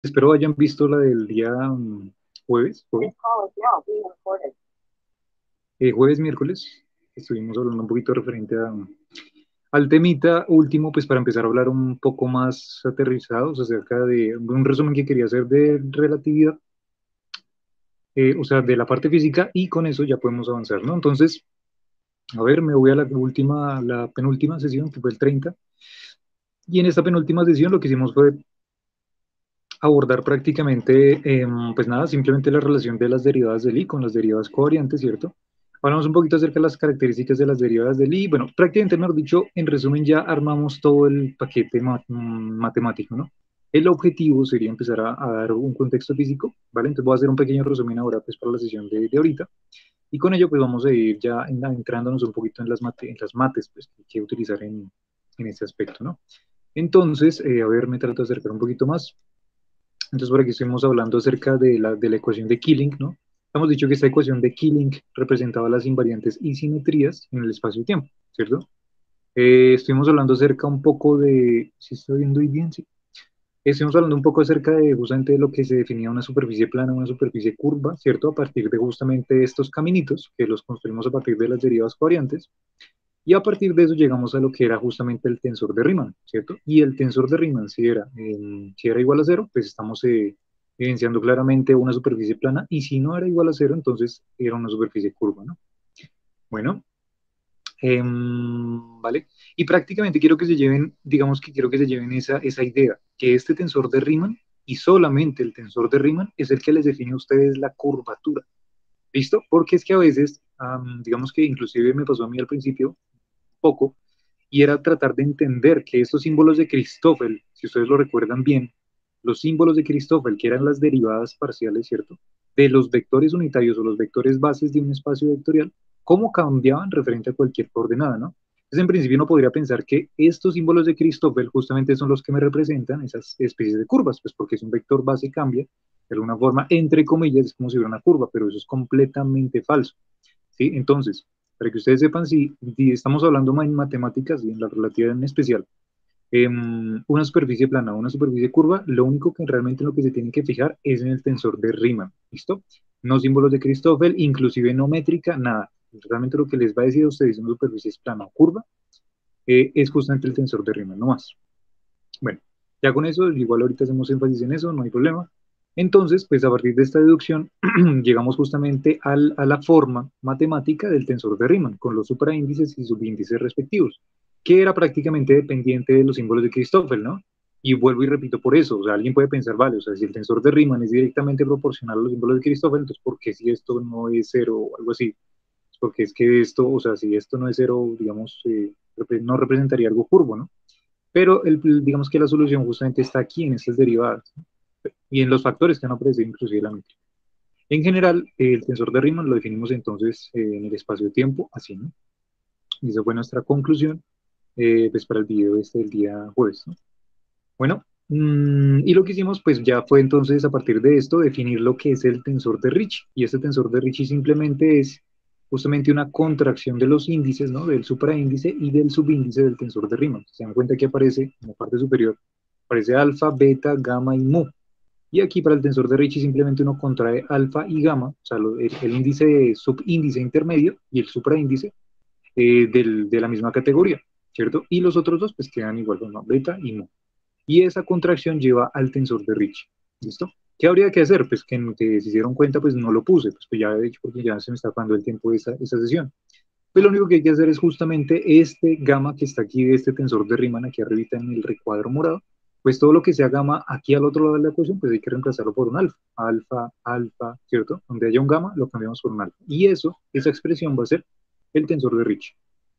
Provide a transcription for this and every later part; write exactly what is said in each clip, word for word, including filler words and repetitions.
Espero hayan visto la del día mm, jueves, jueves, eh, jueves, miércoles. Estuvimos hablando un poquito referente a, al temita último, pues para empezar a hablar un poco más aterrizados acerca de un resumen que quería hacer de relatividad, eh, o sea, de la parte física, y con eso ya podemos avanzar, ¿no? Entonces, a ver, me voy a la última, la penúltima sesión, que fue el treinta, y en esta penúltima sesión lo que hicimos fue abordar prácticamente, eh, pues nada, simplemente la relación de las derivadas de Lie con las derivadas covariantes, ¿cierto? Hablamos un poquito acerca de las características de las derivadas de Lie. Bueno, prácticamente, mejor dicho, en resumen, ya armamos todo el paquete ma mm, matemático, ¿no? El objetivo sería empezar a, a, dar un contexto físico, ¿vale? Entonces voy a hacer un pequeño resumen ahora, pues, para la sesión de, de ahorita. Y con ello, pues, vamos a ir ya en, entrándonos un poquito en las, mate, en las mates, pues, que hay que utilizar en, en este aspecto, ¿no? Entonces, eh, a ver, me trato de acercar un poquito más. Entonces, por aquí estuvimos hablando acerca de la, de la ecuación de Killing, ¿no? Hemos dicho que esta ecuación de Killing representaba las invariantes y simetrías en el espacio-tiempo, ¿cierto? Eh, estuvimos hablando acerca un poco de, si estoy viendo hoy bien, sí. Estuvimos hablando un poco acerca de justamente de lo que se definía una superficie plana, una superficie curva, ¿cierto? A partir de justamente estos caminitos que los construimos a partir de las derivas covariantes. Y a partir de eso llegamos a lo que era justamente el tensor de Riemann, ¿cierto? Y el tensor de Riemann, si era, eh, si era igual a cero, pues estamos eh, evidenciando claramente una superficie plana, y si no era igual a cero, entonces era una superficie curva, ¿no? Bueno, eh, ¿vale? Y prácticamente quiero que se lleven, digamos que quiero que se lleven esa, esa idea, que este tensor de Riemann, y solamente el tensor de Riemann, es el que les define a ustedes la curvatura, ¿listo? Porque es que a veces, um, digamos que inclusive me pasó a mí al principio, poco, y era tratar de entender que estos símbolos de Christoffel, si ustedes lo recuerdan bien, los símbolos de Christoffel, que eran las derivadas parciales, ¿cierto? De los vectores unitarios o los vectores bases de un espacio vectorial, cómo cambiaban referente a cualquier coordenada, ¿no? Entonces, en principio, uno podría pensar que estos símbolos de Christoffel justamente son los que me representan esas especies de curvas, pues porque si un vector base cambia, de alguna forma, entre comillas, es como si hubiera una curva, pero eso es completamente falso. ¿Sí? Entonces, para que ustedes sepan, si, si estamos hablando en matemáticas y en la relatividad en especial, eh, una superficie plana o una superficie curva, lo único que realmente en lo que se tiene que fijar es en el tensor de Riemann, ¿listo? No símbolos de Christoffel, inclusive no métrica, nada. Realmente lo que les va a decir a ustedes si una superficie es plana o curva, eh, es justamente el tensor de Riemann, no más. Bueno, ya con eso, igual ahorita hacemos énfasis en eso, no hay problema. Entonces, pues a partir de esta deducción, llegamos justamente al, a la forma matemática del tensor de Riemann, con los supraíndices y subíndices respectivos, que era prácticamente dependiente de los símbolos de Christoffel, ¿no? Y vuelvo y repito por eso, o sea, alguien puede pensar, vale, o sea, si el tensor de Riemann es directamente proporcional a los símbolos de Christoffel, entonces, ¿por qué si esto no es cero o algo así? Porque es que esto, o sea, si esto no es cero, digamos, eh, no representaría algo curvo, ¿no? Pero el, digamos que la solución justamente está aquí en estas derivadas, ¿no? Y en los factores que han aparecido inclusive la métrica. En general, eh, el tensor de Riemann lo definimos entonces eh, en el espacio-tiempo así, ¿no? Y esa fue nuestra conclusión eh, pues para el video este del día jueves, ¿no? Bueno, mmm, y lo que hicimos pues ya fue entonces a partir de esto definir lo que es el tensor de Ricci. Y este tensor de Ricci simplemente es justamente una contracción de los índices, ¿no? Del supraíndice y del subíndice del tensor de Riemann. Se dan cuenta que aparece en la parte superior, aparece alfa, beta, gamma y mu. Y aquí para el tensor de Ricci simplemente uno contrae alfa y gamma, o sea, lo, el, el, índice, subíndice intermedio y el supraíndice eh, del, de la misma categoría, ¿cierto? Y los otros dos pues quedan igual, ¿no? Beta y mu. Y esa contracción lleva al tensor de Ricci, ¿listo? ¿Qué habría que hacer? Pues que, que se dieron cuenta, pues no lo puse, pues, pues ya he dicho porque ya se me está acabando el tiempo de esa, esa sesión. Pues lo único que hay que hacer es justamente este gamma que está aquí de este tensor de Riemann, aquí arriba en el recuadro morado, pues todo lo que sea gamma aquí al otro lado de la ecuación, pues hay que reemplazarlo por un alfa, alfa, alfa, ¿cierto? Donde haya un gamma, lo cambiamos por un alfa. Y eso, esa expresión va a ser el tensor de Ricci.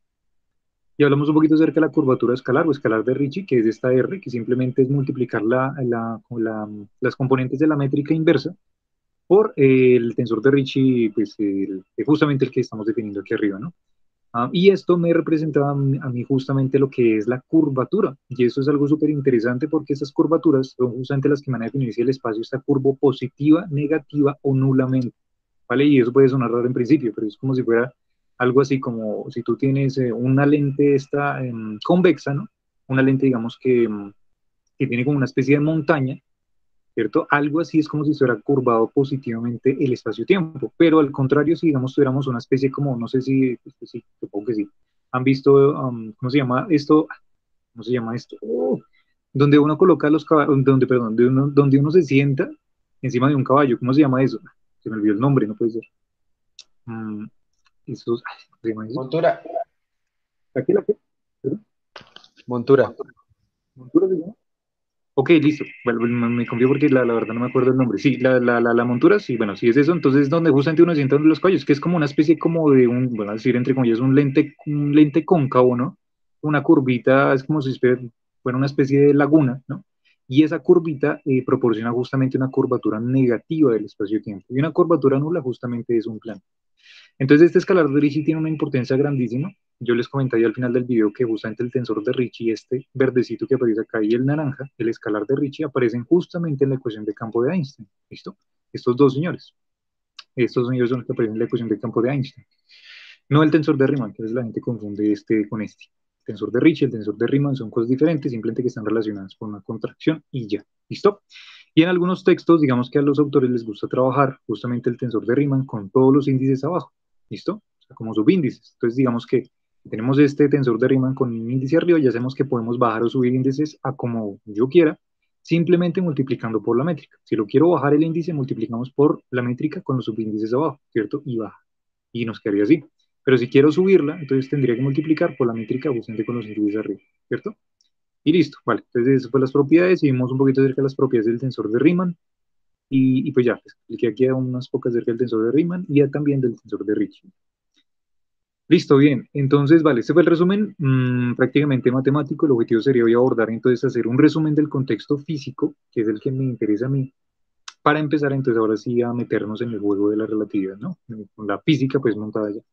Y hablamos un poquito acerca de la curvatura escalar o escalar de Ricci, que es esta R, que simplemente es multiplicar la, la, la, las componentes de la métrica inversa por eh, el tensor de Ricci, pues el, justamente el que estamos definiendo aquí arriba, ¿no? Ah, y esto me representaba a mí, a mí justamente lo que es la curvatura. Y eso es algo súper interesante porque esas curvaturas son justamente las que van a definir si el espacio está curvo positiva, negativa o nulamente. ¿Vale? Y eso puede sonar raro en principio, pero es como si fuera algo así como si tú tienes eh, una lente esta eh, convexa, ¿no? Una lente, digamos, que, mm, que tiene como una especie de montaña, ¿cierto? Algo así es como si estuviera curvado positivamente el espacio-tiempo, pero al contrario, si digamos tuviéramos una especie como, no sé si, pues, sí, supongo que sí, han visto, um, ¿cómo se llama esto? ¿Cómo se llama esto? Oh, donde uno coloca los caballos, donde, perdón, donde uno, donde uno se sienta encima de un caballo, ¿cómo se llama eso? Se me olvidó el nombre, no puede ser. Mm, esos, ay, ¿cómo se llama eso? Montura, ¿La qué, la qué? ¿Perdón? montura. ¿Montura se llama? Ok, listo. Bueno, me, me confío porque la, la verdad no me acuerdo el nombre. Sí, la, la, la, la montura, sí, bueno, sí es eso. Entonces, donde justamente uno sienta los caballos, que es como una especie como de un, bueno, a decir entre comillas, un lente, un lente cóncavo, ¿no? Una curvita, es como si fuera una especie de laguna, ¿no? Y esa curvita eh, proporciona justamente una curvatura negativa del espacio-tiempo. Y una curvatura nula justamente es un plano. Entonces, este escalar de Ricci tiene una importancia grandísima. Yo les comenté ahí al final del video que justamente el tensor de Ricci, este verdecito que aparece acá y el naranja, el escalar de Ricci, aparecen justamente en la ecuación de campo de Einstein. ¿Listo? Estos dos señores. Estos señores son los que aparecen en la ecuación de campo de Einstein. No el tensor de Riemann, que a veces la gente confunde este con este. El tensor de Ricci y el tensor de Riemann son cosas diferentes, simplemente que están relacionadas con una contracción y ya. ¿Listo? Y en algunos textos, digamos que a los autores les gusta trabajar justamente el tensor de Riemann con todos los índices abajo. ¿Listo? O sea, como subíndices. Entonces, digamos que tenemos este tensor de Riemann con un índice arriba y hacemos que podemos bajar o subir índices a como yo quiera, simplemente multiplicando por la métrica. Si lo quiero bajar el índice, multiplicamos por la métrica con los subíndices abajo, ¿cierto? Y baja. Y nos quedaría así. Pero si quiero subirla, entonces tendría que multiplicar por la métrica justamente con los índices arriba, ¿cierto? Y listo, vale. Entonces, eso fue las propiedades y vimos un poquito acerca de las propiedades del tensor de Riemann. Y, y pues ya, les expliqué aquí unas pocas acerca del tensor de Riemann y ya también del tensor de Ricci. Listo, bien. Entonces, vale, este fue el resumen mmm, prácticamente matemático. El objetivo sería hoy abordar entonces hacer un resumen del contexto físico, que es el que me interesa a mí, para empezar entonces ahora sí a meternos en el juego de la relatividad, ¿no? Con la física pues montada ya.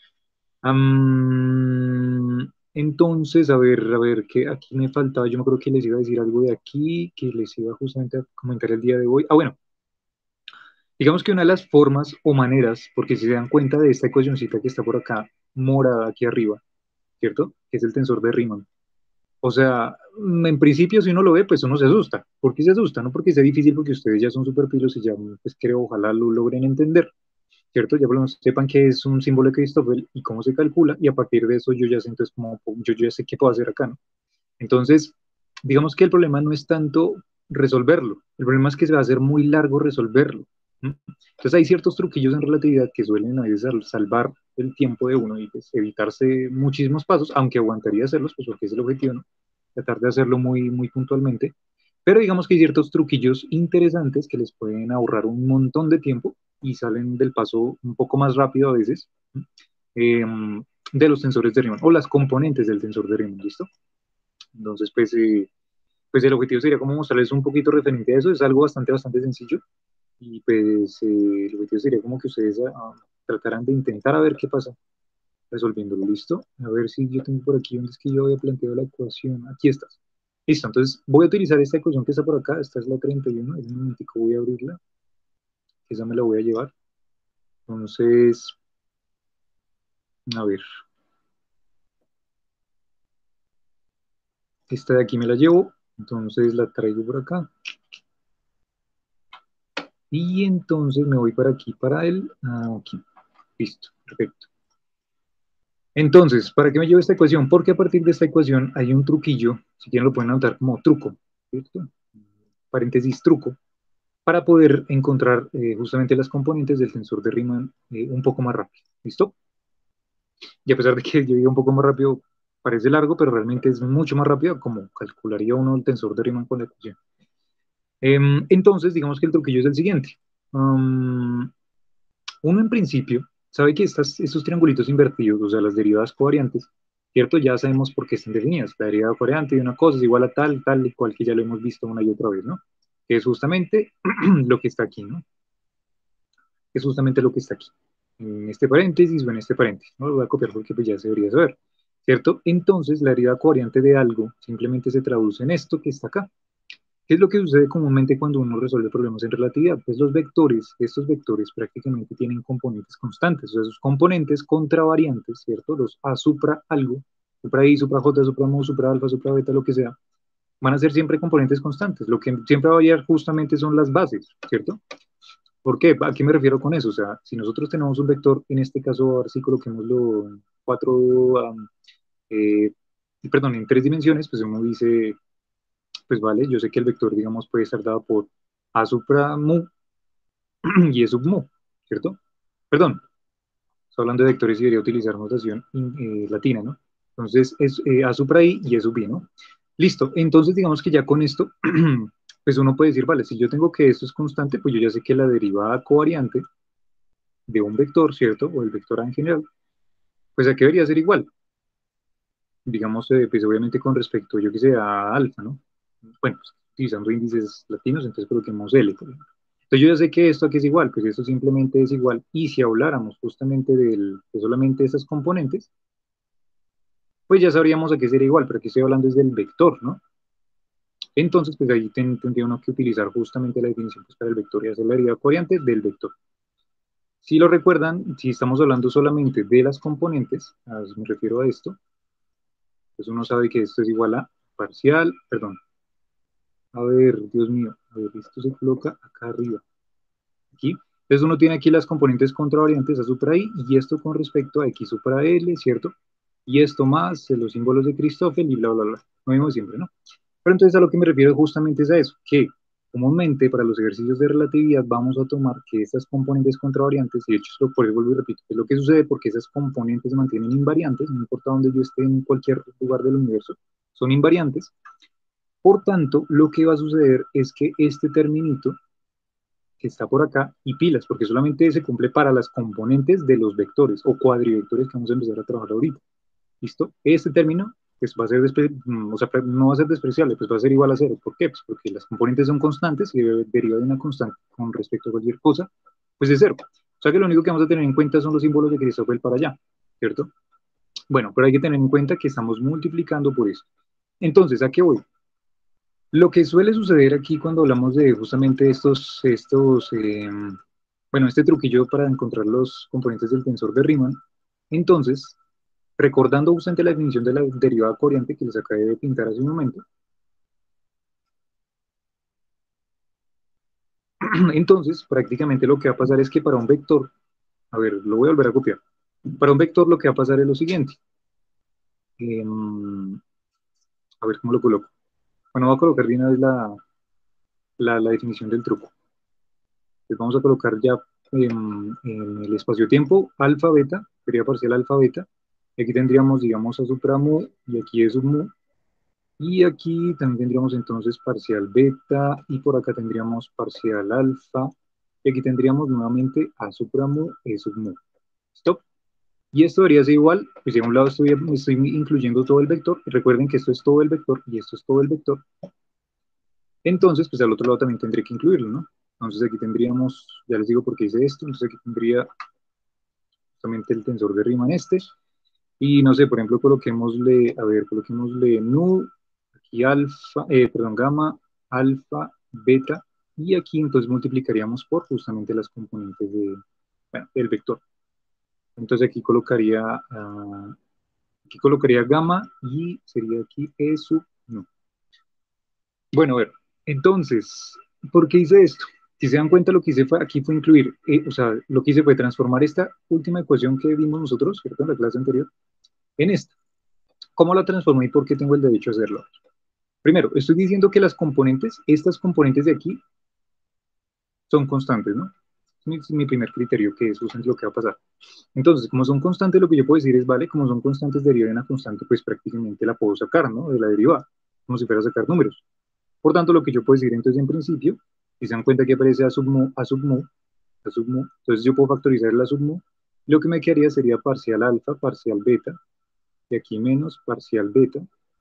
Um, entonces, a ver, a ver, ¿qué aquí me faltaba? Yo me creo que les iba a decir algo de aquí, que les iba justamente a comentar el día de hoy. Ah, bueno, digamos que una de las formas o maneras, porque si se dan cuenta de esta ecuacióncita que está por acá, morada aquí arriba, ¿cierto? Que es el tensor de Riemann. O sea, mm, en principio si uno lo ve, pues uno se asusta. ¿Por qué se asusta? No porque sea difícil, porque ustedes ya son súper pilos y ya, pues creo, ojalá lo logren entender, ¿cierto? Ya por lo menos sepan que es un símbolo de Christoffel y cómo se calcula, y a partir de eso yo ya sé, entonces, como, yo, yo ya sé qué puedo hacer acá, ¿no? Entonces, digamos que el problema no es tanto resolverlo, el problema es que se va a hacer muy largo resolverlo. ¿M? Entonces hay ciertos truquillos en relatividad que suelen a veces salvar el tiempo de uno y pues, evitarse muchísimos pasos, aunque aguantaría hacerlos, pues porque es el objetivo, ¿no? Tratar de hacerlo muy, muy puntualmente. Pero digamos que hay ciertos truquillos interesantes que les pueden ahorrar un montón de tiempo y salen del paso un poco más rápido a veces, eh, de los tensores de Riemann o las componentes del tensor de Riemann, ¿listo? Entonces, pues, eh, pues el objetivo sería como mostrarles un poquito referente a eso. Es algo bastante, bastante sencillo. Y pues eh, el objetivo sería como que ustedes uh, trataran de intentar a ver qué pasa resolviéndolo. ¿Listo? A ver si yo tengo por aquí donde es que yo había planteado la ecuación. Aquí está. Listo. Entonces voy a utilizar esta ecuación que está por acá. Esta es la treinta y uno. En un momentico voy a abrirla. Esa me la voy a llevar. Entonces, a ver. Esta de aquí me la llevo. Entonces la traigo por acá. Y entonces me voy para aquí, para el... Ah, aquí. Listo, perfecto. Entonces, ¿para qué me llevo esta ecuación? Porque a partir de esta ecuación hay un truquillo, si quieren lo pueden anotar como truco, ¿cierto? Paréntesis truco, para poder encontrar eh, justamente las componentes del tensor de Riemann eh, un poco más rápido. ¿Listo? Y a pesar de que yo diga un poco más rápido, parece largo, pero realmente es mucho más rápido como calcularía uno el tensor de Riemann con la ecuación. Eh, entonces, digamos que el truquillo es el siguiente. Um, Uno en principio sabe que estas, estos triangulitos invertidos, o sea, las derivadas covariantes, ¿cierto? Ya sabemos por qué están definidas. La derivada covariante de una cosa es igual a tal, tal y cual que ya lo hemos visto una y otra vez, ¿no? Que es justamente lo que está aquí, ¿no? Es justamente lo que está aquí. En este paréntesis o en este paréntesis, ¿no? Lo voy a copiar porque pues ya se debería saber, ¿cierto? Entonces, la derivada covariante de algo simplemente se traduce en esto que está acá. ¿Qué es lo que sucede comúnmente cuando uno resuelve problemas en relatividad? Pues los vectores, estos vectores prácticamente tienen componentes constantes, o sea, sus componentes contravariantes, ¿cierto? Los A supra algo, supra I, supra J, supra mu, supra alfa, supra beta, lo que sea, van a ser siempre componentes constantes. Lo que siempre va a variar justamente son las bases, ¿cierto? ¿Por qué? ¿A qué me refiero con eso? O sea, si nosotros tenemos un vector, en este caso, ahora sí coloquémoslo en cuatro, um, eh, perdón, en tres dimensiones, pues uno dice, pues vale, yo sé que el vector, digamos, puede estar dado por A supra mu y E sub mu, ¿cierto? Perdón, estoy hablando de vectores y debería utilizar notación eh, latina, ¿no? Entonces, es eh, A supra I y E sub I, ¿no? Listo, entonces digamos que ya con esto, pues uno puede decir, vale, si yo tengo que esto es constante, pues yo ya sé que la derivada covariante de un vector, ¿cierto? O el vector A en general, pues aquí debería ser igual. Digamos, eh, pues obviamente con respecto, yo que sé, a alfa, ¿no? Bueno, pues, utilizando índices latinos, entonces coloquemos L, por ejemplo. Entonces yo ya sé que esto aquí es igual, pues esto simplemente es igual. Y si habláramos justamente del, de solamente esas componentes, pues ya sabríamos a qué sería igual, pero aquí estoy hablando es del vector, ¿no? Entonces, pues ahí ten, tendría uno que utilizar justamente la definición pues, para el vector y hacer la derivada covariante del vector. Si lo recuerdan, si estamos hablando solamente de las componentes, a, me refiero a esto, pues uno sabe que esto es igual a parcial, perdón, a ver, Dios mío, a ver, esto se coloca acá arriba, aquí. Entonces uno tiene aquí las componentes contravariantes a supra i, y esto con respecto a x supra l, ¿cierto? Y esto más los símbolos de Christoffel y bla, bla, bla. Lo mismo siempre, ¿no? Pero entonces a lo que me refiero justamente es a eso, que comúnmente para los ejercicios de relatividad vamos a tomar que estas componentes contravariantes, y de hecho por eso vuelvo y repito, es lo que sucede porque esas componentes se mantienen invariantes, no importa dónde yo esté en cualquier lugar del universo, son invariantes. Por tanto, lo que va a suceder es que este terminito que está por acá, y pilas, porque solamente se cumple para las componentes de los vectores o cuadrivectores que vamos a empezar a trabajar ahorita. ¿Listo? Este término pues va a ser, o sea, no va a ser despreciable, pues va a ser igual a cero. ¿Por qué? Pues porque las componentes son constantes y deriva de una constante con respecto a cualquier cosa, pues es cero. O sea que lo único que vamos a tener en cuenta son los símbolos de Christoffel para allá, ¿cierto? Bueno, pero hay que tener en cuenta que estamos multiplicando por eso. Entonces, ¿a qué voy? Lo que suele suceder aquí cuando hablamos de justamente estos, estos eh, bueno, este truquillo para encontrar los componentes del tensor de Riemann, entonces, recordando justamente la definición de la derivada covariante que les acabé de pintar hace un momento, entonces, prácticamente lo que va a pasar es que para un vector, a ver, lo voy a volver a copiar, para un vector lo que va a pasar es lo siguiente, eh, a ver cómo lo coloco. Bueno, voy a colocar de una vez la, la, la definición del truco. Entonces vamos a colocar ya en, en el espacio-tiempo alfa, beta, sería parcial alfa, beta, y aquí tendríamos, digamos, a supra mu, y aquí es sub mu, y aquí también tendríamos entonces parcial beta, y por acá tendríamos parcial alfa, y aquí tendríamos nuevamente a supra mu, e sub mu. ¿Listo? Y esto debería ser igual, pues de un lado estoy, estoy incluyendo todo el vector, recuerden que esto es todo el vector, y esto es todo el vector, entonces, pues al otro lado también tendré que incluirlo, ¿no? Entonces aquí tendríamos, ya les digo por qué hice esto, entonces aquí tendría justamente el tensor de Riemann este, y no sé, por ejemplo, coloquémosle, a ver, coloquémosle nu, aquí alfa, eh, perdón, gamma, alfa, beta, y aquí entonces multiplicaríamos por justamente las componentes de, bueno, del vector. Entonces aquí colocaría, uh, aquí colocaría gamma y sería aquí E sub nu. Bueno, a ver, entonces, ¿por qué hice esto? Si se dan cuenta, lo que hice fue, aquí fue incluir, eh, o sea, lo que hice fue transformar esta última ecuación que vimos nosotros, ¿cierto? En la clase anterior, en esta. ¿Cómo la transformé y por qué tengo el derecho a hacerlo? Primero, estoy diciendo que las componentes, estas componentes de aquí, son constantes, ¿no? Es mi, es mi primer criterio, que eso es lo que va a pasar. Entonces, como son constantes, lo que yo puedo decir es, vale, como son constantes, deriva de una constante, pues prácticamente la puedo sacar, ¿no? De la derivada, como si fuera a sacar números. Por tanto, lo que yo puedo decir entonces en principio, si se dan cuenta que aparece a sub mu, a sub mu, a sub mu, entonces yo puedo factorizar la sub mu, lo que me quedaría sería parcial alfa, parcial beta, y aquí menos parcial beta,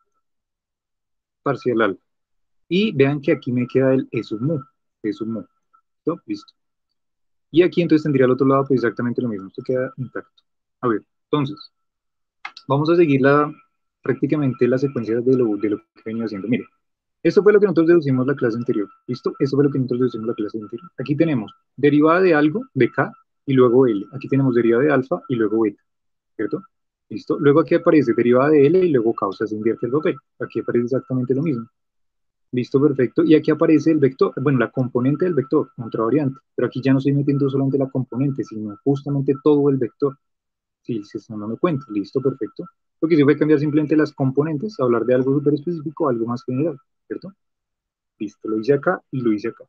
parcial alfa. Y vean que aquí me queda el E sub mu, E sub mu, ¿listo? Listo. Y aquí entonces tendría al otro lado pues exactamente lo mismo, esto queda intacto. A ver, entonces, vamos a seguir la, prácticamente la secuencia de lo, de lo que he venido haciendo. Mire, esto fue lo que nosotros deducimos la clase anterior. ¿Listo? Esto fue lo que nosotros deducimos la clase anterior. Aquí tenemos derivada de algo, de K, y luego L. Aquí tenemos derivada de alfa y luego beta. ¿Cierto? ¿Listo? Luego aquí aparece derivada de L y luego K, o sea, se invierte el papel. Aquí aparece exactamente lo mismo. Listo, perfecto. Y aquí aparece el vector, bueno, la componente del vector, contravariante. Pero aquí ya no estoy metiendo solamente la componente, sino justamente todo el vector. Si se están dando cuenta, listo, perfecto. Lo que sí voy a cambiar simplemente las componentes, hablar de algo súper específico, algo más general, ¿cierto? Listo, lo hice acá y lo hice acá.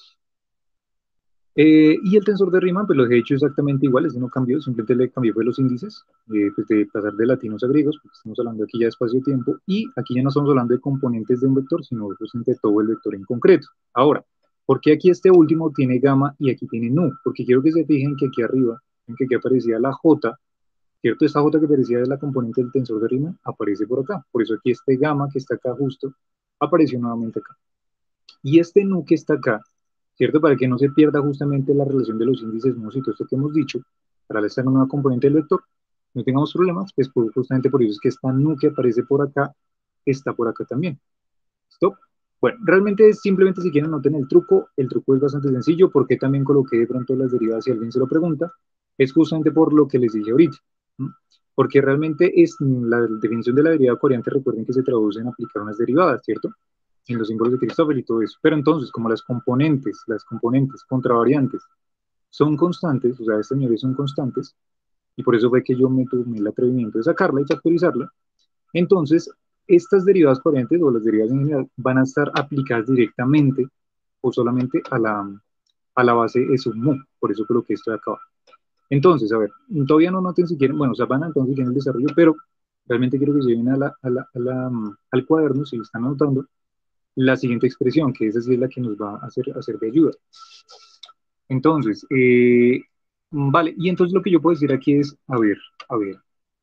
Eh, y el tensor de Riemann, pues lo he hecho exactamente igual, ese no cambió, simplemente le cambié fue los índices, eh, pues de pasar de latinos a griegos, porque estamos hablando aquí ya de espacio-tiempo, y aquí ya no estamos hablando de componentes de un vector, sino justamente de todo el vector en concreto. Ahora, ¿por qué aquí este último tiene gamma y aquí tiene nu? Porque quiero que se fijen que aquí arriba, en que aquí aparecía la j, ¿cierto? Esta j que parecía de la componente del tensor de Riemann aparece por acá, por eso aquí este gamma que está acá justo, apareció nuevamente acá. Y este nu que está acá, ¿cierto? Para que no se pierda justamente la relación de los índices nu y todo esto que hemos dicho, para esta nueva componente del vector, no tengamos problemas, pues por- justamente por eso es que esta nu que aparece por acá, está por acá también. ¿Listo? Bueno, realmente es simplemente si quieren noten el truco, el truco es bastante sencillo, porque también coloqué de pronto las derivadas si alguien se lo pregunta, es justamente por lo que les dije ahorita, ¿no? Porque realmente es la definición de la derivada covariante, recuerden que se traduce en aplicar unas derivadas, ¿cierto? En los símbolos de Christoffel y todo eso. Pero entonces, como las componentes, las componentes contravariantes son constantes, o sea, estas señores son constantes, y por eso fue que yo me tomé el atrevimiento de sacarla y factorizarla, entonces estas derivadas covariantes o las derivadas en general van a estar aplicadas directamente o solamente a la, a la base de sub mu, por eso creo que esto de acá. Entonces, a ver, todavía no noten si quieren, bueno, o sea, van a entonces si quieren el desarrollo, pero realmente quiero que lleguen a la, a la, a la, al cuaderno, si lo están anotando, la siguiente expresión, que esa sí es la que nos va a hacer, a hacer de ayuda. Entonces, eh, vale, y entonces lo que yo puedo decir aquí es, a ver, a ver,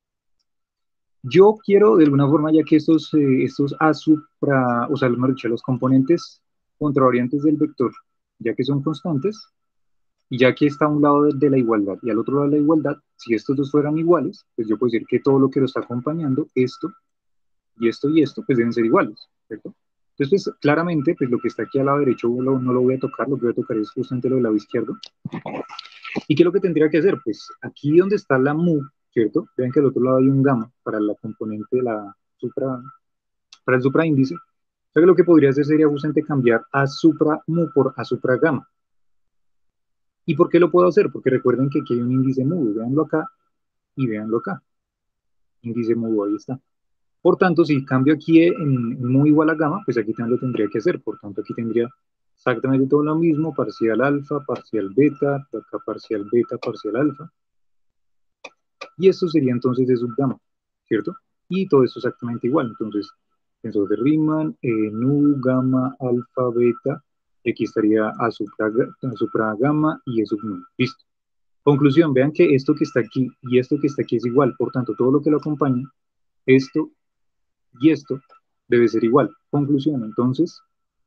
yo quiero de alguna forma, ya que estos, eh, estos A supra, o sea, mejor dicho, los componentes contravariantes del vector, ya que son constantes, y ya que está a un lado de, de la igualdad y al otro lado de la igualdad, si estos dos fueran iguales, pues yo puedo decir que todo lo que lo está acompañando, esto y esto y esto, pues deben ser iguales, ¿cierto? Entonces, pues, claramente, pues lo que está aquí al lado derecho lo- no lo voy a tocar, lo que voy a tocar es justamente lo del lado izquierdo. ¿Y qué es lo que tendría que hacer? Pues aquí donde está la mu, ¿cierto? Vean que al otro lado hay un gamma para la componente de la supra, para el supraíndice. O sea que lo que podría hacer sería justamente cambiar a supra mu por a supra gamma. ¿Y por qué lo puedo hacer? Porque recuerden que aquí hay un índice mu, véanlo acá y véanlo acá. Índice mu, ahí está. Por tanto, si cambio aquí en mu igual a gamma, pues aquí también lo tendría que hacer. Por tanto, aquí tendría exactamente todo lo mismo, parcial alfa, parcial beta, acá parcial beta, parcial alfa. Y esto sería entonces de subgamma, ¿cierto? Y todo esto exactamente igual. Entonces, tensor de Riemann, eh, nu, gamma, alfa, beta, y aquí estaría a supra, a supra gamma y E sub nu. Listo. Conclusión, vean que esto que está aquí y esto que está aquí es igual. Por tanto, todo lo que lo acompaña, esto y esto, debe ser igual. Conclusión, entonces,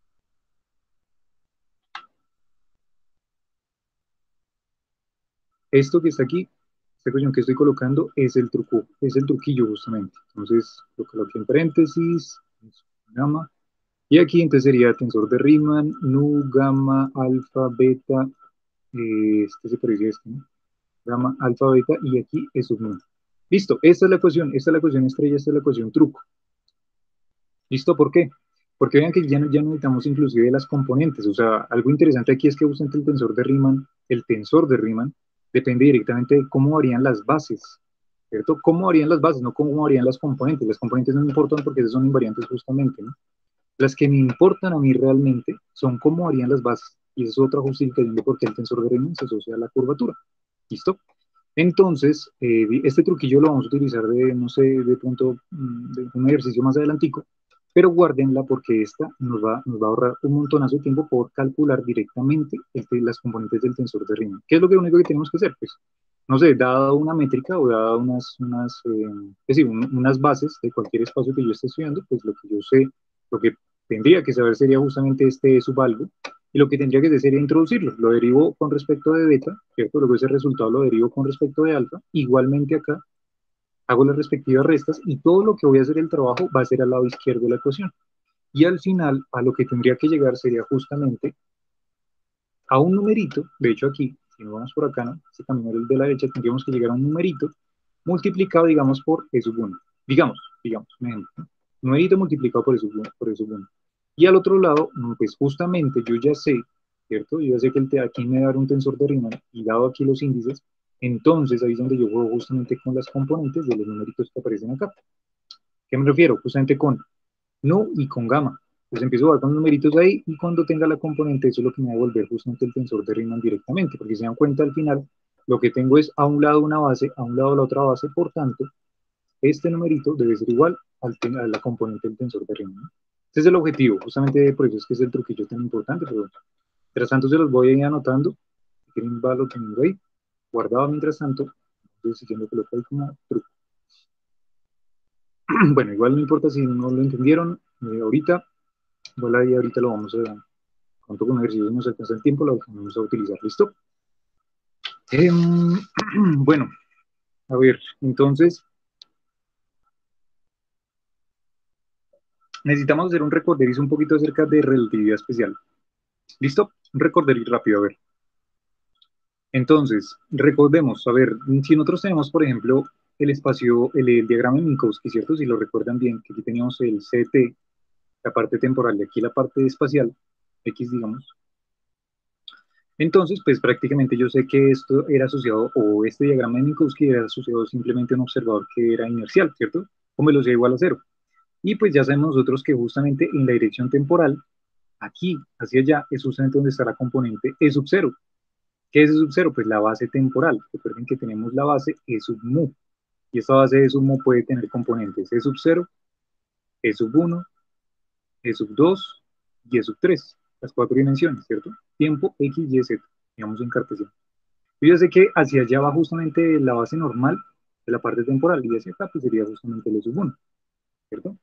esto que está aquí, esta cuestión que estoy colocando, es el truco, es el truquillo justamente. Entonces, lo coloqué en paréntesis, gamma, y aquí entonces sería tensor de Riemann, nu, gamma, alfa, beta, eh, este se parece a este, ¿no? Gamma, alfa, beta, y aquí es sub nu. Listo, esta es la ecuación, esta es la ecuación estrella, esta es la ecuación truco. ¿Listo? ¿Por qué? Porque vean que ya, no- ya no necesitamos inclusive las componentes. O sea, algo interesante aquí es que justamente el tensor de Riemann, el tensor de Riemann, depende directamente de cómo varían las bases, ¿cierto? ¿Cómo varían las bases? No cómo varían las componentes. Las componentes no me importan porque esas son invariantes justamente, ¿no? Las que me importan a mí realmente son cómo varían las bases. Y esa es otra justificación de por qué el tensor de Riemann se asocia a la curvatura. ¿Listo? Entonces, eh, este truquillo lo vamos a utilizar de, no sé, de pronto, mm, de un ejercicio más adelantico, pero guárdenla porque esta nos va, nos va a ahorrar un montonazo de tiempo por calcular directamente este, las componentes del tensor de Riemann. ¿Qué es lo que único que tenemos que hacer? Pues, no sé, dada una métrica o dada unas, unas, eh, es decir, un- unas bases de cualquier espacio que yo esté estudiando, pues lo que yo sé, lo que tendría que saber sería justamente este subalgo, y lo que tendría que hacer sería introducirlo. Lo derivo con respecto de beta, ¿cierto? Luego ese resultado lo derivo con respecto de alfa. Igualmente acá hago las respectivas restas y todo lo que voy a hacer el trabajo va a ser al lado izquierdo de la ecuación. Y al final, a lo que tendría que llegar sería justamente a un numerito. De hecho, aquí, si nos vamos por acá, ¿no? Este camino el de la derecha, tendríamos que llegar a un numerito multiplicado, digamos, por E sub uno. Digamos, digamos, un ejemplo, ¿no? Numerito multiplicado por E sub uno. Por E sub uno. Y al otro lado, mm, pues justamente yo ya sé, ¿cierto? Yo ya sé que el, te- aquí me va a dar un tensor de Riemann y dado aquí los índices, entonces ahí es donde yo juego justamente con las componentes de los numeritos que aparecen acá. ¿Qué me refiero? Justamente con nu y con gamma. Pues empiezo a jugar con los numeritos ahí y cuando tenga la componente, eso es lo que me va a devolver justamente el tensor de Riemann directamente, porque si se dan cuenta al final, lo que tengo es a un lado una base, a un lado la otra base, por tanto, este numerito debe ser igual al, a la componente del tensor de Riemann, ¿no? Ese es el objetivo, justamente por eso es que es el truquillo tan importante, pero mientras tanto se los voy a ir anotando, si quieren va lo tengo ahí, guardado mientras tanto, entonces si yo lo coloco ahí como truco. Bueno, igual no importa si no lo entendieron eh, ahorita, igual ahí ahorita lo vamos a, cuanto con ejercicios nos alcanza el tiempo, lo vamos a utilizar, ¿listo? Eh, bueno, a ver, entonces necesitamos hacer un recorderis un poquito acerca de relatividad especial. ¿Listo? Un recorderis rápido, a ver. Entonces, recordemos, a ver, si nosotros tenemos, por ejemplo, el espacio, el, el diagrama de Minkowski, ¿cierto? Si lo recuerdan bien, que aquí teníamos el C T, la parte temporal, y aquí la parte espacial, X, digamos. Entonces, pues prácticamente yo sé que esto era asociado, o este diagrama de Minkowski era asociado simplemente a un observador que era inercial, ¿cierto? Con velocidad igual a cero. Y pues ya sabemos nosotros que justamente en la dirección temporal, aquí, hacia allá, es justamente donde está la componente E sub cero. ¿Qué es E sub cero? Pues la base temporal. Recuerden que tenemos la base E sub mu. Y esta base E sub mu puede tener componentes E sub cero, E sub uno, E sub dos y E sub tres. Las cuatro dimensiones, ¿cierto? Tiempo, X, Y, Z, digamos en cartesiano. Yo ya sé que hacia allá va justamente la base normal de la parte temporal y hacia acá pues sería justamente el E sub uno, ¿cierto?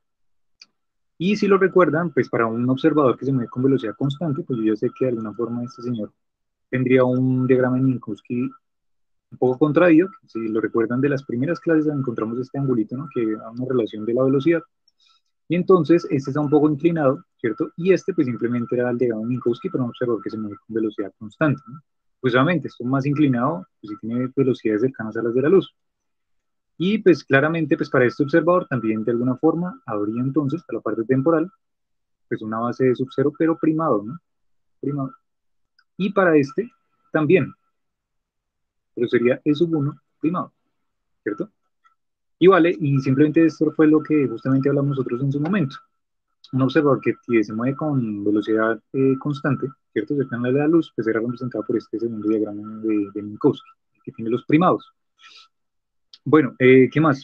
Y si lo recuerdan, pues para un observador que se mueve con velocidad constante, pues yo ya sé que de alguna forma este señor tendría un diagrama de Minkowski un poco contraído. Si lo recuerdan de las primeras clases, encontramos este angulito, ¿no? Que da una relación de la velocidad. Y entonces este está un poco inclinado, ¿cierto? Y este pues simplemente era el diagrama de Minkowski para un observador que se mueve con velocidad constante, ¿no? Pues obviamente esto más inclinado, pues si tiene velocidades cercanas a las de la luz. Y pues claramente pues para este observador también de alguna forma habría entonces a la parte temporal pues una base de sub cero pero primado, ¿no? Primado. Y para este también, pero sería E sub uno primado, ¿cierto? Y vale, y simplemente esto fue lo que justamente hablamos nosotros en su momento. Un observador que, que se mueve con velocidad eh, constante, ¿cierto? Cercana a la luz, pues era representado por este segundo diagrama de, de Minkowski, que tiene los primados. Bueno, eh, ¿qué más?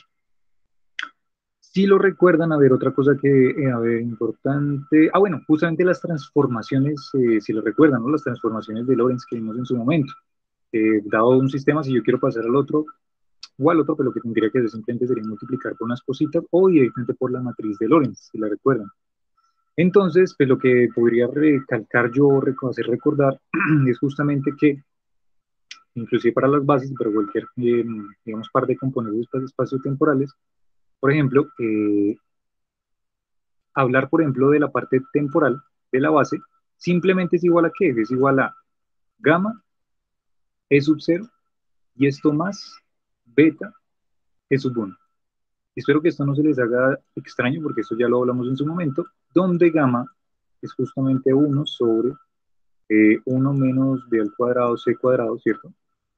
Si lo recuerdan, a ver, otra cosa que, eh, a ver, importante. Ah, bueno, justamente las transformaciones, eh, si lo recuerdan, ¿no? Las transformaciones de Lorentz que vimos en su momento. Eh, dado un sistema, si yo quiero pasar al otro o al otro, pues lo que tendría que hacer simplemente sería multiplicar por unas cositas o directamente por la matriz de Lorentz, si la recuerdan. Entonces, pues lo que podría recalcar yo, hacer recordar, es justamente que, inclusive para las bases, pero cualquier, eh, digamos, par de componentes espacio-temporales, por ejemplo, eh, hablar, por ejemplo, de la parte temporal de la base, simplemente es igual a qué? Es igual a gamma, E sub cero, y esto más beta, E sub uno. Espero que esto no se les haga extraño, porque esto ya lo hablamos en su momento, donde gamma es justamente uno sobre eh, uno menos b al cuadrado c cuadrado, ¿cierto?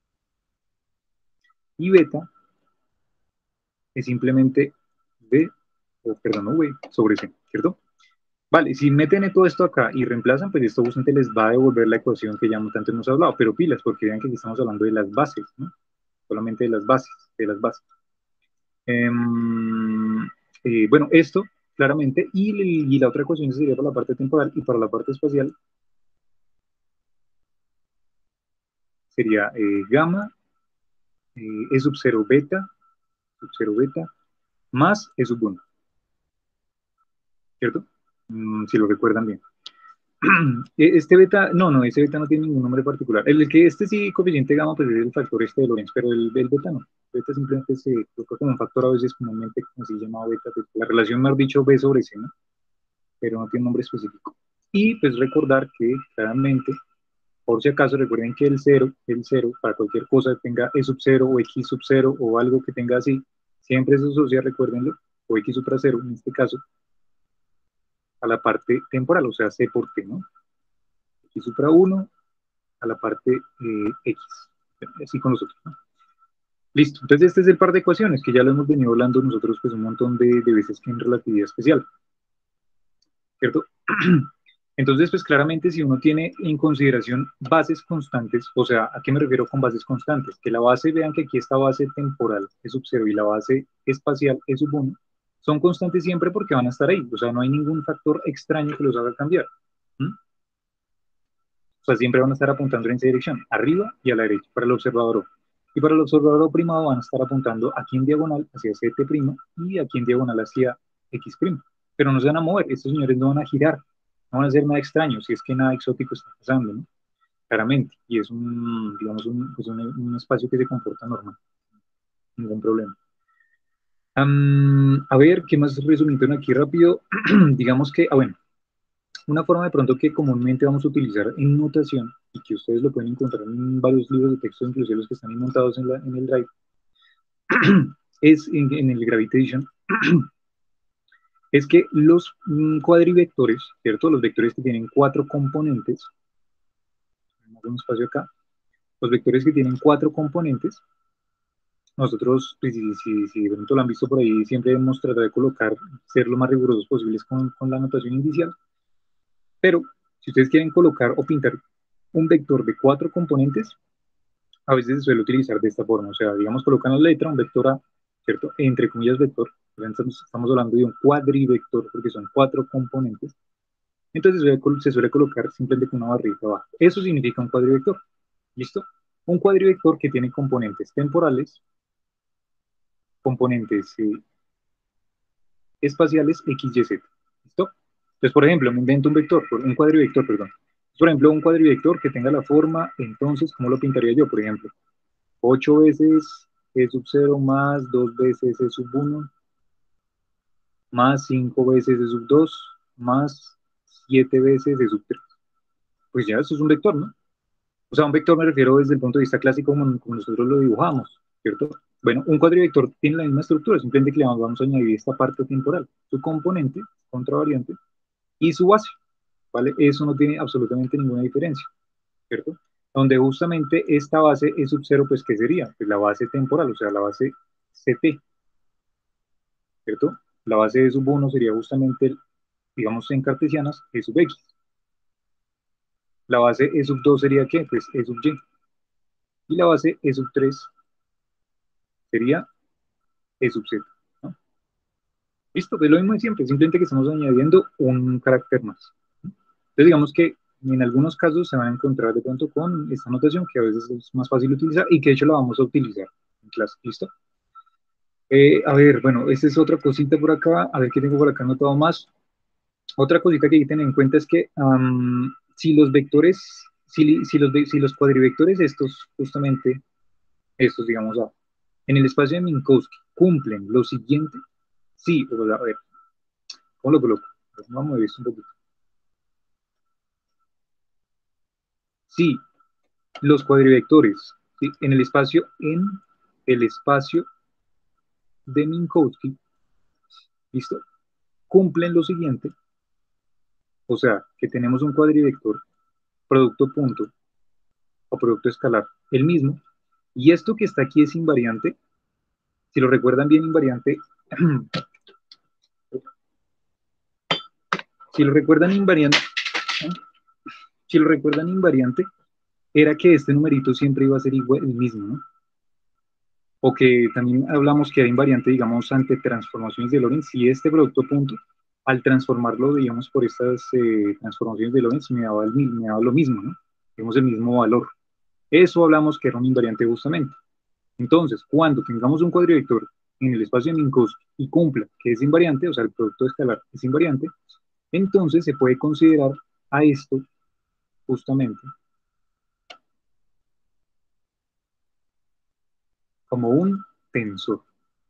Y beta es simplemente b, o perdón, no, v sobre c, ¿cierto? Vale, si meten todo esto acá y reemplazan, pues esto justamente les va a devolver la ecuación que ya tanto hemos hablado, pero pilas, porque vean que aquí estamos hablando de las bases, ¿no? Solamente de las bases, de las bases. Eh, eh, bueno, esto, claramente, y, y, la otra ecuación sería para la parte temporal y para la parte espacial sería eh, gamma, eh, E sub cero beta, sub cero beta, más E sub uno, ¿cierto? Mm, si lo recuerdan bien. Este beta, no, no, ese beta no tiene ningún nombre particular. El que este sí, coeficiente gamma, pues es el factor este de Lorentz, pero el, el beta no. El beta simplemente se coloca como un factor a veces comúnmente así llamado beta. Pues, la relación, mejor dicho, B sobre C, ¿no? Pero no tiene nombre específico. Y pues recordar que claramente, por si acaso, recuerden que el cero, el cero, para cualquier cosa que tenga E sub cero o X sub cero o algo que tenga así, siempre se asocia, recuérdenlo, o X supra cero en este caso, a la parte temporal, o sea, C por T, ¿no? X supra uno a la parte eh, X, así con los otros, ¿no? Listo, entonces este es el par de ecuaciones que ya lo hemos venido hablando nosotros pues un montón de, de veces que en relatividad especial, ¿cierto? Entonces, pues claramente si uno tiene en consideración bases constantes, o sea, ¿a qué me refiero con bases constantes? Que la base, vean que aquí esta base temporal es sub cero y la base espacial es sub uno, son constantes siempre porque van a estar ahí, o sea, no hay ningún factor extraño que los haga cambiar. ¿Mm? O sea, siempre van a estar apuntando en esa dirección, arriba y a la derecha, para el observador O. Y para el observador primado van a estar apuntando aquí en diagonal hacia Z' y aquí en diagonal hacia X'. Pero no se van a mover, estos señores no van a girar, no van a hacer nada extraño, si es que nada exótico está pasando, ¿no? Claramente, y es un, digamos, un, pues un, un espacio que se comporta normal, ningún problema. Um, a ver, ¿qué más resumiendo aquí rápido? Digamos que, ah, bueno, una forma de pronto que comúnmente vamos a utilizar en notación y que ustedes lo pueden encontrar en varios libros de texto, inclusive los que están montados en, la, en el Drive, es en, en el Gravitation, es que los mm, cuadrivectores, ¿cierto? Los vectores que tienen cuatro componentes, tenemos un espacio acá, los vectores que tienen cuatro componentes, nosotros, pues, si, si, si de pronto lo han visto por ahí, siempre hemos tratado de colocar, ser lo más rigurosos posibles con, con la notación inicial, pero si ustedes quieren colocar o pintar un vector de cuatro componentes, a veces se suele utilizar de esta forma, o sea, digamos, colocan la letra, un vector A, ¿cierto? Entre comillas, vector, estamos, estamos hablando de un cuadrivector porque son cuatro componentes, entonces se suele, se suele colocar simplemente con una barrita abajo. Eso significa un cuadrivector, ¿listo? Un cuadrivector que tiene componentes temporales, componentes eh, espaciales X, Y, Z, ¿listo? Entonces, por ejemplo, me invento un vector, un cuadrivector, perdón. Por ejemplo, un cuadrivector que tenga la forma, entonces, ¿cómo lo pintaría yo? Por ejemplo, ocho veces E sub cero más dos veces E sub uno más cinco veces E sub dos más siete veces E sub tres. Pues ya, eso es un vector, ¿no? O sea, un vector me refiero desde el punto de vista clásico como, como nosotros lo dibujamos, ¿cierto? Bueno, un cuadrivector tiene la misma estructura, simplemente que le vamos a añadir esta parte temporal, su componente, contravariante, y su base, ¿vale? Eso no tiene absolutamente ninguna diferencia, ¿cierto? Donde justamente esta base es sub cero, pues, ¿qué sería? Pues la base temporal, o sea, la base C T, ¿cierto? La base de sub uno sería justamente, digamos, en cartesianas, E sub X. La base E sub dos sería, ¿qué? Pues E sub Y. Y la base E sub tres sería E sub Z, ¿no? Listo, es lo mismo de siempre, simplemente que estamos añadiendo un carácter más. Entonces, digamos que en algunos casos se van a encontrar de pronto con esta notación que a veces es más fácil utilizar y que de hecho la vamos a utilizar en clase. ¿Listo? Eh, a ver, bueno, esta es otra cosita por acá. A ver qué tengo por acá anotado más. Otra cosita que hay que tener en cuenta es que um, si los vectores, si, si, los, si los cuadrivectores, estos, justamente, estos, digamos, a, en el espacio de Minkowski, cumplen lo siguiente, sí, o sea, a ver, ¿cómo lo coloco? Vamos a mover esto un poquito. Sí, los cuadrivectores, ¿sí? En el espacio, en el espacio de Minkowski, ¿listo? Cumplen lo siguiente, o sea, que tenemos un cuadrivector, producto punto o producto escalar, el mismo, y esto que está aquí es invariante, si lo recuerdan bien invariante, si lo recuerdan invariante, si lo recuerdan invariante, era que este numerito siempre iba a ser igual, el mismo, ¿no? O que también hablamos que era invariante, digamos, ante transformaciones de Lorentz, si este producto punto, al transformarlo, digamos, por estas eh, transformaciones de Lorentz, me daba, el, me daba lo mismo, ¿no? Digamos, el mismo valor. Eso hablamos que era un invariante justamente. Entonces, cuando tengamos un cuadrivector en el espacio de Minkowski y cumpla que es invariante, o sea, el producto escalar es invariante, entonces se puede considerar a esto justamente como un tensor.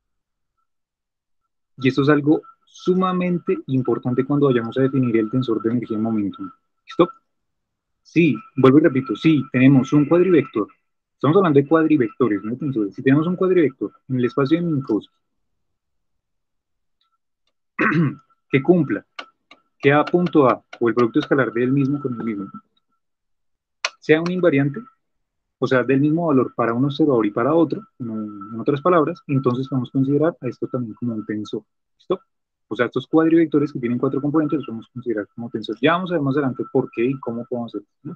Y esto es algo sumamente importante cuando vayamos a definir el tensor de energía en momentum. ¿Listo? Sí, vuelvo y repito, sí, tenemos un cuadrivector. Estamos hablando de cuadrivectores, no de tensores. Si tenemos un cuadrivector en el espacio de Minkowski que cumpla que A punto A o el producto escalar del mismo con el mismo sea un invariante, o sea, del mismo valor para un observador y para otro, en, en otras palabras, entonces podemos considerar a esto también como un tensor. ¿Listo? O sea, estos cuadrivectores que tienen cuatro componentes los podemos considerar como tensor. Ya vamos a ver más adelante por qué y cómo podemos hacerlo, ¿no?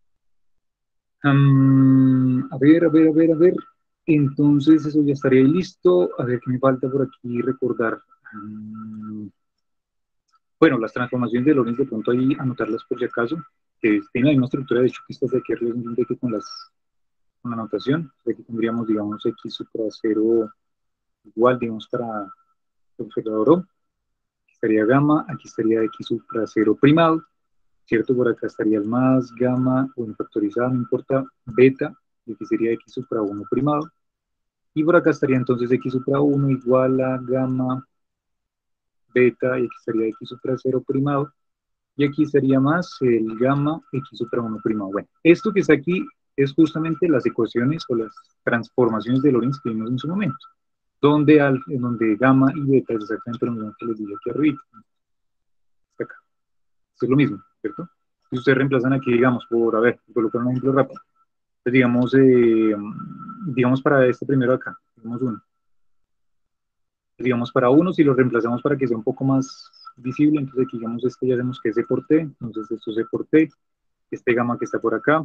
Um, a ver, a ver, a ver, a ver. Entonces eso ya estaría listo. A ver qué me falta por aquí recordar. Um, bueno, las transformaciones de Lorentz de pronto ahí anotarlas por si acaso, que tienen la misma estructura de hecho que estas de aquí arriba, simplemente que con, las, con la anotación. Aquí tendríamos, digamos, x supra cero igual, digamos, para el observador O. Aquí estaría gamma, aquí estaría x supra cero primado, ¿cierto? Por acá estaría el más, gamma, bueno, factorizada, no importa, beta, y aquí sería x supra uno primado. Y por acá estaría entonces x supra uno igual a gamma, beta, y aquí estaría x supra cero primado. Y aquí sería más el gamma x supra uno primado. Bueno, esto que está aquí es justamente las ecuaciones o las transformaciones de Lorentz que vimos en su momento, donde, al, donde gamma y beta es exactamente lo mismo que les dije aquí arriba. Acá. Esto es lo mismo, ¿cierto? Si ustedes reemplazan aquí, digamos, por, a ver, colocar un ejemplo rápido. Pues digamos, eh, digamos para este primero acá, digamos uno. Digamos para uno, si lo reemplazamos para que sea un poco más visible, entonces aquí digamos este ya sabemos que es C por T, entonces esto es C por T, este gamma que está por acá,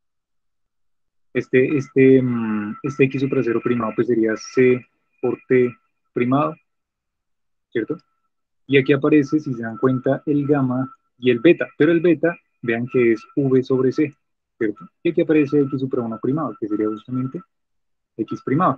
este, este, mm, este X supra cero primado pues sería C por T primado, ¿cierto? Y aquí aparece, si se dan cuenta, el gamma y el beta, pero el beta, vean que es V sobre C, ¿cierto? Y aquí aparece X supra uno primado, que sería justamente X primado,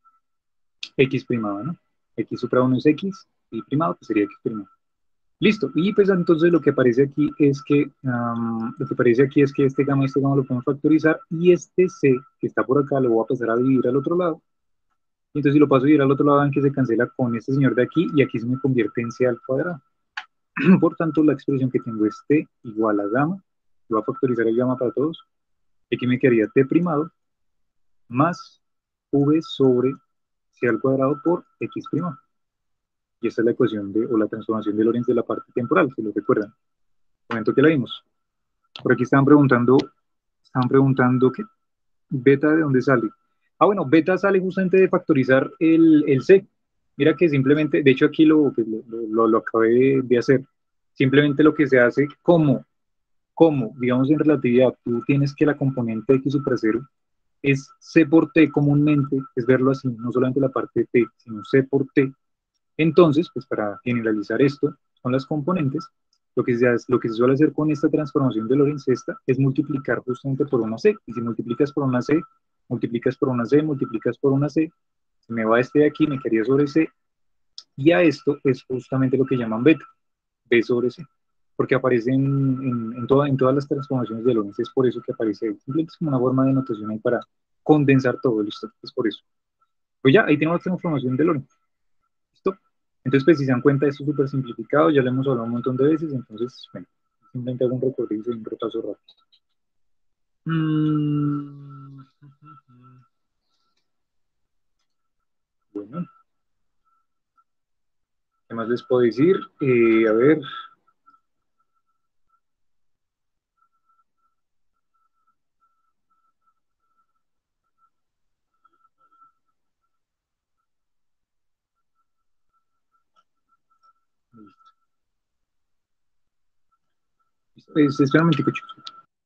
X primado, ¿no? X supra uno es X, y primado, que sería X primado. Listo, y pues entonces lo que aparece aquí es que, um, lo que aparece aquí es que este gamma y este gamma lo podemos factorizar, y este C, que está por acá, lo voy a pasar a dividir al otro lado, y entonces si lo paso a dividir al otro lado, ven que se cancela con este señor de aquí, y aquí se me convierte en C al cuadrado. Por tanto, la expresión que tengo es T igual a gamma, lo voy a factorizar el gamma para todos, y aquí me quedaría T primado más V sobre C al cuadrado por X primado. Y esta es la ecuación de, o la transformación de Lorentz de la parte temporal, si lo recuerdan. Momento que la vimos. Por aquí estaban preguntando, estaban preguntando qué beta de dónde sale. Ah, bueno, beta sale justamente de factorizar el, el C. Mira que simplemente, de hecho aquí lo, pues, lo, lo, lo acabé de hacer. Simplemente lo que se hace como, como, digamos en relatividad, tú tienes que la componente X supra cero es C por T comúnmente, es verlo así, no solamente la parte de T, sino C por T. Entonces, pues para generalizar esto con las componentes, lo que, se hace, lo que se suele hacer con esta transformación de Lorentz esta es multiplicar justamente por una C. Y si multiplicas por una C, multiplicas por una C, multiplicas por una C, se me va este de aquí, me quedaría sobre C, y a esto es justamente lo que llaman beta, B sobre C, porque aparece en, en, en, toda, en todas las transformaciones de Lorentz, es por eso que aparece ahí. Simplemente es como una forma de notación ahí para condensar todo, ¿listo? Es por eso. Pues ya, ahí tenemos la transformación de Lorentz. ¿Listo? Entonces, pues si se dan cuenta, esto es súper simplificado, ya lo hemos hablado un montón de veces, entonces, bueno, simplemente hago un recorrido y un repaso rápido. Mm, bueno, ¿qué más les puedo decir? Eh, a ver, pues, espera un momentico, chicos.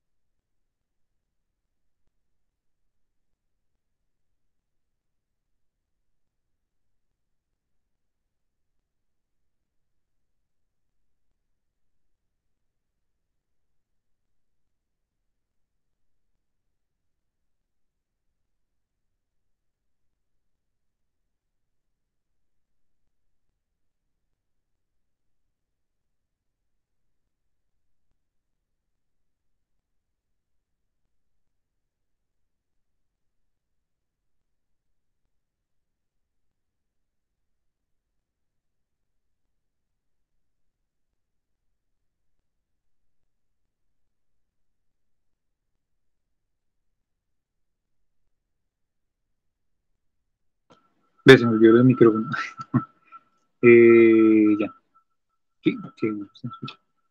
Ve, se me olvidó el micrófono. eh, ya. ¿Qué? ¿Qué?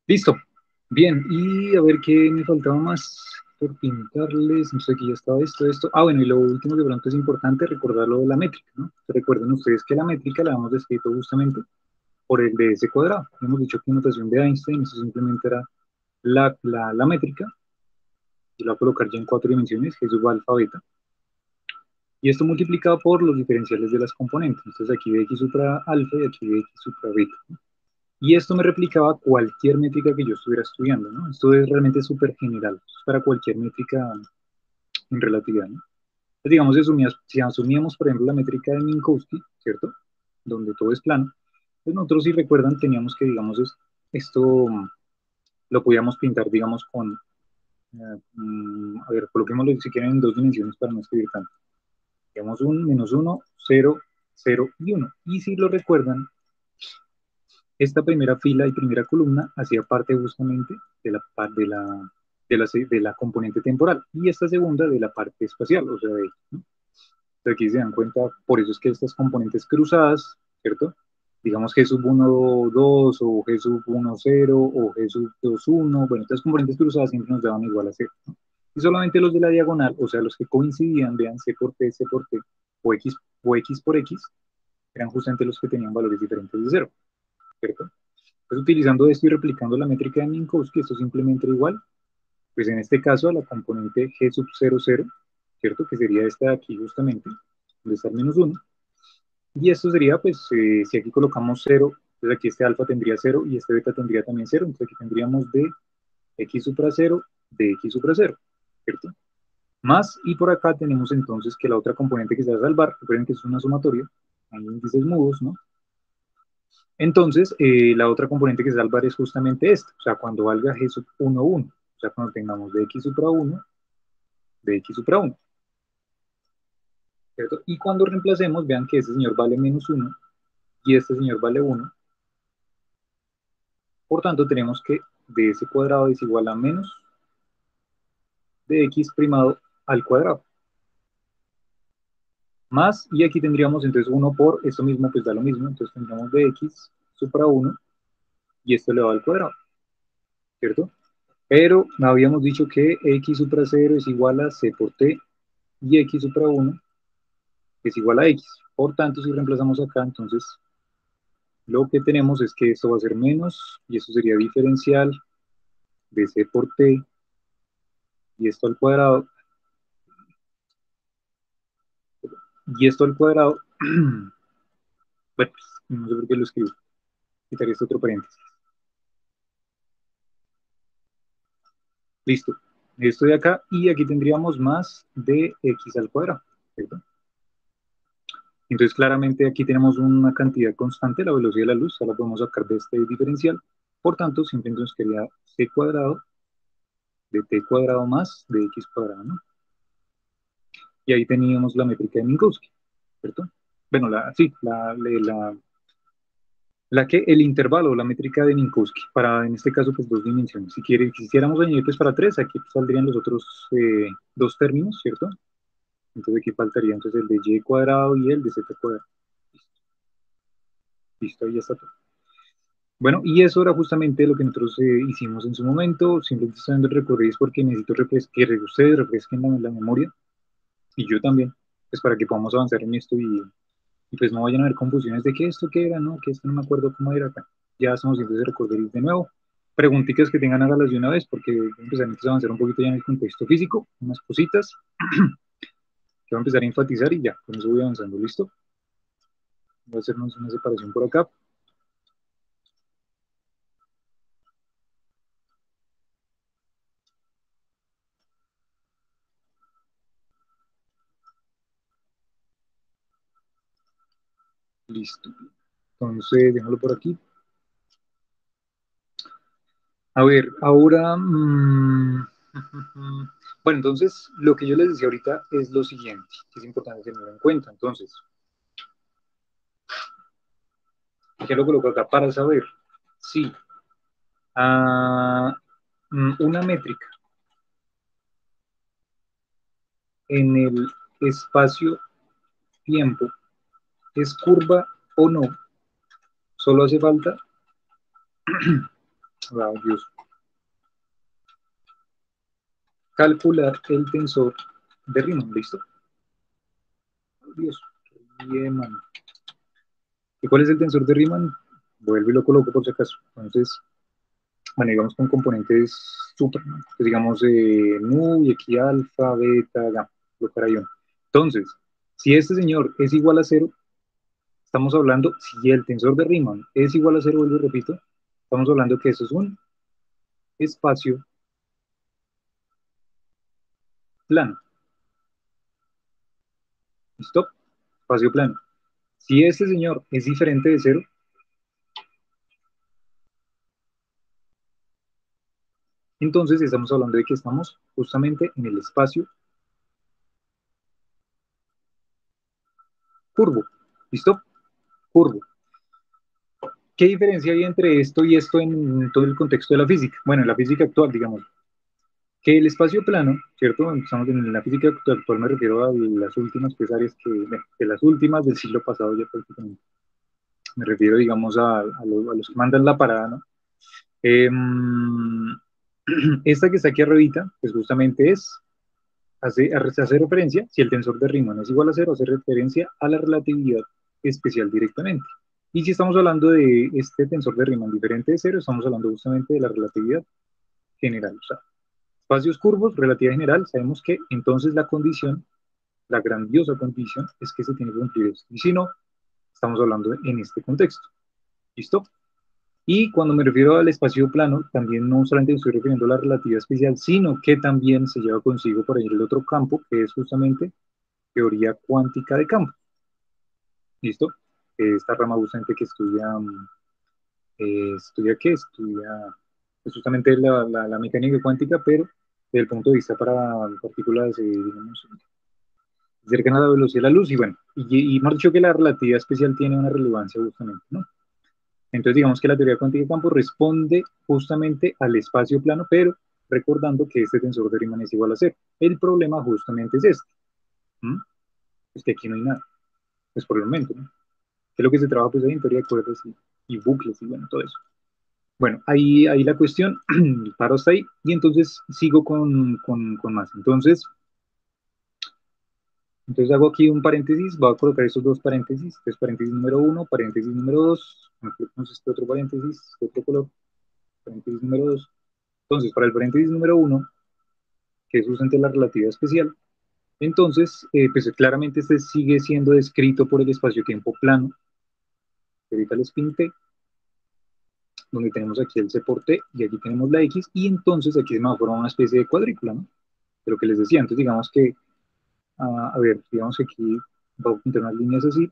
Listo. Bien, y a ver qué me faltaba más por pintarles. No sé, aquí ya estaba esto, esto. Ah, bueno, y lo último que pronto es importante recordar lo de la métrica, ¿no? Recuerden ustedes que la métrica la hemos descrito justamente por el de ese cuadrado. Hemos dicho que notación de Einstein, eso simplemente era la, la, la métrica, y la voy a colocar ya en cuatro dimensiones, que es igual alfa beta. Y esto multiplicado por los diferenciales de las componentes. Entonces aquí de x supra alfa y aquí de x supra beta. Y esto me replicaba cualquier métrica que yo estuviera estudiando, ¿no? Esto es realmente súper general, es para cualquier métrica en relatividad, ¿no? Entonces, digamos, si asumíamos, si asumíamos, por ejemplo, la métrica de Minkowski, ¿cierto? Donde todo es plano, pues nosotros, si recuerdan, teníamos que, digamos, es- esto mm, lo podíamos pintar, digamos, con, eh, mm, a ver, coloquémoslo si quieren en dos dimensiones para no escribir tanto. Digamos, un menos uno, cero, cero y uno. Y si lo recuerdan, esta primera fila y primera columna hacía parte justamente de la, de la, de la, de la componente temporal y esta segunda de la parte espacial, o sea, de, ¿no? Entonces aquí se dan cuenta, por eso es que estas componentes cruzadas, ¿cierto? Digamos G sub uno, dos o G sub uno, cero o G sub dos, uno, bueno, estas componentes cruzadas siempre nos daban igual a cero, ¿no? Y solamente los de la diagonal, o sea, los que coincidían, vean C por T, C por T, o X, o X por X, eran justamente los que tenían valores diferentes de cero, ¿cierto? Pues utilizando esto y replicando la métrica de Minkowski, esto simplemente era igual, pues en este caso a la componente G sub cero, cero, ¿cierto? Que sería esta de aquí justamente, donde está el menos uno. Y esto sería, pues, eh, si aquí colocamos cero, entonces aquí este alfa tendría cero y este beta tendría también cero, entonces aquí tendríamos de x supra cero, de x supra cero, ¿cierto? Más, y por acá tenemos entonces que la otra componente que se va a salvar, recuerden que es una sumatoria, hay índices mudos, ¿no? Entonces, eh, la otra componente que se salvar es justamente esta, o sea, cuando valga g sub uno, uno, o sea, cuando tengamos de x supra uno, de x supra uno, ¿cierto? Y cuando reemplacemos, vean que este señor vale menos uno y este señor vale uno, por tanto, tenemos que de ese cuadrado es igual a menos de x primado al cuadrado. Más, y aquí tendríamos entonces uno por, esto mismo pues da lo mismo, entonces tendríamos de x supra uno y esto elevado al cuadrado, ¿cierto? Pero habíamos dicho que x supra cero es igual a c por t y x supra uno es igual a x. Por tanto, si reemplazamos acá, entonces lo que tenemos es que esto va a ser menos, y esto sería diferencial de c por t, y esto al cuadrado, y esto al cuadrado, bueno, pues, no sé por qué lo escribo, quitaré este otro paréntesis. Listo. Esto de acá, y aquí tendríamos más de x al cuadrado, ¿cierto? Entonces, claramente aquí tenemos una cantidad constante, la velocidad de la luz, ahora podemos sacar de este diferencial. Por tanto, siempre entonces quería c cuadrado de t cuadrado más de x cuadrado, ¿no? Y ahí teníamos la métrica de Minkowski, ¿cierto? Bueno, la, sí, la, la, la que el intervalo, la métrica de Minkowski, para en este caso, pues dos dimensiones. Si quiere, quisiéramos añadir pues para tres, aquí saldrían los otros eh, dos términos, ¿cierto? Entonces aquí faltaría entonces el de y cuadrado y el de z cuadrado. Listo, ahí ya está todo. Bueno, y eso era justamente lo que nosotros eh, hicimos en su momento. Simplemente estoy dando el recorrido porque necesito refres que ustedes refresquen la, la memoria y yo también, pues para que podamos avanzar en esto y, y pues no vayan a haber confusiones de que esto qué era, ¿no? Que esto no me acuerdo cómo era acá. Ya estamos haciendo ese recorrido de nuevo. Preguntitas que tengan hágalas de una vez porque voy a empezar a avanzar un poquito ya en el contexto físico, unas cositas que voy a empezar a enfatizar y ya, con eso voy avanzando, ¿listo? Voy a hacernos una separación por acá. Listo. Entonces, déjalo por aquí. A ver, ahora, mmm, bueno, entonces lo que yo les decía ahorita es lo siguiente, que es importante tenerlo en cuenta. Entonces, ¿qué lo coloco acá? Para saber si ah, mm, una métrica en el espacio-tiempo es curva o no, solo hace falta ah, Dios, calcular el tensor de Riemann, ¿listo? Oh, Dios, Riemann. ¿Y cuál es el tensor de Riemann? Vuelvo y lo coloco por si acaso. Entonces, bueno, digamos con componentes super, ¿no? Pues digamos eh, nu y aquí alfa, beta, gamma, lo para ion. Entonces, si este señor es igual a cero, estamos hablando, si el tensor de Riemann es igual a cero, vuelvo y repito, estamos hablando que eso es un espacio plano. ¿Listo? Espacio plano. Si este señor es diferente de cero, entonces estamos hablando de que estamos justamente en el espacio curvo. ¿Listo? Curvo. ¿Qué diferencia hay entre esto y esto en todo el contexto de la física? Bueno, en la física actual, digamos, que el espacio plano, ¿cierto? Estamos en la física actual, me refiero a las últimas pues, áreas que, de las últimas del siglo pasado ya prácticamente. Me refiero, digamos, a, a, los, a los que mandan la parada, ¿no? Eh, esta que está aquí arribita, pues justamente es, hace, hace referencia, si el tensor de Riemann es igual a cero, hace referencia a la relatividad especial directamente. Y si estamos hablando de este tensor de Riemann diferente de cero, estamos hablando justamente de la relatividad general. O sea, espacios curvos, relatividad general, sabemos que entonces la condición, la grandiosa condición, es que se tiene que cumplir esto. Y si no, estamos hablando en este contexto. ¿Listo? Y cuando me refiero al espacio plano, también no solamente me estoy refiriendo a la relatividad especial, sino que también se lleva consigo por ahí el otro campo, que es justamente teoría cuántica de campo. ¿Listo? Esta rama justamente que estudia, eh, ¿estudia qué? Estudia pues, justamente la, la, la, mecánica cuántica, pero desde el punto de vista para partículas, eh, digamos, cercanas a la velocidad de la luz, y bueno, y, y hemos dicho que la relatividad especial tiene una relevancia justamente, ¿no? Entonces digamos que la teoría cuántica de campo responde justamente al espacio plano, pero recordando que este tensor de Riemann es igual a cero. El problema justamente es este, ¿m? Es que aquí no hay nada, pues por el momento, ¿no? Que es lo que se trabaja pues ahí en teoría de cuerdas y, y bucles y bueno, todo eso. Bueno, ahí, ahí la cuestión, paro hasta ahí, y entonces sigo con, con, con más. Entonces, entonces hago aquí un paréntesis, voy a colocar esos dos paréntesis, entonces paréntesis número uno, paréntesis número dos, este otro paréntesis, este otro color, paréntesis número dos. Entonces, para el paréntesis número uno, que es justamente la relatividad especial, entonces, eh, pues claramente este sigue siendo descrito por el espacio-tiempo plano, que ahorita les pinté, donde tenemos aquí el C por T y aquí tenemos la X, y entonces aquí se me va a formar una especie de cuadrícula, ¿no? De lo que les decía, entonces digamos que, uh, a ver, digamos que aquí voy a pintar unas líneas así,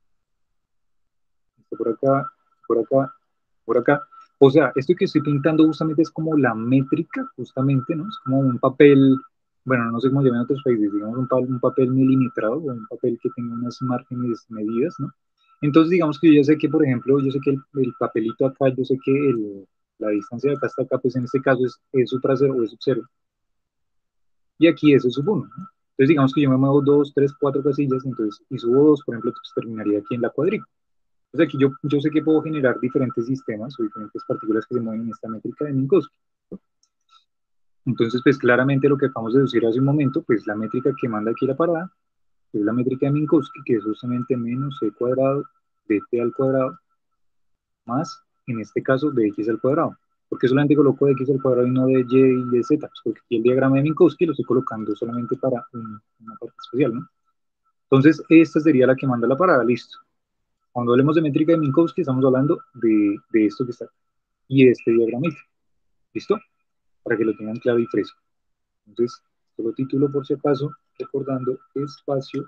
esto por acá, por acá, por acá. O sea, esto que estoy pintando justamente es como la métrica, justamente, ¿no? Es como un papel, bueno, no sé cómo llaman en otros países, digamos un, un papel milimetrado o un papel que tenga unas márgenes medidas, ¿no? Entonces, digamos que yo ya sé que, por ejemplo, yo sé que el, el papelito acá, yo sé que el, la distancia de acá hasta acá, pues en este caso es E sub cero o E sub cero, y aquí es E sub uno, ¿no? Entonces, digamos que yo me muevo dos, tres, cuatro casillas, entonces, y subo dos, por ejemplo, pues terminaría aquí en la cuadrícula. Entonces aquí yo, yo sé que puedo generar diferentes sistemas o diferentes partículas que se mueven en esta métrica de Minkowski. Entonces, pues claramente lo que acabamos de decir hace un momento, pues la métrica que manda aquí la parada es la métrica de Minkowski, que es justamente menos c cuadrado de t al cuadrado más, en este caso, de x al cuadrado. ¿Por qué solamente coloco de x al cuadrado y no de y y de z? Pues porque aquí el diagrama de Minkowski lo estoy colocando solamente para un, una parte especial, ¿no? Entonces, esta sería la que manda la parada, listo. Cuando hablemos de métrica de Minkowski, estamos hablando de, de esto que está aquí y de este diagramita. ¿Listo? Para que lo tengan claro y fresco. Entonces, solo título por si acaso, recordando espacio,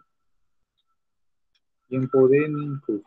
tiempo de Minkowski.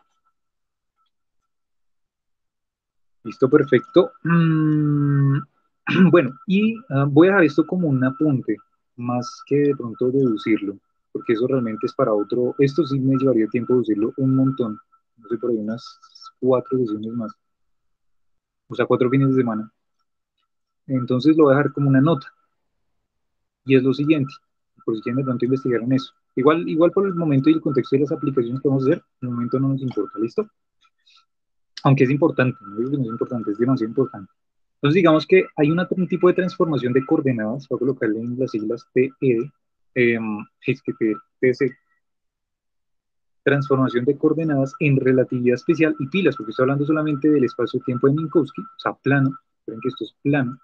Listo, perfecto. Mm, bueno, y uh, voy a dejar esto como un apunte, más que de pronto deducirlo, porque eso realmente es para otro. Esto sí me llevaría tiempo deducirlo un montón. No sé, por ahí unas cuatro sesiones más. O sea, cuatro fines de semana. Entonces lo voy a dejar como una nota. Y es lo siguiente, por si quieren de pronto investigar en eso. Igual, igual por el momento y el contexto de las aplicaciones que vamos a hacer, en el momento no nos importa, ¿listo? Aunque es importante, no digo que no es importante, es demasiado importante. Entonces, digamos que hay una- un tipo de transformación de coordenadas, voy a colocarle en las siglas T E D, eh, es que T C, transformación de coordenadas en relatividad especial y pilas, porque estoy hablando solamente del espacio-tiempo de Minkowski, o sea, plano, ven que esto es plano,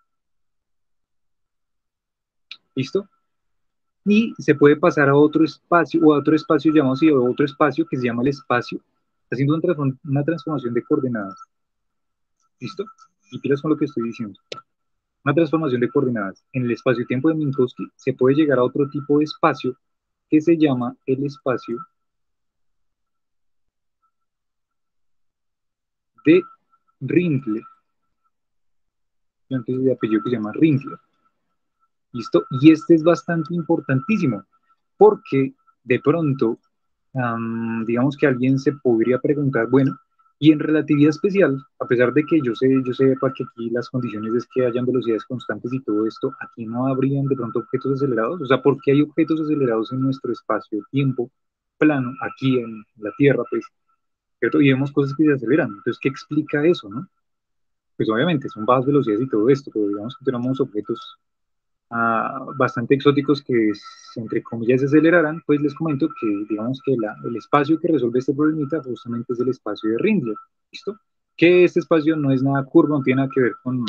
¿listo? Y se puede pasar a otro espacio, o a otro espacio llamado así, o a otro espacio que se llama el espacio, haciendo una, transform una transformación de coordenadas, ¿listo? Y pilas con lo que estoy diciendo. Una transformación de coordenadas en el espacio-tiempo de Minkowski se puede llegar a otro tipo de espacio que se llama el espacio de Rindler, antes de apellido que se llama Rindler, ¿listo? Y este es bastante importantísimo, porque de pronto, um, digamos que alguien se podría preguntar, bueno, y en relatividad especial, a pesar de que yo sé, yo sepa que aquí las condiciones es que hayan velocidades constantes y todo esto, aquí no habrían de pronto objetos acelerados, o sea, ¿por qué hay objetos acelerados en nuestro espacio-tiempo plano, aquí en la Tierra, pues, ¿cierto? Y vemos cosas que se aceleran, entonces, ¿qué explica eso, no? Pues obviamente son bajas velocidades y todo esto, pero digamos que tenemos objetos uh, bastante exóticos que, entre comillas, se acelerarán, pues les comento que, digamos que la, el espacio que resuelve este problemita justamente es el espacio de Rindler, ¿listo? Que este espacio no es nada curvo, no tiene nada que ver con,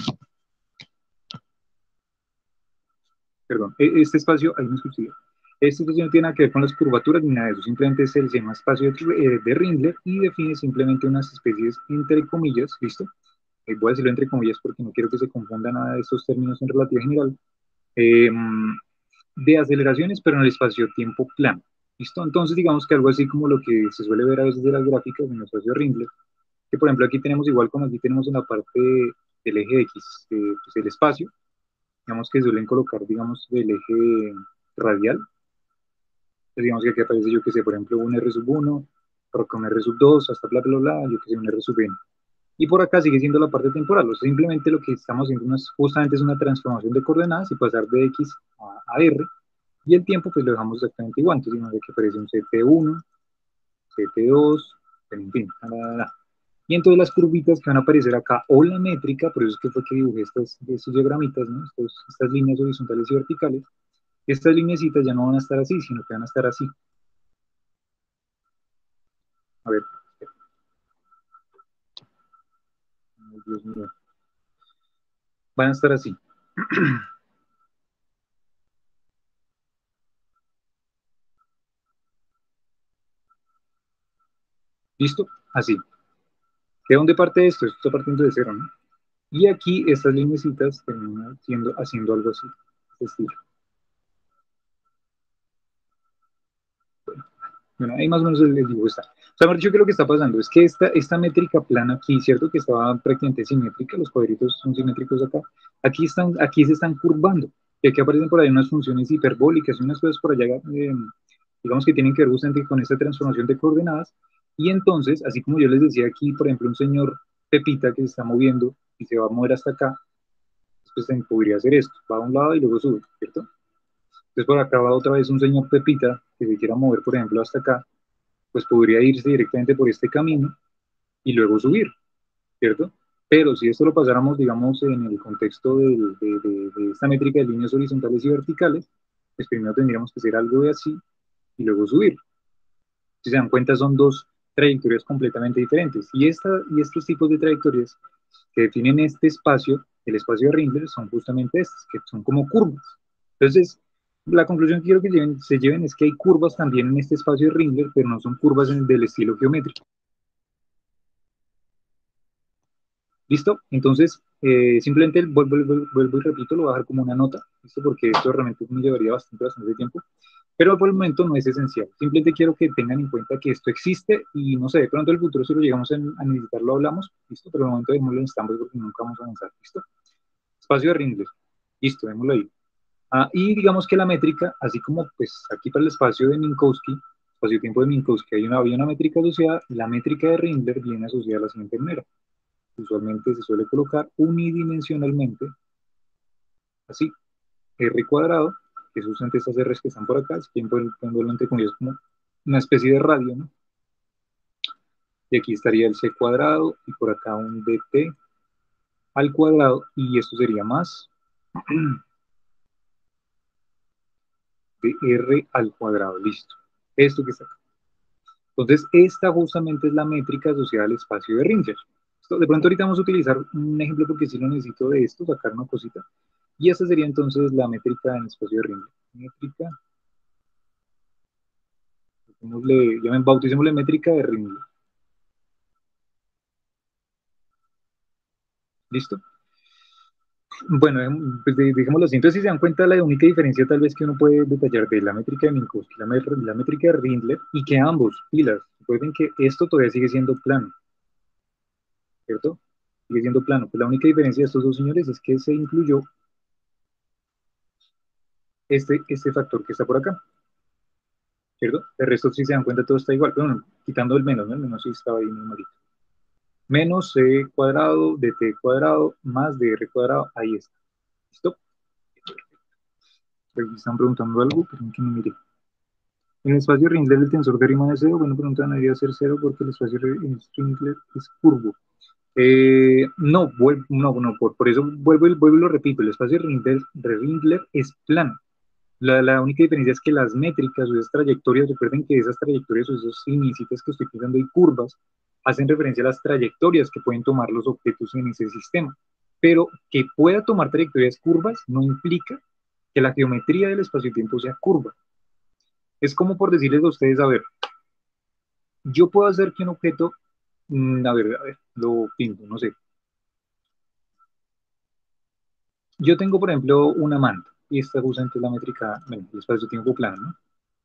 perdón, e, este espacio, ahí me escuché, este espacio no tiene nada que ver con las curvaturas ni nada de eso, simplemente se llama espacio de, eh, de Rindler y define simplemente unas especies entre comillas, ¿listo? Eh, voy a decirlo entre comillas porque no quiero que se confundan nada de estos términos en relatividad general. Eh, de aceleraciones, pero en el espacio-tiempo plano. ¿Listo? Entonces, digamos que algo así como lo que se suele ver a veces de las gráficas en el espacio Rindler, que por ejemplo aquí tenemos igual como aquí tenemos en la parte del eje X, eh, pues el espacio, digamos que suelen colocar, digamos, del eje radial, pues digamos que aquí aparece yo que sé, por ejemplo, un R sub uno, por un R sub dos, hasta bla, bla, bla, yo que sé, un R sub n. Y por acá sigue siendo la parte temporal, o sea, simplemente lo que estamos haciendo es, justamente es una transformación de coordenadas y pasar de X a, a R, y el tiempo pues lo dejamos exactamente igual, entonces digamos que aparece un C T uno, C T dos, en fin, la, la, la. Y entonces las curvitas que van a aparecer acá, o la métrica, por eso es que fue que dibujé estas, estos diagramitas, ¿no? Estos, estas líneas horizontales y verticales, estas lineecitas ya no van a estar así, sino que van a estar así. A ver, Dios mío, van a estar así. ¿Listo? Así. ¿De dónde parte esto? Esto está partiendo de cero, ¿no? Y aquí estas lineecitas terminan siendo, haciendo algo así. Es decir, bueno, ahí más o menos el, el dibujo está. O sea, mejor dicho, que lo que está pasando es que esta, esta métrica plana aquí, ¿cierto? Que estaba prácticamente simétrica, los cuadritos son simétricos acá. Aquí, están, aquí se están curvando. Y aquí aparecen por ahí unas funciones hiperbólicas y unas cosas por allá, eh, digamos que tienen que ver justamente con esta transformación de coordenadas. Y entonces, así como yo les decía aquí, por ejemplo, un señor Pepita que se está moviendo y se va a mover hasta acá, pues podría hacer esto, va a un lado y luego sube, ¿cierto? Entonces por acá va otra vez un señor Pepita que se quiera mover, por ejemplo, hasta acá, pues podría irse directamente por este camino y luego subir, ¿cierto? Pero si esto lo pasáramos, digamos, en el contexto de, de, de, de esta métrica de líneas horizontales y verticales, pues primero tendríamos que hacer algo de así y luego subir. Si se dan cuenta, son dos trayectorias completamente diferentes. Y, esta, y estos tipos de trayectorias que definen este espacio, el espacio de Rindler, son justamente estas, que son como curvas. Entonces, la conclusión que quiero que lleven, se lleven es que hay curvas también en este espacio de Rindler, pero no son curvas en, del estilo geométrico. ¿Listo? Entonces, eh, simplemente vuelvo, vuelvo, vuelvo, y repito, lo voy a dejar como una nota, ¿listo? Porque esto realmente me llevaría bastante, bastante tiempo, pero por el momento no es esencial. Simplemente quiero que tengan en cuenta que esto existe y no sé, de pronto en el futuro si lo llegamos a, a necesitar lo hablamos, ¿listo? Pero el momento dejémoslo en stand porque nunca vamos a avanzar, ¿listo? Espacio de Rindler, listo, démoslo ahí. Ah, y digamos que la métrica, así como pues aquí para el espacio de Minkowski, espacio-tiempo de Minkowski, hay una, hay una métrica asociada, la métrica de Rindler viene asociada a la siguiente manera. Usualmente se suele colocar unidimensionalmente, así, R cuadrado, que es justamente estas R's que están por acá, si quieren ponerlo entre comillas como una especie de radio, ¿no? Y aquí estaría el C cuadrado y por acá un dt al cuadrado, y esto sería más de R al cuadrado, listo. Esto que está acá. Entonces, esta justamente es la métrica asociada al espacio de Ringler. Esto, de pronto ahorita vamos a utilizar un ejemplo porque si lo necesito de esto, sacar una cosita. Y esta sería entonces la métrica en espacio de Ringler. Métrica, llamen, bauticémosle métrica de Ringler. ¿Listo? Bueno, em, pues dejémoslo así. Entonces, si se dan cuenta, la única diferencia tal vez que uno puede detallar de la métrica de Minkowski, la, la métrica de Rindler, y que ambos, pilas, recuerden que esto todavía sigue siendo plano, ¿cierto? Sigue siendo plano. Pues la única diferencia de estos dos señores es que se incluyó este, este factor que está por acá, ¿cierto? El resto, si se dan cuenta, todo está igual. Bueno, quitando el menos, ¿no? El menos sí estaba ahí normalito. Menos c cuadrado de t cuadrado más de r cuadrado, ahí está. ¿Listo? Aquí están preguntando algo, pero que me mire. En el espacio Rindler el tensor de Riemann es cero. Bueno, pregunta, no debería ser cero porque el espacio Rindler es curvo. Eh, no, no, no, por, por eso vuelvo, vuelvo y lo repito, el espacio Rindler, Rindler es plano. La, la, única diferencia es que las métricas o esas trayectorias, recuerden que esas trayectorias o esos inicios que estoy pensando y curvas hacen referencia a las trayectorias que pueden tomar los objetos en ese sistema. Pero que pueda tomar trayectorias curvas no implica que la geometría del espacio-tiempo sea curva. Es como por decirles a ustedes, a ver, yo puedo hacer que un objeto, mmm, a ver, a ver, lo pinto, no sé. Yo tengo, por ejemplo, una manta, y esta justamente es la métrica, bueno, el espacio-tiempo plano, ¿no?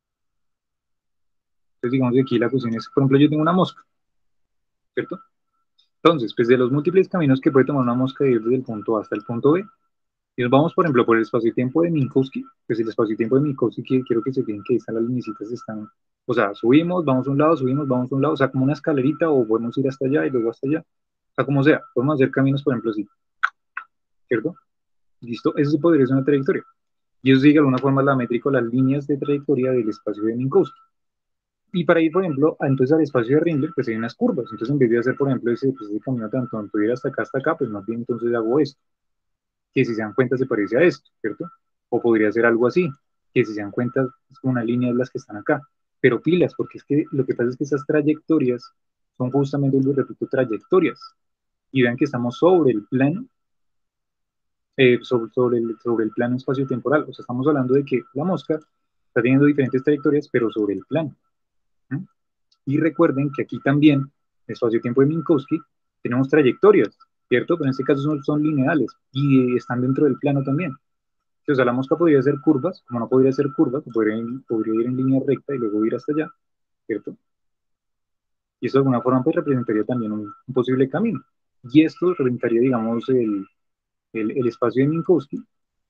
Entonces, digamos que aquí la cuestión es, por ejemplo, yo tengo una mosca, ¿cierto? Entonces, pues de los múltiples caminos que puede tomar una mosca de ir desde el punto A hasta el punto B, y nos vamos, por ejemplo, por el espacio-tiempo de Minkowski, pues el espacio-tiempo de Minkowski, quiero que se fijen que están las linecitas, están, o sea, subimos, vamos a un lado, subimos, vamos a un lado, o sea, como una escalerita, o podemos ir hasta allá y luego hasta allá, o sea, como sea, podemos hacer caminos, por ejemplo, así, ¿cierto? Listo, eso podría ser una trayectoria. Y eso sigue de alguna forma la métrica o las líneas de trayectoria del espacio de Minkowski. Y para ir, por ejemplo, a, entonces al espacio de Rindler, pues hay unas curvas. Entonces, en vez de hacer, por ejemplo, ese, pues, ese camino tanto, tanto ir hasta acá, hasta acá, pues más bien entonces hago esto, que si se dan cuenta se parece a esto, ¿cierto? O podría ser algo así, que si se dan cuenta es como una línea de las que están acá. Pero pilas, porque es que lo que pasa es que esas trayectorias son justamente, lo repito, trayectorias. Y vean que estamos sobre el plano, eh, sobre, sobre, el, sobre el plano espacio-temporal. O sea, estamos hablando de que la mosca está teniendo diferentes trayectorias, pero sobre el plano. ¿Mm? Y recuerden que aquí también, el espacio-tiempo de Minkowski, tenemos trayectorias, ¿cierto? Pero en este caso son, son lineales y están dentro del plano también. O sea, la mosca podría hacer curvas, como no podría hacer curvas, podría, podría ir en línea recta y luego ir hasta allá, ¿cierto? Y eso de alguna forma pues, representaría también un, un posible camino. Y esto representaría, digamos, el, el, el espacio de Minkowski,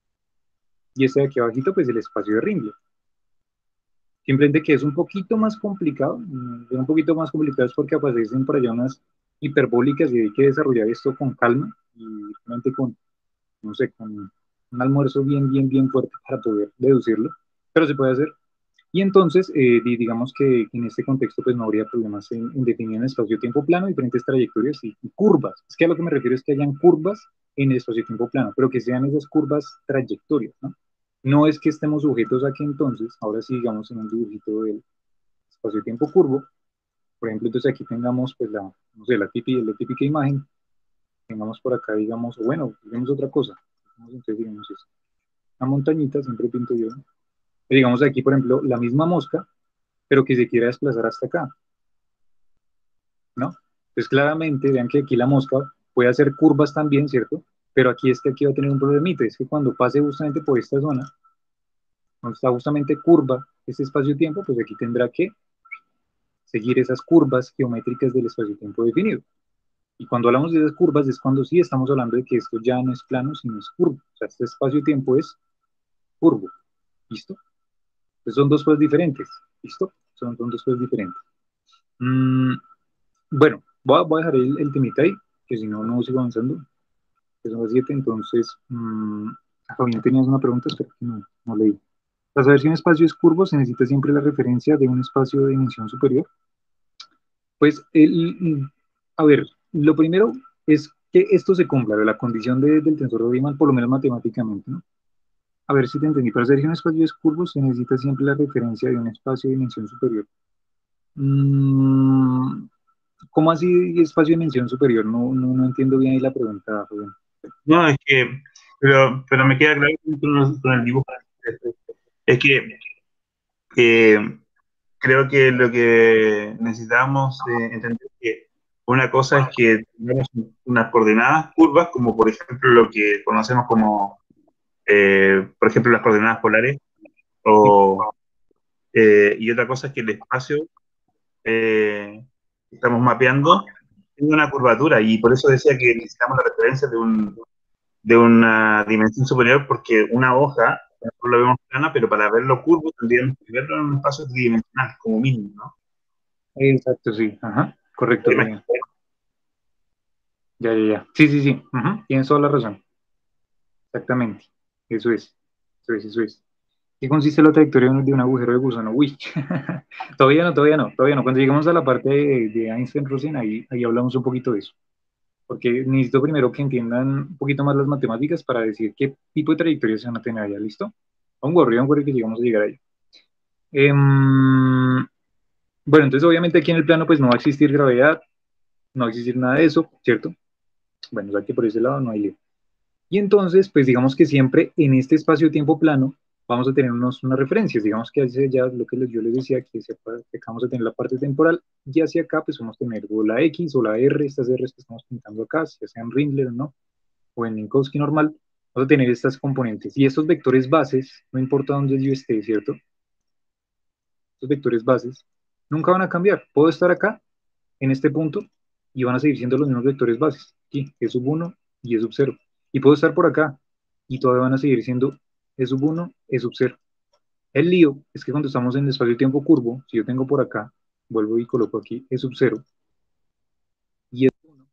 y este de aquí abajito, pues el espacio de Rindler. Simplemente que es un poquito más complicado, es un poquito más complicado es porque aparecen por allá unas hiperbólicas y hay que desarrollar esto con calma y realmente con, no sé, con un almuerzo bien, bien, bien fuerte para poder deducirlo, pero se puede hacer. Y entonces, eh, digamos que en este contexto pues no habría problemas en, en definir en espacio-tiempo plano diferentes trayectorias y, y curvas. Es que a lo que me refiero es que hayan curvas en el espacio-tiempo plano, pero que sean esas curvas trayectorias, ¿no? No es que estemos sujetos a que entonces, ahora sí, digamos, en un dibujito del espacio-tiempo curvo, por ejemplo, entonces aquí tengamos, pues, la, no sé, la típica, la típica imagen, tengamos por acá, digamos, o bueno, digamos otra cosa, entonces, digamos eso, una montañita, siempre pinto yo, ¿no? Digamos aquí, por ejemplo, la misma mosca, pero que se quiera desplazar hasta acá, ¿no? Entonces, claramente, vean que aquí la mosca puede hacer curvas también, ¿cierto? Pero aquí es que aquí va a tener un problemita, es que cuando pase justamente por esta zona, donde está justamente curva este espacio-tiempo, pues aquí tendrá que seguir esas curvas geométricas del espacio-tiempo definido. Y cuando hablamos de esas curvas es cuando sí estamos hablando de que esto ya no es plano, sino es curvo. O sea, este espacio-tiempo es curvo. ¿Listo? Entonces son dos cosas diferentes. ¿Listo? Son, son dos cosas diferentes. Mm, bueno, voy a, voy a dejar el, el temita ahí, que si no, no sigo avanzando. Que son las siete, entonces... Mmm, Fabián, tenías una pregunta, espero que no, no leí. Para saber si un espacio es curvo, se necesita siempre la referencia de un espacio de dimensión superior. Pues, el, a ver, lo primero es que esto se cumpla, de la condición de, del tensor de Riemann, por lo menos matemáticamente, ¿no? A ver si te entendí. Para hacer que un espacio es curvo se necesita siempre la referencia de un espacio de dimensión superior. Mm, ¿Cómo así espacio de dimensión superior? No, no, no entiendo bien ahí la pregunta, Rubén. No, es que, pero, pero me queda claro con, con el dibujo. Es que eh, creo que lo que necesitamos eh, entender es que una cosa es que tengamos unas coordenadas curvas, como por ejemplo lo que conocemos como, eh, por ejemplo, las coordenadas polares, Sí, o, eh, y otra cosa es que el espacio eh, que estamos mapeando tiene una curvatura, y por eso decía que necesitamos la referencia de un, de una dimensión superior, porque una hoja, nosotros lo vemos plana, pero para verlo curvo tendríamos que verlo en un espacio tridimensional, como mínimo, ¿no? exacto, sí. Ajá, correcto, Rubén. Ya, ya, ya. Sí, sí, sí. Ujú, tienes toda la razón. Exactamente. Eso es. Eso es, eso es. ¿Qué consiste la trayectoria de un agujero de gusano? Uy, todavía no, todavía no, todavía no. Cuando lleguemos a la parte de, de Einstein-Rosen, ahí, ahí hablamos un poquito de eso. Porque necesito primero que entiendan un poquito más las matemáticas para decir qué tipo de trayectorias se van a tener allá, ¿listo? Un gorro, un gorro que llegamos a llegar ahí. Em, bueno, entonces obviamente aquí en el plano pues no va a existir gravedad, no va a existir nada de eso, ¿cierto? Bueno, o sea que por ese lado no hay lío. Y entonces, pues digamos que siempre en este espacio-tiempo plano vamos a tener unos, unas referencias, digamos que hacia allá, lo que yo les decía, que, hacia, que acá vamos a tener la parte temporal, y hacia acá pues vamos a tener o la X o la R, estas R que estamos pintando acá, ya sea en Rindler o no, o en Minkowski normal, vamos a tener estas componentes. Y estos vectores bases, no importa dónde yo esté, ¿cierto? Estos vectores bases nunca van a cambiar. Puedo estar acá, en este punto, y van a seguir siendo los mismos vectores bases. Aquí, E sub uno y E sub cero. Y puedo estar por acá, y todavía van a seguir siendo E sub uno, E sub cero. El lío es que cuando estamos en el espacio-tiempo curvo, si yo tengo por acá, vuelvo y coloco aquí E sub cero, y E sub uno.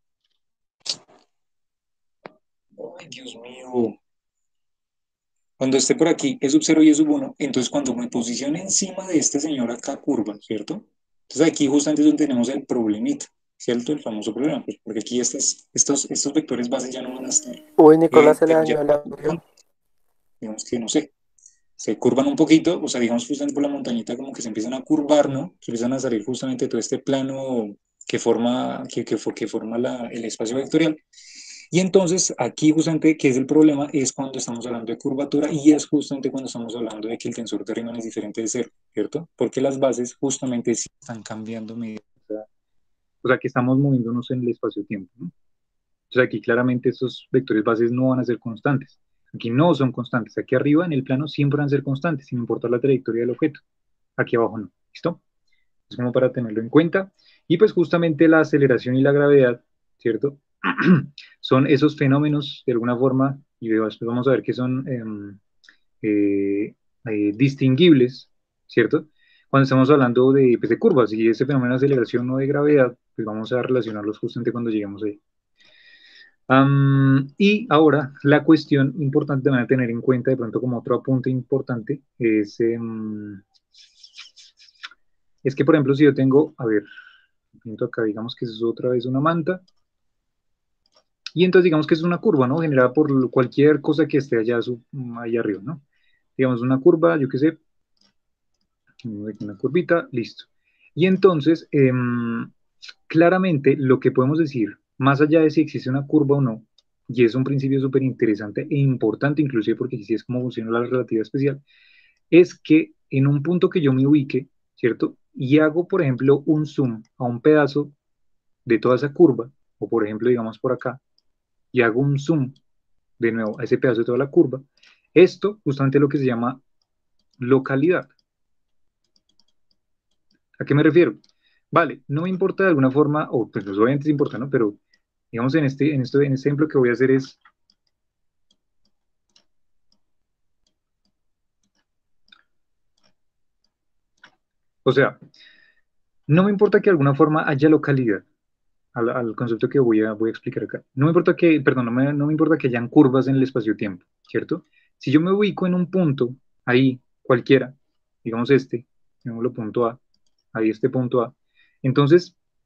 Ay, Dios mío. Cuando esté por aquí, E sub cero y E sub uno, entonces cuando me posicione encima de este señor acá curva, ¿cierto? Entonces aquí justamente es donde tenemos el problemita, ¿cierto? El famoso problema, pues, porque aquí estas, estos, estos vectores bases ya no van a estar, Uy, Nicolás, eh, se le ya dañó el audio. digamos que no sé, se curvan un poquito, o sea, digamos justamente por la montañita como que se empiezan a curvar, ¿no? Se empiezan a salir justamente todo este plano que forma, que, que, que forma la, el espacio vectorial. Y entonces aquí justamente, ¿qué es el problema? Es cuando estamos hablando de curvatura y es justamente cuando estamos hablando de que el tensor de Riemann es diferente de cero, ¿cierto? Porque las bases justamente sí están cambiando medida, o sea, que estamos moviéndonos en el espacio-tiempo, ¿no? Entonces aquí claramente estos vectores bases no van a ser constantes. Aquí no son constantes. Aquí arriba en el plano siempre van a ser constantes, sin importar la trayectoria del objeto. Aquí abajo no. ¿Listo? Es como para tenerlo en cuenta. Y pues justamente la aceleración y la gravedad, ¿cierto? Son esos fenómenos de alguna forma, y después vamos a ver que son eh, eh, eh, distinguibles, ¿cierto? Cuando estamos hablando de, pues, de curvas y ese fenómeno de aceleración o de gravedad, pues vamos a relacionarlos justamente cuando lleguemos ahí. Um, y ahora la cuestión importante a tener en cuenta, de pronto como otro apunte importante, es, um, es que, por ejemplo, si yo tengo, a ver, pinto acá, digamos que es otra vez una manta, y entonces digamos que es una curva, ¿no? Generada por cualquier cosa que esté allá, allá arriba, ¿no? Digamos una curva, yo qué sé, una curvita, listo. Y entonces, eh, claramente lo que podemos decir, más allá de si existe una curva o no, y es un principio súper interesante e importante, inclusive porque así es como funciona la relatividad especial, es que en un punto que yo me ubique, ¿cierto? Y hago, por ejemplo, un zoom a un pedazo de toda esa curva, o por ejemplo, digamos por acá, y hago un zoom de nuevo a ese pedazo de toda la curva, esto justamente es lo que se llama localidad. ¿A qué me refiero? Vale, no me importa de alguna forma, o pues obviamente sí importa, ¿no? Pero digamos en este, en esto, en este ejemplo que voy a hacer es, o sea, no me importa que de alguna forma haya localidad al, al concepto que voy a, voy a explicar acá. No me importa que, perdón, no me, no me importa que hayan curvas en el espacio-tiempo, ¿cierto? Si yo me ubico en un punto, ahí, cualquiera, digamos este, llamémoslo punto A, ahí este punto A, entonces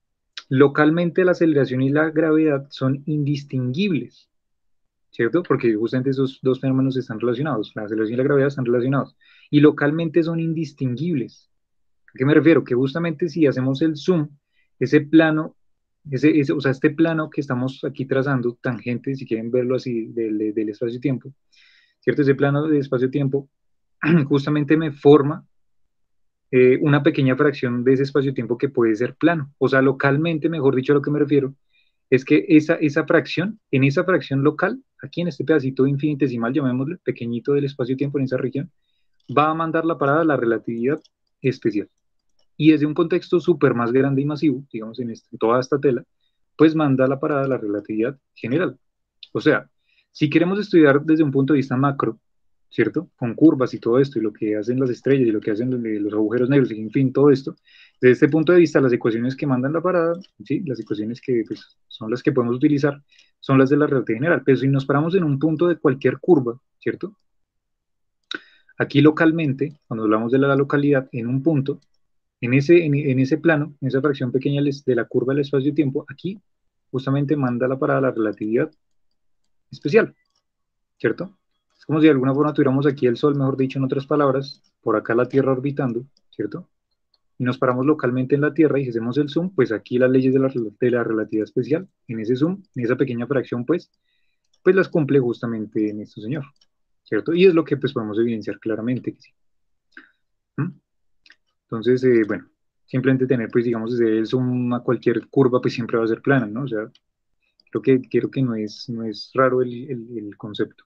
localmente la aceleración y la gravedad son indistinguibles, ¿cierto? Porque justamente esos dos fenómenos están relacionados, la aceleración y la gravedad están relacionados, y localmente son indistinguibles. ¿A qué me refiero? Que justamente si hacemos el zoom, ese plano, ese, ese, o sea, este plano que estamos aquí trazando, tangente, si quieren verlo así, del, del espacio-tiempo, ¿cierto? Ese plano de espacio-tiempo justamente me forma eh, una pequeña fracción de ese espacio-tiempo que puede ser plano. O sea, localmente, mejor dicho, a lo que me refiero, es que esa, esa fracción, en esa fracción local, aquí en este pedacito infinitesimal, llamémosle, pequeñito del espacio-tiempo en esa región, va a mandar la parada a la relatividad especial. Y desde un contexto súper más grande y masivo, digamos en, este, en toda esta tela, pues manda la parada a la relatividad general. O sea, si queremos estudiar desde un punto de vista macro, ¿cierto? Con curvas y todo esto, y lo que hacen las estrellas y lo que hacen los agujeros negros, y en fin, todo esto, desde este punto de vista, las ecuaciones que mandan la parada, ¿sí? Las ecuaciones que pues, son las que podemos utilizar, son las de la relatividad general. Pero si nos paramos en un punto de cualquier curva, ¿cierto? Aquí localmente, cuando hablamos de la localidad, en un punto, en ese, en, en ese plano, en esa fracción pequeña de la curva del espacio-tiempo, aquí justamente manda la parada la relatividad especial, ¿cierto? Es como si de alguna forma tuviéramos aquí el Sol, mejor dicho, en otras palabras, por acá la Tierra orbitando, ¿cierto? Y nos paramos localmente en la Tierra y si hacemos el zoom, pues aquí las leyes de la, de la relatividad especial, en ese zoom, en esa pequeña fracción, pues, pues las cumple justamente en esto, señor, ¿cierto? Y es lo que pues podemos evidenciar claramente que sí. ¿Mm? Entonces, eh, bueno, simplemente tener, pues, digamos, desde el zoom a cualquier curva, pues siempre va a ser plana, ¿no? O sea, creo que, creo que no es, no es raro el, el, el concepto.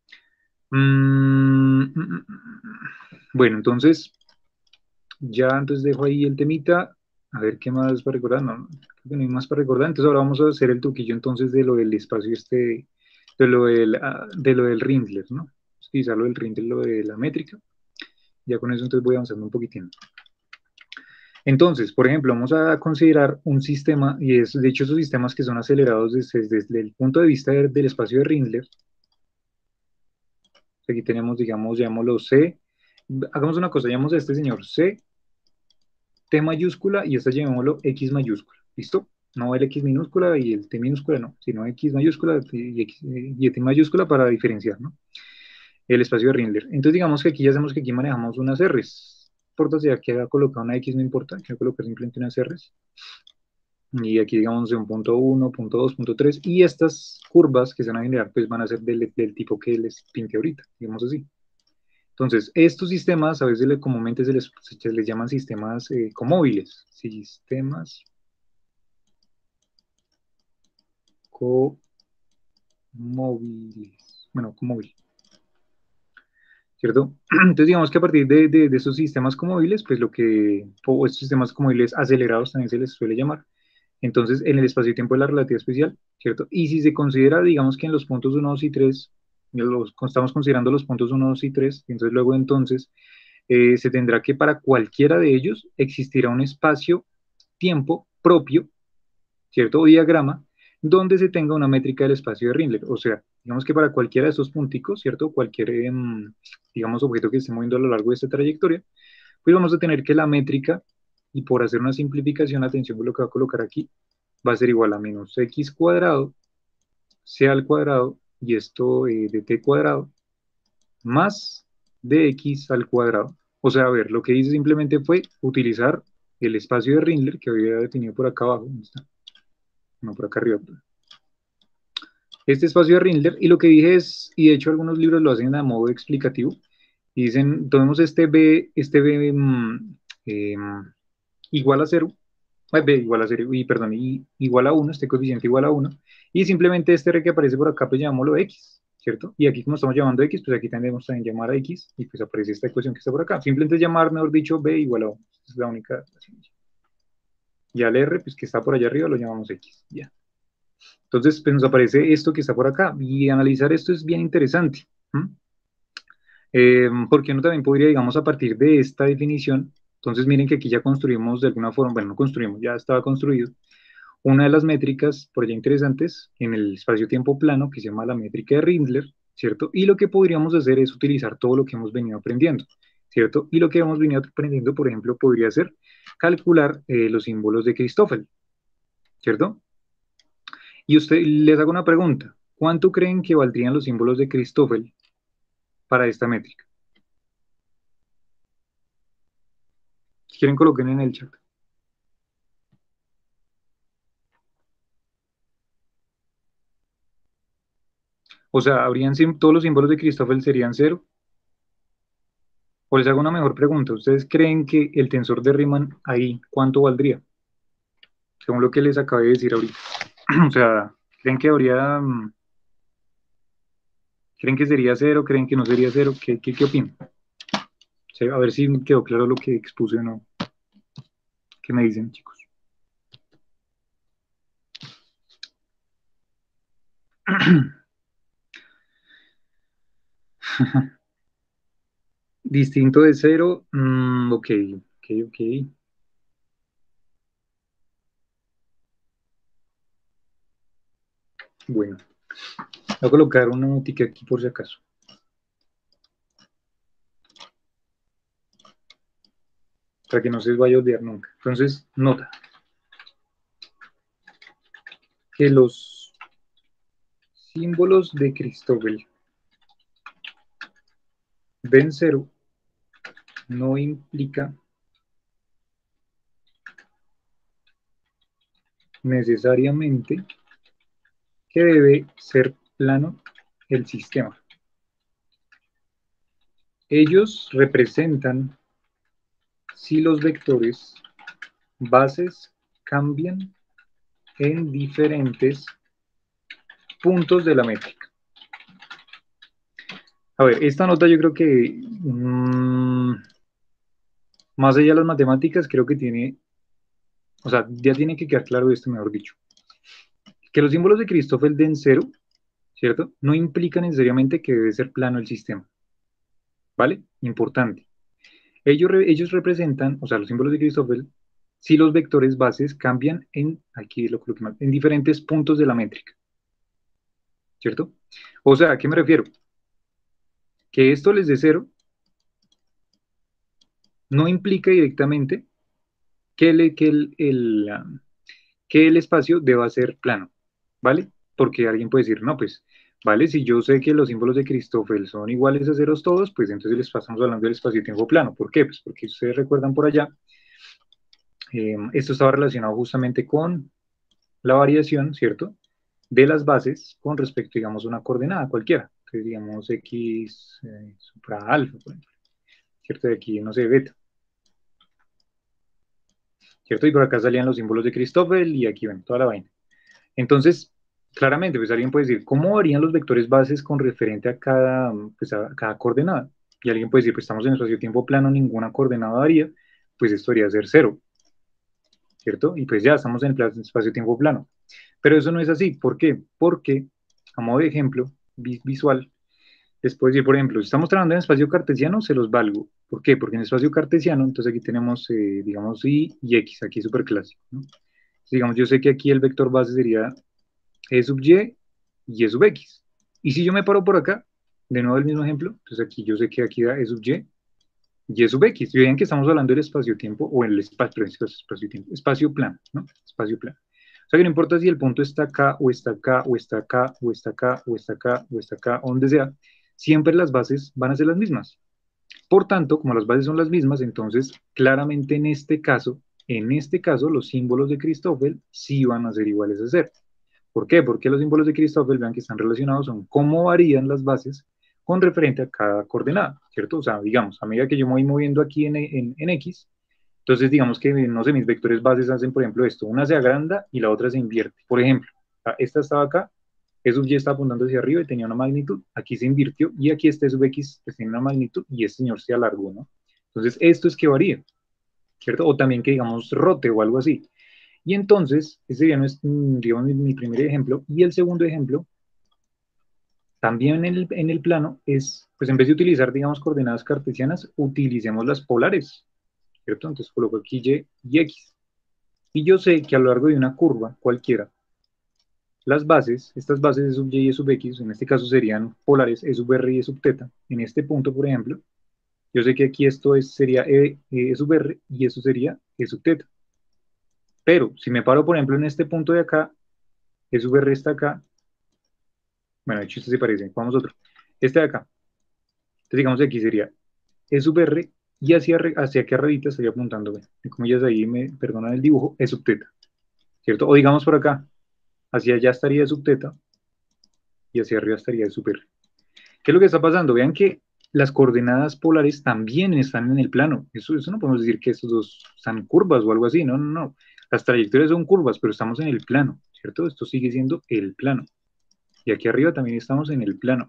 Mm, mm, mm, mm. Bueno, entonces, ya antes dejo ahí el temita, a ver qué más para recordar, no, no, creo que no hay más para recordar, entonces ahora vamos a hacer el truquillo entonces de lo del espacio este, de lo del, ah, de lo del Rindler, ¿no? Quizá lo del Rindler, lo de la métrica, ya con eso entonces voy avanzando un poquitín. Entonces, por ejemplo, vamos a considerar un sistema, y es, de hecho, esos sistemas que son acelerados desde, desde el punto de vista de, del espacio de Rindler. Aquí tenemos, digamos, llamémoslo C. Hagamos una cosa, llamamos a este señor C, T mayúscula, y esta llamémoslo X mayúscula. ¿Listo? No el X minúscula y el T minúscula, no, sino X mayúscula y, X, y T mayúscula para diferenciar, ¿no? El espacio de Rindler. Entonces, digamos que aquí ya sabemos que aquí manejamos unas R's. No importa si aquí ha colocado una X, no importa, quiero colocar simplemente unas R's. Y aquí digamos de un punto uno, punto dos, punto tres, y estas curvas que se van a generar pues van a ser del, del tipo que les pinté ahorita, digamos así. Entonces, estos sistemas a veces le, comúnmente se les, se les llaman sistemas eh, comóviles, sistemas comóviles, bueno, comóvil, ¿cierto? Entonces, digamos que a partir de, de, de esos sistemas comóviles, pues lo que, o estos sistemas comóviles acelerados también se les suele llamar, entonces en el espacio-tiempo de la relatividad especial, ¿cierto? Y si se considera, digamos que en los puntos uno, dos y tres, los, estamos considerando los puntos uno, dos y tres, y entonces luego entonces eh, se tendrá que para cualquiera de ellos existirá un espacio-tiempo propio, ¿cierto? O diagrama, donde se tenga una métrica del espacio de Rindler. O sea, digamos que para cualquiera de esos punticos, ¿cierto? Cualquier, eh, digamos, objeto que esté moviendo a lo largo de esta trayectoria, pues vamos a tener que la métrica, y por hacer una simplificación, atención con lo que va a colocar aquí, va a ser igual a menos x cuadrado, c al cuadrado, y esto eh, de t cuadrado, más dx al cuadrado. O sea, a ver, lo que hice simplemente fue utilizar el espacio de Rindler que había definido por acá abajo, ¿dónde está? No, por acá arriba. Este espacio de Rindler, y lo que dije es, y de hecho algunos libros lo hacen a modo explicativo, y dicen, tomemos este b, este b um, eh, igual a cero, b igual a cero, y perdón, y, igual a uno, este coeficiente igual a uno, y simplemente este r que aparece por acá, pues llamámoslo x, ¿cierto? Y aquí como estamos llamando x, pues aquí tendremos también llamar a x, y pues aparece esta ecuación que está por acá. Simplemente llamar, mejor dicho, b igual a uno. Esta es la única. Y al r, pues que está por allá arriba, lo llamamos x, ya. Entonces, pues nos aparece esto que está por acá, y analizar esto es bien interesante. ¿Mm? Eh, porque uno también podría, digamos, a partir de esta definición, entonces miren que aquí ya construimos de alguna forma, bueno, no construimos, ya estaba construido, una de las métricas por allá interesantes en el espacio-tiempo plano que se llama la métrica de Rindler, ¿cierto? Y lo que podríamos hacer es utilizar todo lo que hemos venido aprendiendo, ¿cierto? Y lo que hemos venido aprendiendo, por ejemplo, podría ser calcular eh, los símbolos de Christoffel, ¿cierto? Y usted les hago una pregunta. ¿Cuánto creen que valdrían los símbolos de Christoffel para esta métrica? Si quieren, coloquen en el chat. O sea, ¿habrían todos los símbolos de Christoffel serían cero? O les hago una mejor pregunta. ¿Ustedes creen que el tensor de Riemann ahí cuánto valdría? Según lo que les acabé de decir ahorita. O sea, ¿creen que habría... mm, ¿creen que sería cero? ¿Creen que no sería cero? ¿Qué, qué, qué opinan? Sí, a ver si me quedó claro lo que expuse o no. ¿Qué me dicen, chicos? Distinto de cero. Mm, ok, ok, ok. Bueno, voy a colocar una notica aquí por si acaso. Para que no se vaya a olvidar nunca. Entonces, nota que los símbolos de Christoffel den cero no implica necesariamente que debe ser plano el sistema. Ellos representan si los vectores bases cambian en diferentes puntos de la métrica. A ver, esta nota yo creo que mmm, más allá de las matemáticas, creo que tiene, o sea, ya tiene que quedar claro esto, mejor dicho. Que los símbolos de Christoffel den cero, ¿cierto? No implica necesariamente que debe ser plano el sistema, ¿vale? Importante. Ellos, ellos representan, o sea, los símbolos de Christoffel, si los vectores bases cambian en, aquí lo coloqué mal, en diferentes puntos de la métrica, ¿cierto? O sea, ¿a qué me refiero? Que esto les dé cero no implica directamente que, le, que, el, el, um, que el espacio deba ser plano, ¿vale? Porque alguien puede decir, no, pues, ¿vale? Si yo sé que los símbolos de Christoffel son iguales a ceros todos, pues entonces les pasamos hablando del espacio-tiempo plano. ¿Por qué? Pues porque ustedes recuerdan por allá, eh, esto estaba relacionado justamente con la variación, ¿cierto? De las bases con respecto, digamos, a una coordenada cualquiera. Entonces, digamos, X eh, supra alfa, por ejemplo, ¿cierto? De aquí, no sé, beta, ¿cierto? Y por acá salían los símbolos de Christoffel y aquí, ven, toda la vaina. Entonces, claramente, pues alguien puede decir, ¿cómo varían los vectores bases con referente a cada, pues, a cada coordenada? Y alguien puede decir, pues estamos en espacio-tiempo plano, ninguna coordenada varía, pues esto debería ser cero, ¿cierto? Y pues ya estamos en el espacio-tiempo plano. Pero eso no es así. ¿Por qué? Porque, a modo de ejemplo visual, les puedo decir, por ejemplo, si estamos trabajando en espacio cartesiano, se los valgo. ¿Por qué? Porque en espacio cartesiano, entonces aquí tenemos, eh, digamos, Y y X, aquí súper clásico, ¿no? Digamos, yo sé que aquí el vector base sería E sub Y y E sub X. Y si yo me paro por acá, de nuevo el mismo ejemplo, entonces aquí yo sé que aquí da E sub Y y E sub X. Y vean que estamos hablando del espacio-tiempo o el espacio, espacio-tiempo, espacio plano, ¿no? Espacio plano. O sea que no importa si el punto está acá o está acá o está acá o está acá o está acá o está acá o donde sea, siempre las bases van a ser las mismas. Por tanto, como las bases son las mismas, entonces claramente en este caso, en este caso los símbolos de Christoffel sí van a ser iguales a cero. ¿Por qué? Porque los símbolos de Christoffel, vean que están relacionados, son cómo varían las bases con referente a cada coordenada, ¿cierto? O sea, digamos, a medida que yo me voy moviendo aquí en, en, en X, entonces digamos que, no sé, mis vectores bases hacen, por ejemplo, esto, una se agranda y la otra se invierte. Por ejemplo, esta estaba acá, E sub Y está apuntando hacia arriba y tenía una magnitud, aquí se invirtió y aquí este sub X pues, tiene una magnitud y este señor se alargó, ¿no? Entonces, esto es que varía, ¿cierto? O también que, digamos, rote o algo así. Y entonces, ese sería, digamos, mi primer ejemplo. Y el segundo ejemplo, también en el, en el plano, es, pues en vez de utilizar, digamos, coordenadas cartesianas, utilicemos las polares, ¿cierto? Entonces coloco aquí Y y X. Y yo sé que a lo largo de una curva cualquiera, las bases, estas bases E sub Y y E sub X, en este caso serían polares E sub R y E sub θ. En este punto, por ejemplo, yo sé que aquí esto es, sería E, E sub R y eso sería E sub θ. Pero si me paro, por ejemplo, en este punto de acá, E sub R está acá. Bueno, de hecho, este se parece. Vamos a otro. Este de acá. Entonces, digamos que aquí sería E sub R y hacia, hacia aquí arribita estaría apuntando, y como ya ahí me perdonan el dibujo, E sub teta, ¿cierto? O digamos por acá, hacia allá estaría E sub teta y hacia arriba estaría E sub R. ¿Qué es lo que está pasando? Vean que las coordenadas polares también están en el plano. Eso, eso no podemos decir que estos dos están curvas o algo así, no, no, no. Las trayectorias son curvas, pero estamos en el plano, ¿cierto? Esto sigue siendo el plano. Y aquí arriba también estamos en el plano.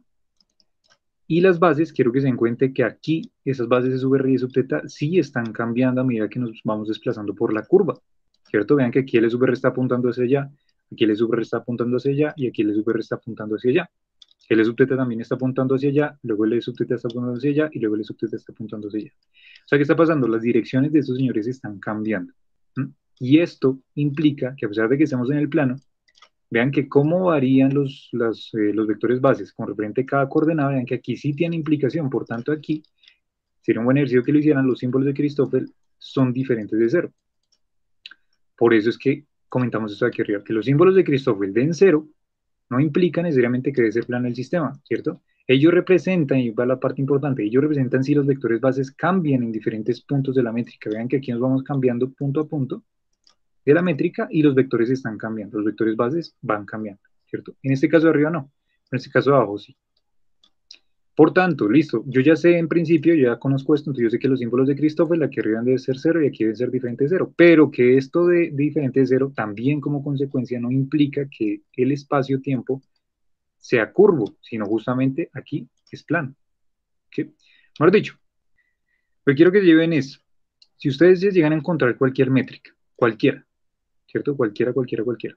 Y las bases, quiero que se den cuenta que aquí esas bases de sub r y de sub teta sí están cambiando a medida que nos vamos desplazando por la curva, ¿cierto? Vean que aquí el sub r está apuntando hacia allá, aquí el sub r está apuntando hacia allá y aquí el sub r está apuntando hacia allá. El sub teta también está apuntando hacia allá, luego el sub teta está apuntando hacia allá y luego el sub teta está apuntando hacia allá. O sea, ¿qué está pasando? Las direcciones de estos señores están cambiando. ¿Mm? Y esto implica que a pesar de que estemos en el plano, vean que cómo varían los, los, eh, los vectores bases con referente a cada coordenada, vean que aquí sí tiene implicación, por tanto aquí sería un buen ejercicio que lo hicieran, los símbolos de Christoffel son diferentes de cero. Por eso es que comentamos esto de aquí arriba, que los símbolos de Christoffel den cero no implica necesariamente que debe ser plano el sistema, ¿cierto? Ellos representan, y va la parte importante, ellos representan si los vectores bases cambian en diferentes puntos de la métrica. Vean que aquí nos vamos cambiando punto a punto de la métrica y los vectores están cambiando, los vectores bases van cambiando, ¿cierto? En este caso de arriba no, en este caso de abajo sí. Por tanto, listo, yo ya sé en principio, ya conozco esto, entonces yo sé que los símbolos de Christoffel aquí arriba deben ser cero y aquí deben ser diferente de cero, pero que esto de, de diferente de cero también como consecuencia no implica que el espacio-tiempo sea curvo, sino justamente aquí es plano. ¿Sí? Mejor dicho, lo que quiero que lleven es, si ustedes llegan a encontrar cualquier métrica, cualquiera, ¿cierto? Cualquiera, cualquiera, cualquiera,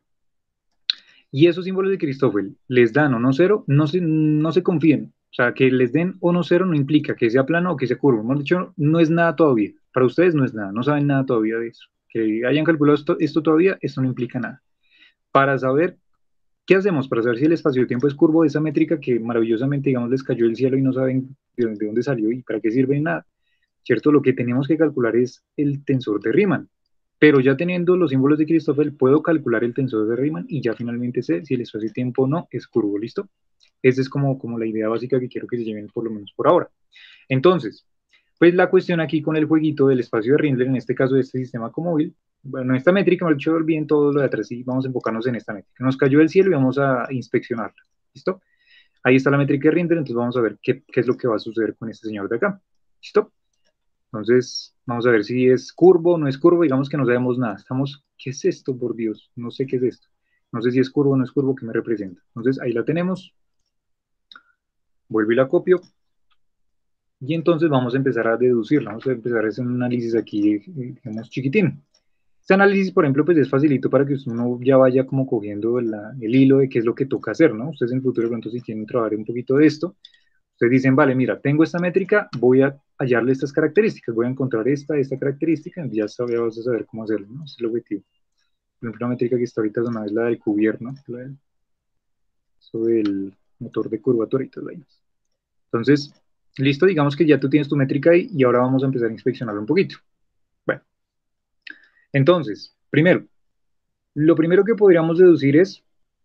y esos símbolos de Christoffel les dan o no cero, no se, no se confíen. O sea, que les den o no cero no implica que sea plano o que sea curvo. Hemos dicho, no es nada todavía. Para ustedes no es nada, no saben nada todavía de eso. Que hayan calculado esto, esto todavía, esto no implica nada. Para saber, ¿qué hacemos? Para saber si el espacio-tiempo es curvo, esa métrica que maravillosamente, digamos, les cayó del cielo y no saben de dónde, de dónde salió y para qué sirve ni nada. ¿Cierto? Lo que tenemos que calcular es el tensor de Riemann. Pero ya teniendo los símbolos de Christoffel, puedo calcular el tensor de Riemann y ya finalmente sé si el espacio-tiempo o no es curvo, ¿listo? Esa es como, como la idea básica que quiero que se lleven por lo menos por ahora. Entonces, pues la cuestión aquí con el jueguito del espacio de Rindler, en este caso de este sistema comóvil, bueno, esta métrica, me lo he hecho olviden todo lo de atrás y vamos a enfocarnos en esta métrica. Nos cayó del cielo y vamos a inspeccionarla, ¿listo? Ahí está la métrica de Rindler, entonces vamos a ver qué, qué es lo que va a suceder con este señor de acá, ¿listo? Entonces, vamos a ver si es curvo o no es curvo. Digamos que no sabemos nada. Estamos, ¿qué es esto, por Dios? No sé qué es esto. No sé si es curvo o no es curvo, ¿qué me representa? Entonces, ahí la tenemos. Vuelvo y la copio. Y entonces vamos a empezar a deducirla. Vamos a empezar a hacer un análisis aquí, digamos, chiquitín. Este análisis, por ejemplo, pues es facilito para que uno ya vaya como cogiendo la, el hilo de qué es lo que toca hacer, ¿no? Ustedes en el futuro, de pronto, si quieren trabajar un poquito de esto, ustedes dicen, vale, mira, tengo esta métrica, voy a hallarle estas características, voy a encontrar esta, esta característica, y ya sabes, vas a saber cómo hacerlo, ¿no? Ese es el objetivo. Por ejemplo, la métrica que está ahorita sonada es la del Cuvier, ¿no? La del, eso del motor de curvatura y todo ahí. Entonces, listo, digamos que ya tú tienes tu métrica ahí y ahora vamos a empezar a inspeccionarlo un poquito. Bueno, entonces, primero, lo primero que podríamos deducir es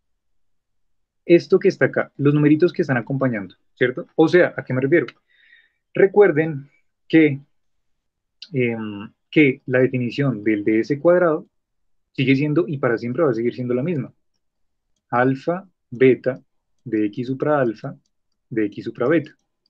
esto que está acá, los numeritos que están acompañando, ¿cierto? O sea, ¿a qué me refiero? Recuerden que eh, que la definición del ds cuadrado sigue siendo y para siempre va a seguir siendo la misma. Alfa, beta, de x supra alfa, de x supra beta.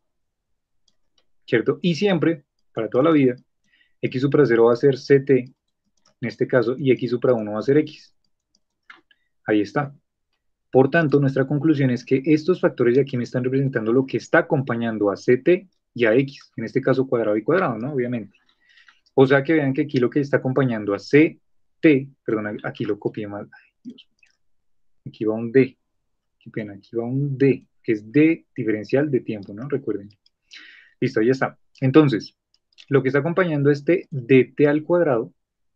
¿Cierto? Y siempre, para toda la vida, x supra cero va a ser ct, en este caso, y x supra uno va a ser x. Ahí está. Por tanto, nuestra conclusión es que estos factores de aquí me están representando lo que está acompañando a ct y a x, en este caso cuadrado y cuadrado, ¿no? Obviamente. O sea que vean que aquí lo que está acompañando a ct, perdón, aquí lo copié mal, ay, Dios mío, aquí va un d, qué pena, aquí va un d, que es d diferencial de tiempo, ¿no? Recuerden. Listo, ya está. Entonces, lo que está acompañando a este dt al cuadrado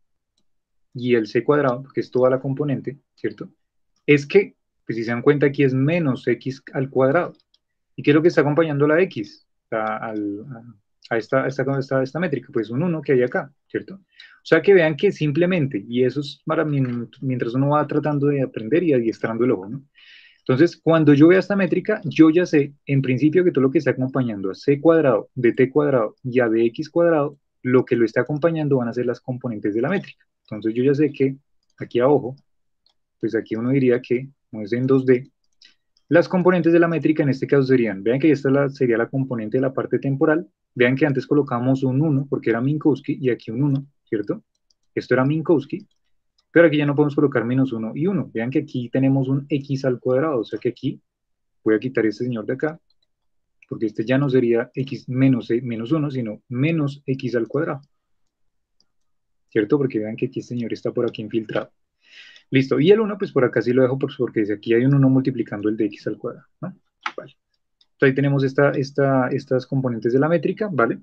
y el c cuadrado, que es toda la componente, ¿cierto? Es que, pues si se dan cuenta, aquí es menos x al cuadrado. ¿Y qué es lo que está acompañando la x? A, al, a esta, a esta, a esta, a esta métrica? Pues un uno que hay acá, ¿cierto? O sea que vean que simplemente, y eso es para mí, mientras uno va tratando de aprender y adiestrando el ojo, ¿no? Entonces, cuando yo vea esta métrica, yo ya sé, en principio, que todo lo que está acompañando a c cuadrado, de t cuadrado y a dx cuadrado, lo que lo está acompañando van a ser las componentes de la métrica. Entonces, yo ya sé que aquí abajo, pues aquí uno diría que, como es en dos D, las componentes de la métrica en este caso serían, vean que esta la, sería la componente de la parte temporal, vean que antes colocamos un uno porque era Minkowski y aquí un uno, ¿cierto? Esto era Minkowski, pero aquí ya no podemos colocar menos uno y uno. Vean que aquí tenemos un x al cuadrado, o sea que aquí voy a quitar este señor de acá, porque este ya no sería x menos, menos uno, sino menos x al cuadrado, ¿cierto? Porque vean que aquí este señor está por aquí infiltrado. Listo, y el uno, pues por acá sí lo dejo porque dice aquí hay un uno multiplicando el de x al cuadrado, ¿no? Vale. Entonces ahí tenemos esta, esta, estas componentes de la métrica, ¿vale?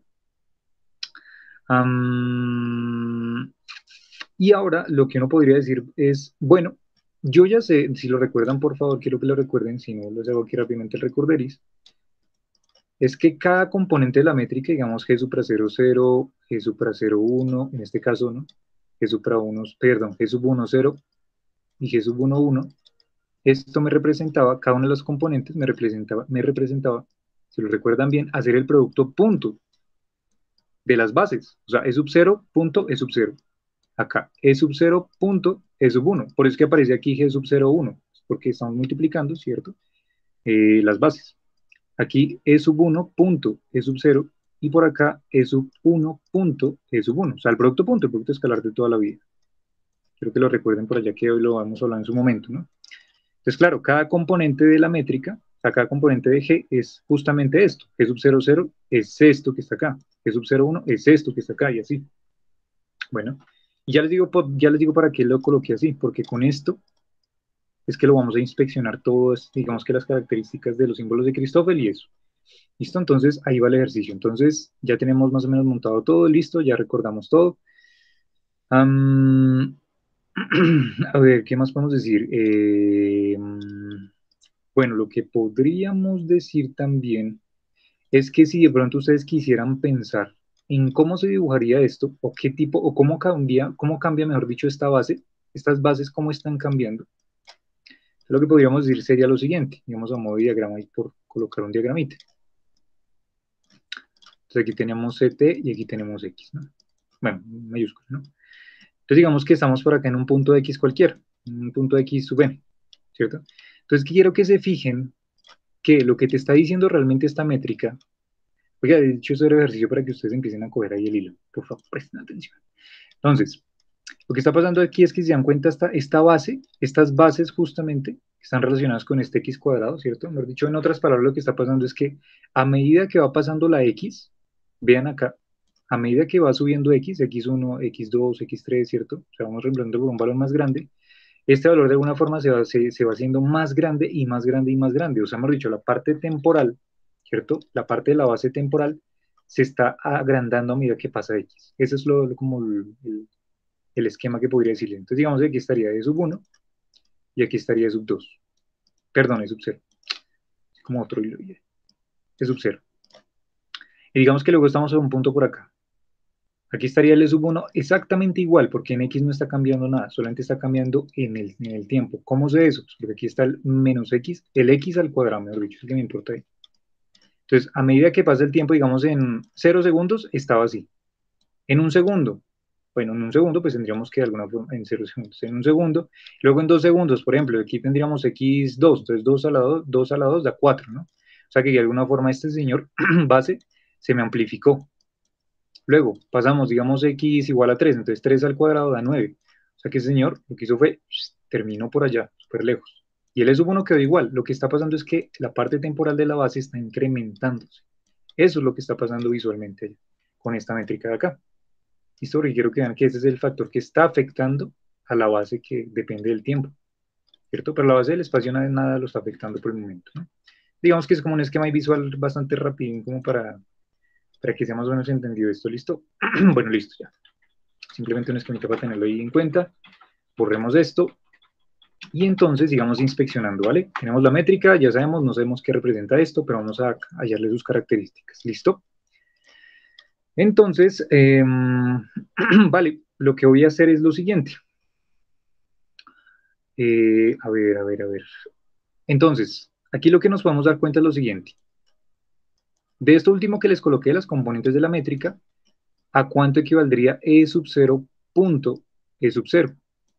Um, y ahora lo que uno podría decir es, bueno, yo ya sé, si lo recuerdan, por favor, quiero que lo recuerden, si no, les hago aquí rápidamente el recorderis, es que cada componente de la métrica, digamos g supra cero, cero, g supra cero, uno, en este caso, ¿no? G supra uno, perdón, g sub uno, cero y g sub uno, uno, esto me representaba, cada una de las componentes me representaba, me representaba, si lo recuerdan bien, hacer el producto punto de las bases, o sea, e sub cero punto e sub cero, acá e sub cero punto e sub uno, por eso es que aparece aquí g sub cero, uno, porque estamos multiplicando, ¿cierto? Eh, las bases. Aquí e sub uno punto e sub cero y por acá e sub uno punto e sub uno, o sea, el producto punto, el producto escalar de toda la vida. Quiero que lo recuerden por allá que hoy lo vamos a hablar en su momento, ¿no? Entonces, claro, cada componente de la métrica, o sea, cada componente de G es justamente esto. G sub cero, cero es esto que está acá. G sub cero, uno es esto que está acá y así. Bueno, y ya les digo, ya les digo para qué lo coloqué así, porque con esto es que lo vamos a inspeccionar todas, digamos que las características de los símbolos de Christoffel y eso. ¿Listo? Entonces, ahí va el ejercicio. Entonces, ya tenemos más o menos montado todo, listo, ya recordamos todo. Um, a ver, ¿qué más podemos decir? Eh, bueno, lo que podríamos decir también es que si de pronto ustedes quisieran pensar en cómo se dibujaría esto, o qué tipo, o cómo cambia, cómo cambia, mejor dicho, esta base, estas bases, cómo están cambiando, lo que podríamos decir sería lo siguiente, digamos a modo de diagrama y por colocar un diagramita. Entonces aquí tenemos C T y aquí tenemos X, ¿no? Bueno, mayúscula, ¿no? Entonces digamos que estamos por acá en un punto X cualquiera, un punto X sub n, ¿cierto? Entonces quiero que se fijen que lo que te está diciendo realmente esta métrica, oiga, he dicho ese ejercicio para que ustedes empiecen a coger ahí el hilo, por favor, presten atención. Entonces, lo que está pasando aquí es que si se dan cuenta esta, esta base, estas bases justamente están relacionadas con este X cuadrado, ¿cierto? Mejor dicho, en otras palabras, lo que está pasando es que a medida que va pasando la X, vean acá, a medida que va subiendo X, X uno, X dos, X tres, ¿cierto? O sea, vamos reemplazando por un valor más grande, este valor de alguna forma se va, se, se va haciendo más grande y más grande y más grande. O sea, hemos dicho, la parte temporal, ¿cierto? La parte de la base temporal se está agrandando a medida que pasa X. Ese es lo, lo como el, el, el, esquema que podría decirle. Entonces, digamos que aquí estaría E sub uno y aquí estaría E sub dos. Perdón, E sub cero. Como otro hilo. E sub cero. Y digamos que luego estamos en un punto por acá. Aquí estaría el E sub uno exactamente igual, porque en X no está cambiando nada, solamente está cambiando en el, en el tiempo. ¿Cómo sé eso? Pues porque aquí está el menos X, el X al cuadrado, mejor dicho, es el que me importa ahí. Entonces, a medida que pasa el tiempo, digamos en cero segundos, estaba así. En un segundo, bueno, en un segundo, pues tendríamos que de alguna forma, en cero segundos, en un segundo, luego en dos segundos, por ejemplo, aquí tendríamos X dos, entonces dos a la dos, dos a la dos da cuatro, ¿no? O sea que de alguna forma este señor base se me amplificó. Luego pasamos, digamos, X igual a tres, entonces tres al cuadrado da nueve. O sea que ese señor lo que hizo fue, terminó por allá, súper lejos. Y el E sub uno quedó igual. Lo que está pasando es que la parte temporal de la base está incrementándose. Eso es lo que está pasando visualmente allá, con esta métrica de acá. Listo, porque quiero que vean que ese es el factor que está afectando a la base que depende del tiempo, ¿cierto? Pero la base del espacio nada, nada lo está afectando por el momento, ¿no? Digamos que es como un esquema visual bastante rápido, como para para que sea más o menos entendido esto, ¿listo? Bueno, listo, ya. Simplemente un esquemita para tenerlo ahí en cuenta. Borremos esto. Y entonces sigamos inspeccionando, ¿vale? Tenemos la métrica, ya sabemos, no sabemos qué representa esto, pero vamos a hallarle sus características, ¿listo? Entonces, eh, vale, lo que voy a hacer es lo siguiente. Eh, a ver, a ver, a ver. Entonces, aquí lo que nos podemos dar cuenta es lo siguiente. De esto último que les coloqué, las componentes de la métrica, ¿a cuánto equivaldría E sub cero punto E sub cero?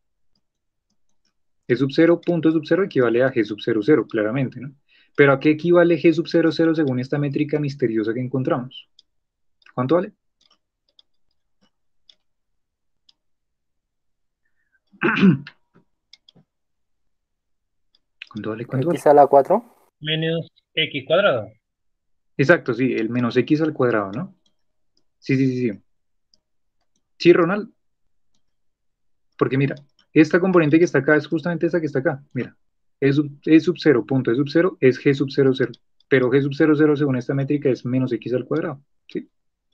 E sub cero punto E sub cero equivale a G sub cero cero, claramente, ¿no? Pero ¿a qué equivale G sub cero cero según esta métrica misteriosa que encontramos? ¿Cuánto vale? ¿Cuánto vale? ¿Cuánto vale? X a la cuatro. Menos X cuadrado. Exacto, sí, el menos X al cuadrado, ¿no? Sí, sí, sí, sí. Sí, Ronald, porque mira, esta componente que está acá es justamente esta que está acá. Mira, E sub, E sub cero punto E sub cero es G sub cero cero, pero G sub cero cero según esta métrica es menos X al cuadrado, ¿sí?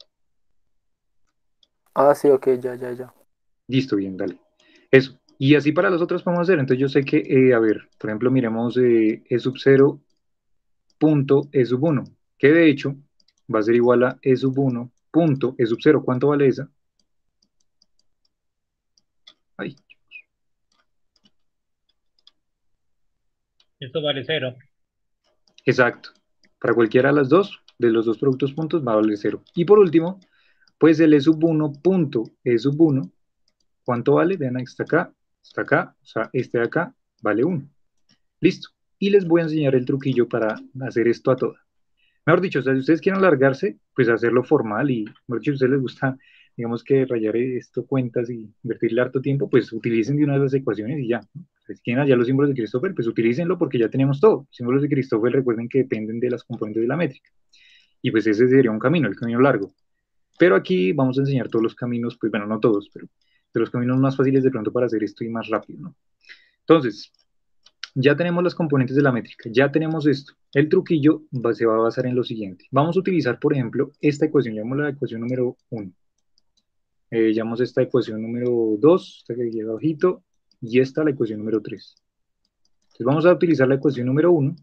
Ah, sí, ok, ya, ya, ya. Listo, bien, dale. Eso. Y así para los otros podemos hacer. Entonces yo sé que, eh, a ver, por ejemplo, miremos eh, E sub cero punto E sub uno, que de hecho va a ser igual a E sub uno punto E sub cero. ¿Cuánto vale esa? Ay, Esto vale cero. exacto. Para cualquiera de las dos, de los dos productos puntos, va a valer cero. Y por último, pues el E sub uno punto E sub uno, ¿cuánto vale? Vean, está acá, está acá, o sea, este de acá vale uno. Listo. Y les voy a enseñar el truquillo para hacer esto a todas. Mejor dicho, o sea, si ustedes quieren alargarse, pues hacerlo formal y, mejor dicho, si a ustedes les gusta, digamos que rayar esto cuentas y invertirle harto tiempo, pues utilicen de una de las ecuaciones y ya, ¿no? Si quieren hallar los símbolos de Christopher, pues utilícenlo porque ya tenemos todo. Los símbolos de Christopher, recuerden que dependen de las componentes de la métrica. Y pues ese sería un camino, el camino largo. Pero aquí vamos a enseñar todos los caminos, pues bueno, no todos, pero de los caminos más fáciles de pronto para hacer esto y más rápido, ¿no? Entonces, ya tenemos las componentes de la métrica, ya tenemos esto. El truquillo va- se va a basar en lo siguiente. Vamos a utilizar, por ejemplo, esta ecuación, llamamos la ecuación número uno. Eh, llamamos esta ecuación número dos, esta que lleva ojito, y esta la ecuación número tres. Entonces vamos a utilizar la ecuación número uno,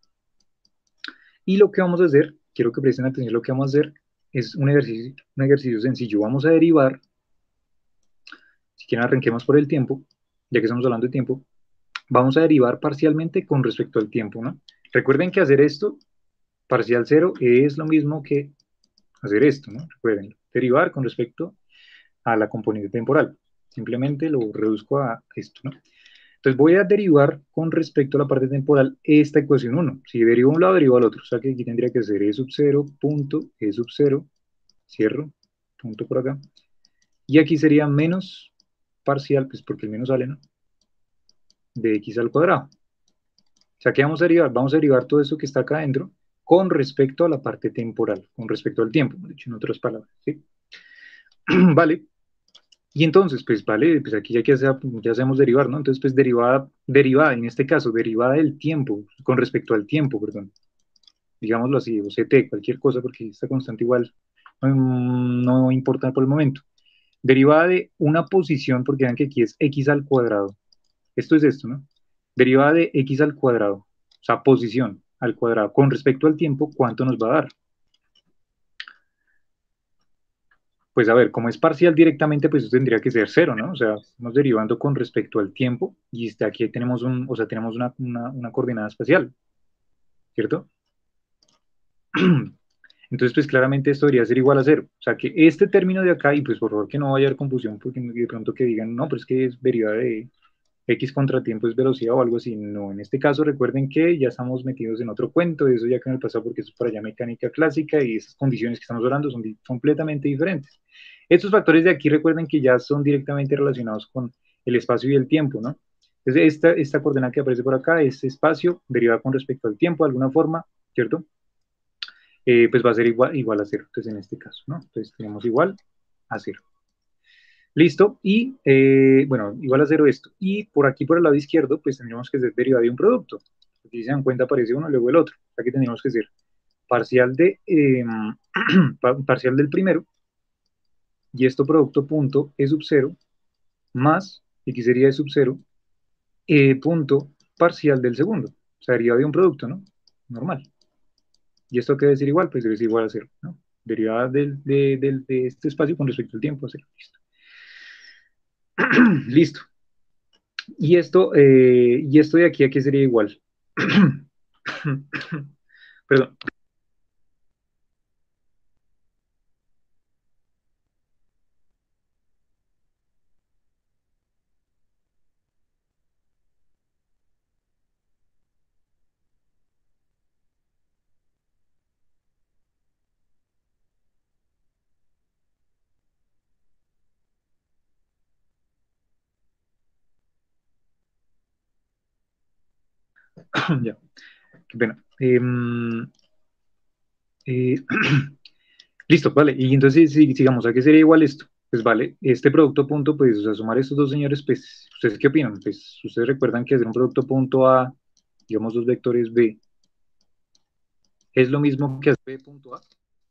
y lo que vamos a hacer, quiero que presten atención, lo que vamos a hacer es un ejercicio, un ejercicio sencillo. Vamos a derivar, si quieren arranquemos por el tiempo, ya que estamos hablando de tiempo, vamos a derivar parcialmente con respecto al tiempo, ¿no? Recuerden que hacer esto parcial cero es lo mismo que hacer esto, ¿no? Recuerden, derivar con respecto a la componente temporal. Simplemente lo reduzco a esto, ¿no? Entonces voy a derivar con respecto a la parte temporal esta ecuación uno. Si derivo a un lado, derivo al otro. O sea que aquí tendría que ser E sub cero punto E sub cero, cierro, punto por acá. Y aquí sería menos parcial, pues porque el menos sale, ¿no? De X al cuadrado. O sea, ¿qué vamos a derivar? Vamos a derivar todo esto que está acá adentro con respecto a la parte temporal, con respecto al tiempo, dicho en otras palabras, ¿sí? Vale. Y entonces, pues vale, pues aquí ya que sea, ya sabemos derivar, ¿no? Entonces, pues derivada, derivada, en este caso, derivada del tiempo, con respecto al tiempo, perdón, digámoslo así, o C T, cualquier cosa, porque esta constante igual um, no importa por el momento. Derivada de una posición, porque vean que aquí es X al cuadrado. Esto es esto, ¿no? Derivada de X al cuadrado, o sea, posición al cuadrado, con respecto al tiempo, ¿cuánto nos va a dar? Pues a ver, como es parcial directamente, pues eso tendría que ser cero, ¿no? O sea, estamos derivando con respecto al tiempo y este, aquí tenemos un, o sea, tenemos una, una, una coordenada espacial, ¿cierto? Entonces, pues claramente esto debería ser igual a cero. O sea, que este término de acá, y pues por favor que no vaya a haber confusión, porque de pronto que digan, no, pero es que es derivada de X contratiempo es velocidad o algo así. No, en este caso recuerden que ya estamos metidos en otro cuento, eso ya que en el pasado, porque eso es para allá mecánica clásica y esas condiciones que estamos hablando son di completamente diferentes. Estos factores de aquí recuerden que ya son directamente relacionados con el espacio y el tiempo, ¿no? Entonces, esta, esta coordenada que aparece por acá, este espacio derivada con respecto al tiempo de alguna forma, ¿cierto? Eh, pues va a ser igual, igual a cero, entonces en este caso, ¿no? Entonces tenemos igual a cero. Listo, y eh, bueno, igual a cero esto. Y por aquí, por el lado izquierdo, pues tendríamos que ser derivada de un producto. Aquí si se dan cuenta aparece uno, luego el otro. Aquí tendríamos que ser parcial, de, eh, parcial del primero, y esto producto punto E sub cero, más, y aquí sería E sub cero, eh, punto parcial del segundo. O sea, derivada de un producto, ¿no? Normal. ¿Y esto qué debe decir igual? Pues debe ser igual a cero, ¿no? derivada del, de, del- de este espacio con respecto al tiempo. Cero. Listo. Listo. Y esto, eh, y esto de aquí a qué sería igual. Perdón. Ya, qué pena. Em, eh, listo, vale. Y entonces, si, sigamos, ¿a qué sería igual esto? Pues vale, este producto punto, pues, o sea, sumar estos dos señores, pues, ¿ustedes qué opinan? Pues, ustedes recuerdan que hacer un producto punto A, digamos, dos vectores B, es lo mismo que hacer B punto A.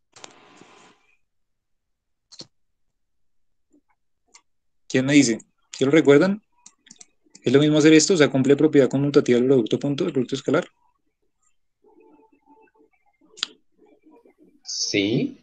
¿Quién me dice? ¿Quién lo recuerdan? ¿Es lo mismo hacer esto? O sea, cumple propiedad conmutativa del producto punto, del producto escalar. Sí.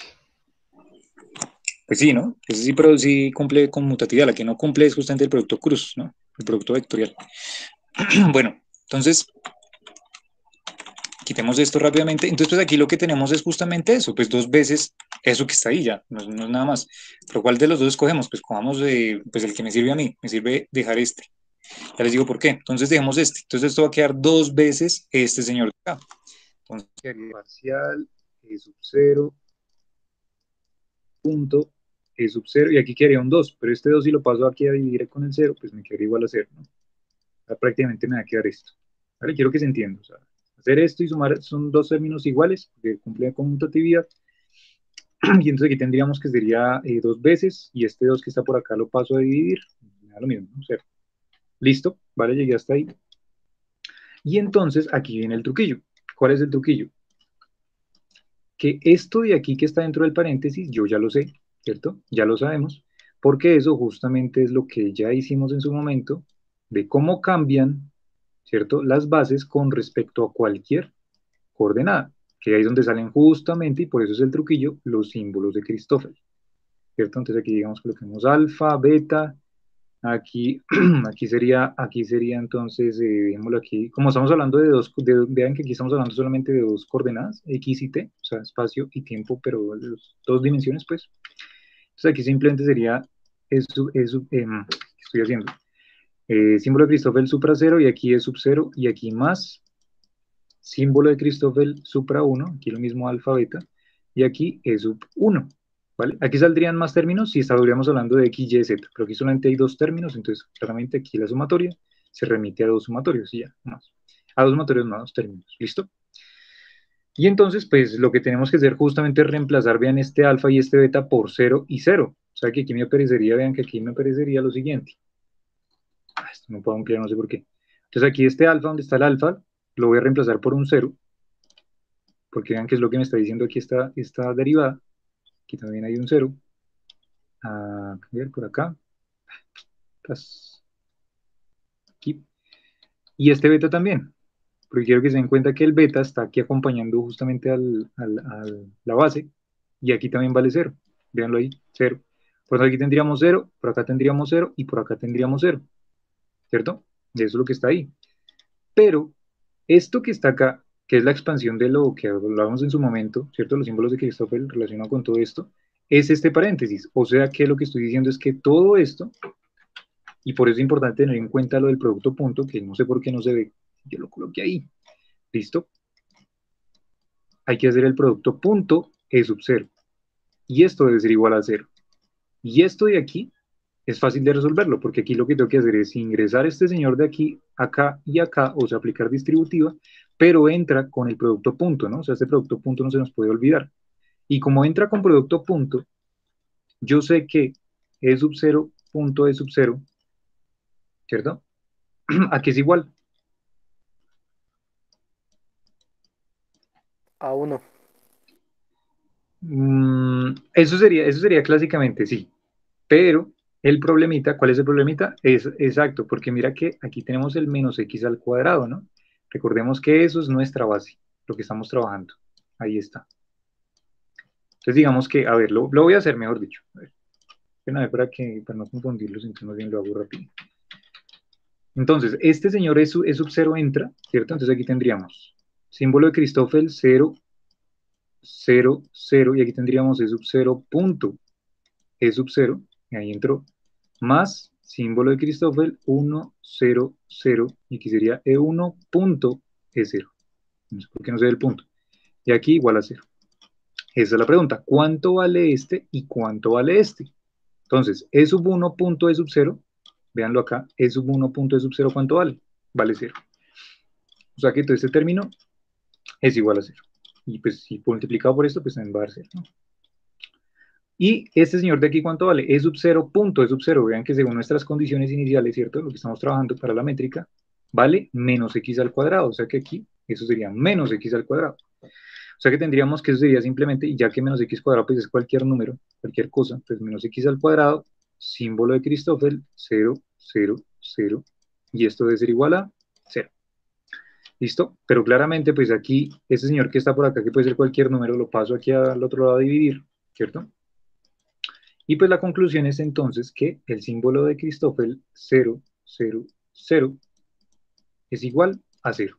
Pues sí, ¿no? Ese sí, pero sí cumple conmutatividad. La que no cumple es justamente el producto cruz, ¿no? El producto vectorial. Bueno, entonces, quitemos esto rápidamente. Entonces, pues aquí lo que tenemos es justamente eso, pues dos veces eso que está ahí ya, no, no es nada más. Pero ¿cuál de los dos escogemos? Pues cojamos eh, pues el que me sirve a mí, me sirve dejar este. Ya les digo por qué. Entonces dejemos este. Entonces esto va a quedar dos veces este señor de acá. Entonces, Parcial, E sub cero, punto, E sub cero, y aquí quedaría un dos, pero este dos si lo paso aquí a dividir con el cero, pues me quedaría igual a cero, ¿no? O sea, prácticamente me va a quedar esto. ¿Vale? Quiero que se entienda. O sea, hacer esto y sumar son dos términos iguales, que cumplen conmutatividad, y entonces aquí tendríamos que sería eh, dos veces, y este dos que está por acá lo paso a dividir, me da lo mismo, ¿no? Cero. Listo, vale, llegué hasta ahí. Y entonces aquí viene el truquillo. ¿Cuál es el truquillo? Que esto de aquí que está dentro del paréntesis, yo ya lo sé, ¿cierto? Ya lo sabemos, porque eso justamente es lo que ya hicimos en su momento, de cómo cambian, ¿cierto? Las bases con respecto a cualquier coordenada, que ahí es donde salen justamente, y por eso es el truquillo, los símbolos de Christoffel, ¿cierto? Entonces aquí digamos que colocamos alfa, beta, aquí, aquí sería, aquí sería entonces, eh, dejémoslo aquí, como estamos hablando de dos, de, vean que aquí estamos hablando solamente de dos coordenadas, X y T, o sea, espacio y tiempo, pero de dos, dos dimensiones, pues. Entonces aquí simplemente sería, eso, eso eh, ¿qué estoy haciendo? Eh, símbolo de Christoffel supra cero, y aquí es sub cero, y aquí más, símbolo de Christoffel supra uno, aquí lo mismo alfa, beta, y aquí es sub uno. ¿Vale? Aquí saldrían más términos si estaríamos hablando de X, Y, Z, pero aquí solamente hay dos términos, entonces claramente aquí la sumatoria se remite a dos sumatorios y ya, más. A dos sumatorios más dos términos, ¿listo? Y entonces, pues lo que tenemos que hacer justamente es reemplazar, vean, este alfa y este beta por cero y cero. O sea que aquí me aparecería, vean que aquí me aparecería lo siguiente. Ah, esto no puedo ampliar, no sé por qué. Entonces aquí este alfa, donde está el alfa, lo voy a reemplazar por un cero, porque vean que es lo que me está diciendo aquí esta, esta derivada. Aquí también hay un cero. A ver, por acá. Pues, aquí. Y este beta también, porque quiero que se den cuenta que el beta está aquí acompañando justamente al, al, al, la base, y aquí también vale cero. Véanlo ahí, cero. Por aquí tendríamos cero, por acá tendríamos cero, y por acá tendríamos cero, ¿cierto? Y eso es lo que está ahí. Pero esto que está acá, que es la expansión de lo que hablábamos en su momento, ¿cierto? Los símbolos de Christoffel relacionados con todo esto, es este paréntesis. O sea que lo que estoy diciendo es que todo esto, y por eso es importante tener en cuenta lo del producto punto, que no sé por qué no se ve, yo lo coloqué ahí, ¿listo? Hay que hacer el producto punto E sub cero, y esto debe ser igual a cero. Y esto de aquí es fácil de resolverlo, porque aquí lo que tengo que hacer es ingresar este señor de aquí, acá y acá, o sea, aplicar distributiva, pero entra con el producto punto, ¿no? O sea, este producto punto no se nos puede olvidar. Y como entra con producto punto, yo sé que E sub cero punto E sub cero, ¿cierto? Aquí es igual. A uno. Mm, eso sería, eso sería clásicamente, sí. Pero el problemita, ¿cuál es el problemita? Es exacto, porque mira que aquí tenemos el menos x al cuadrado, ¿no? Recordemos que eso es nuestra base, lo que estamos trabajando. Ahí está. Entonces digamos que, a ver, lo, lo voy a hacer mejor dicho. A ver, a ver, para, que, para no confundirlos, entonces más bien lo hago rápido. Entonces, este señor es, es sub cero entra, ¿cierto? Entonces aquí tendríamos símbolo de Christoffel cero, cero, cero, y aquí tendríamos E sub cero punto E sub cero, y ahí entró, más símbolo de Christoffel uno, cero, cero, y aquí sería E uno punto E cero. No sé por qué no se ve el punto. Y aquí igual a cero. Esa es la pregunta. ¿Cuánto vale este y cuánto vale este? Entonces, E sub uno punto E sub cero, véanlo acá, E sub uno punto E sub cero, ¿cuánto vale? Vale cero. O sea que todo este término es igual a cero. Y pues si multiplicado por esto, pues también va a dar cero, ¿no? Y este señor de aquí, ¿cuánto vale? E sub cero punto E sub cero, vean que según nuestras condiciones iniciales, ¿cierto? Lo que estamos trabajando para la métrica, vale menos x al cuadrado. O sea que aquí, eso sería menos x al cuadrado. O sea que tendríamos que eso sería simplemente, y ya que menos x cuadrado pues es cualquier número, cualquier cosa, pues menos x al cuadrado, símbolo de Christoffel, cero, cero, cero, y esto debe ser igual a cero. ¿Listo? Pero claramente pues aquí, este señor que está por acá, que puede ser cualquier número, lo paso aquí al otro lado a dividir, ¿cierto? Y pues la conclusión es entonces que el símbolo de Christoffel, cero, cero, cero, es igual a cero.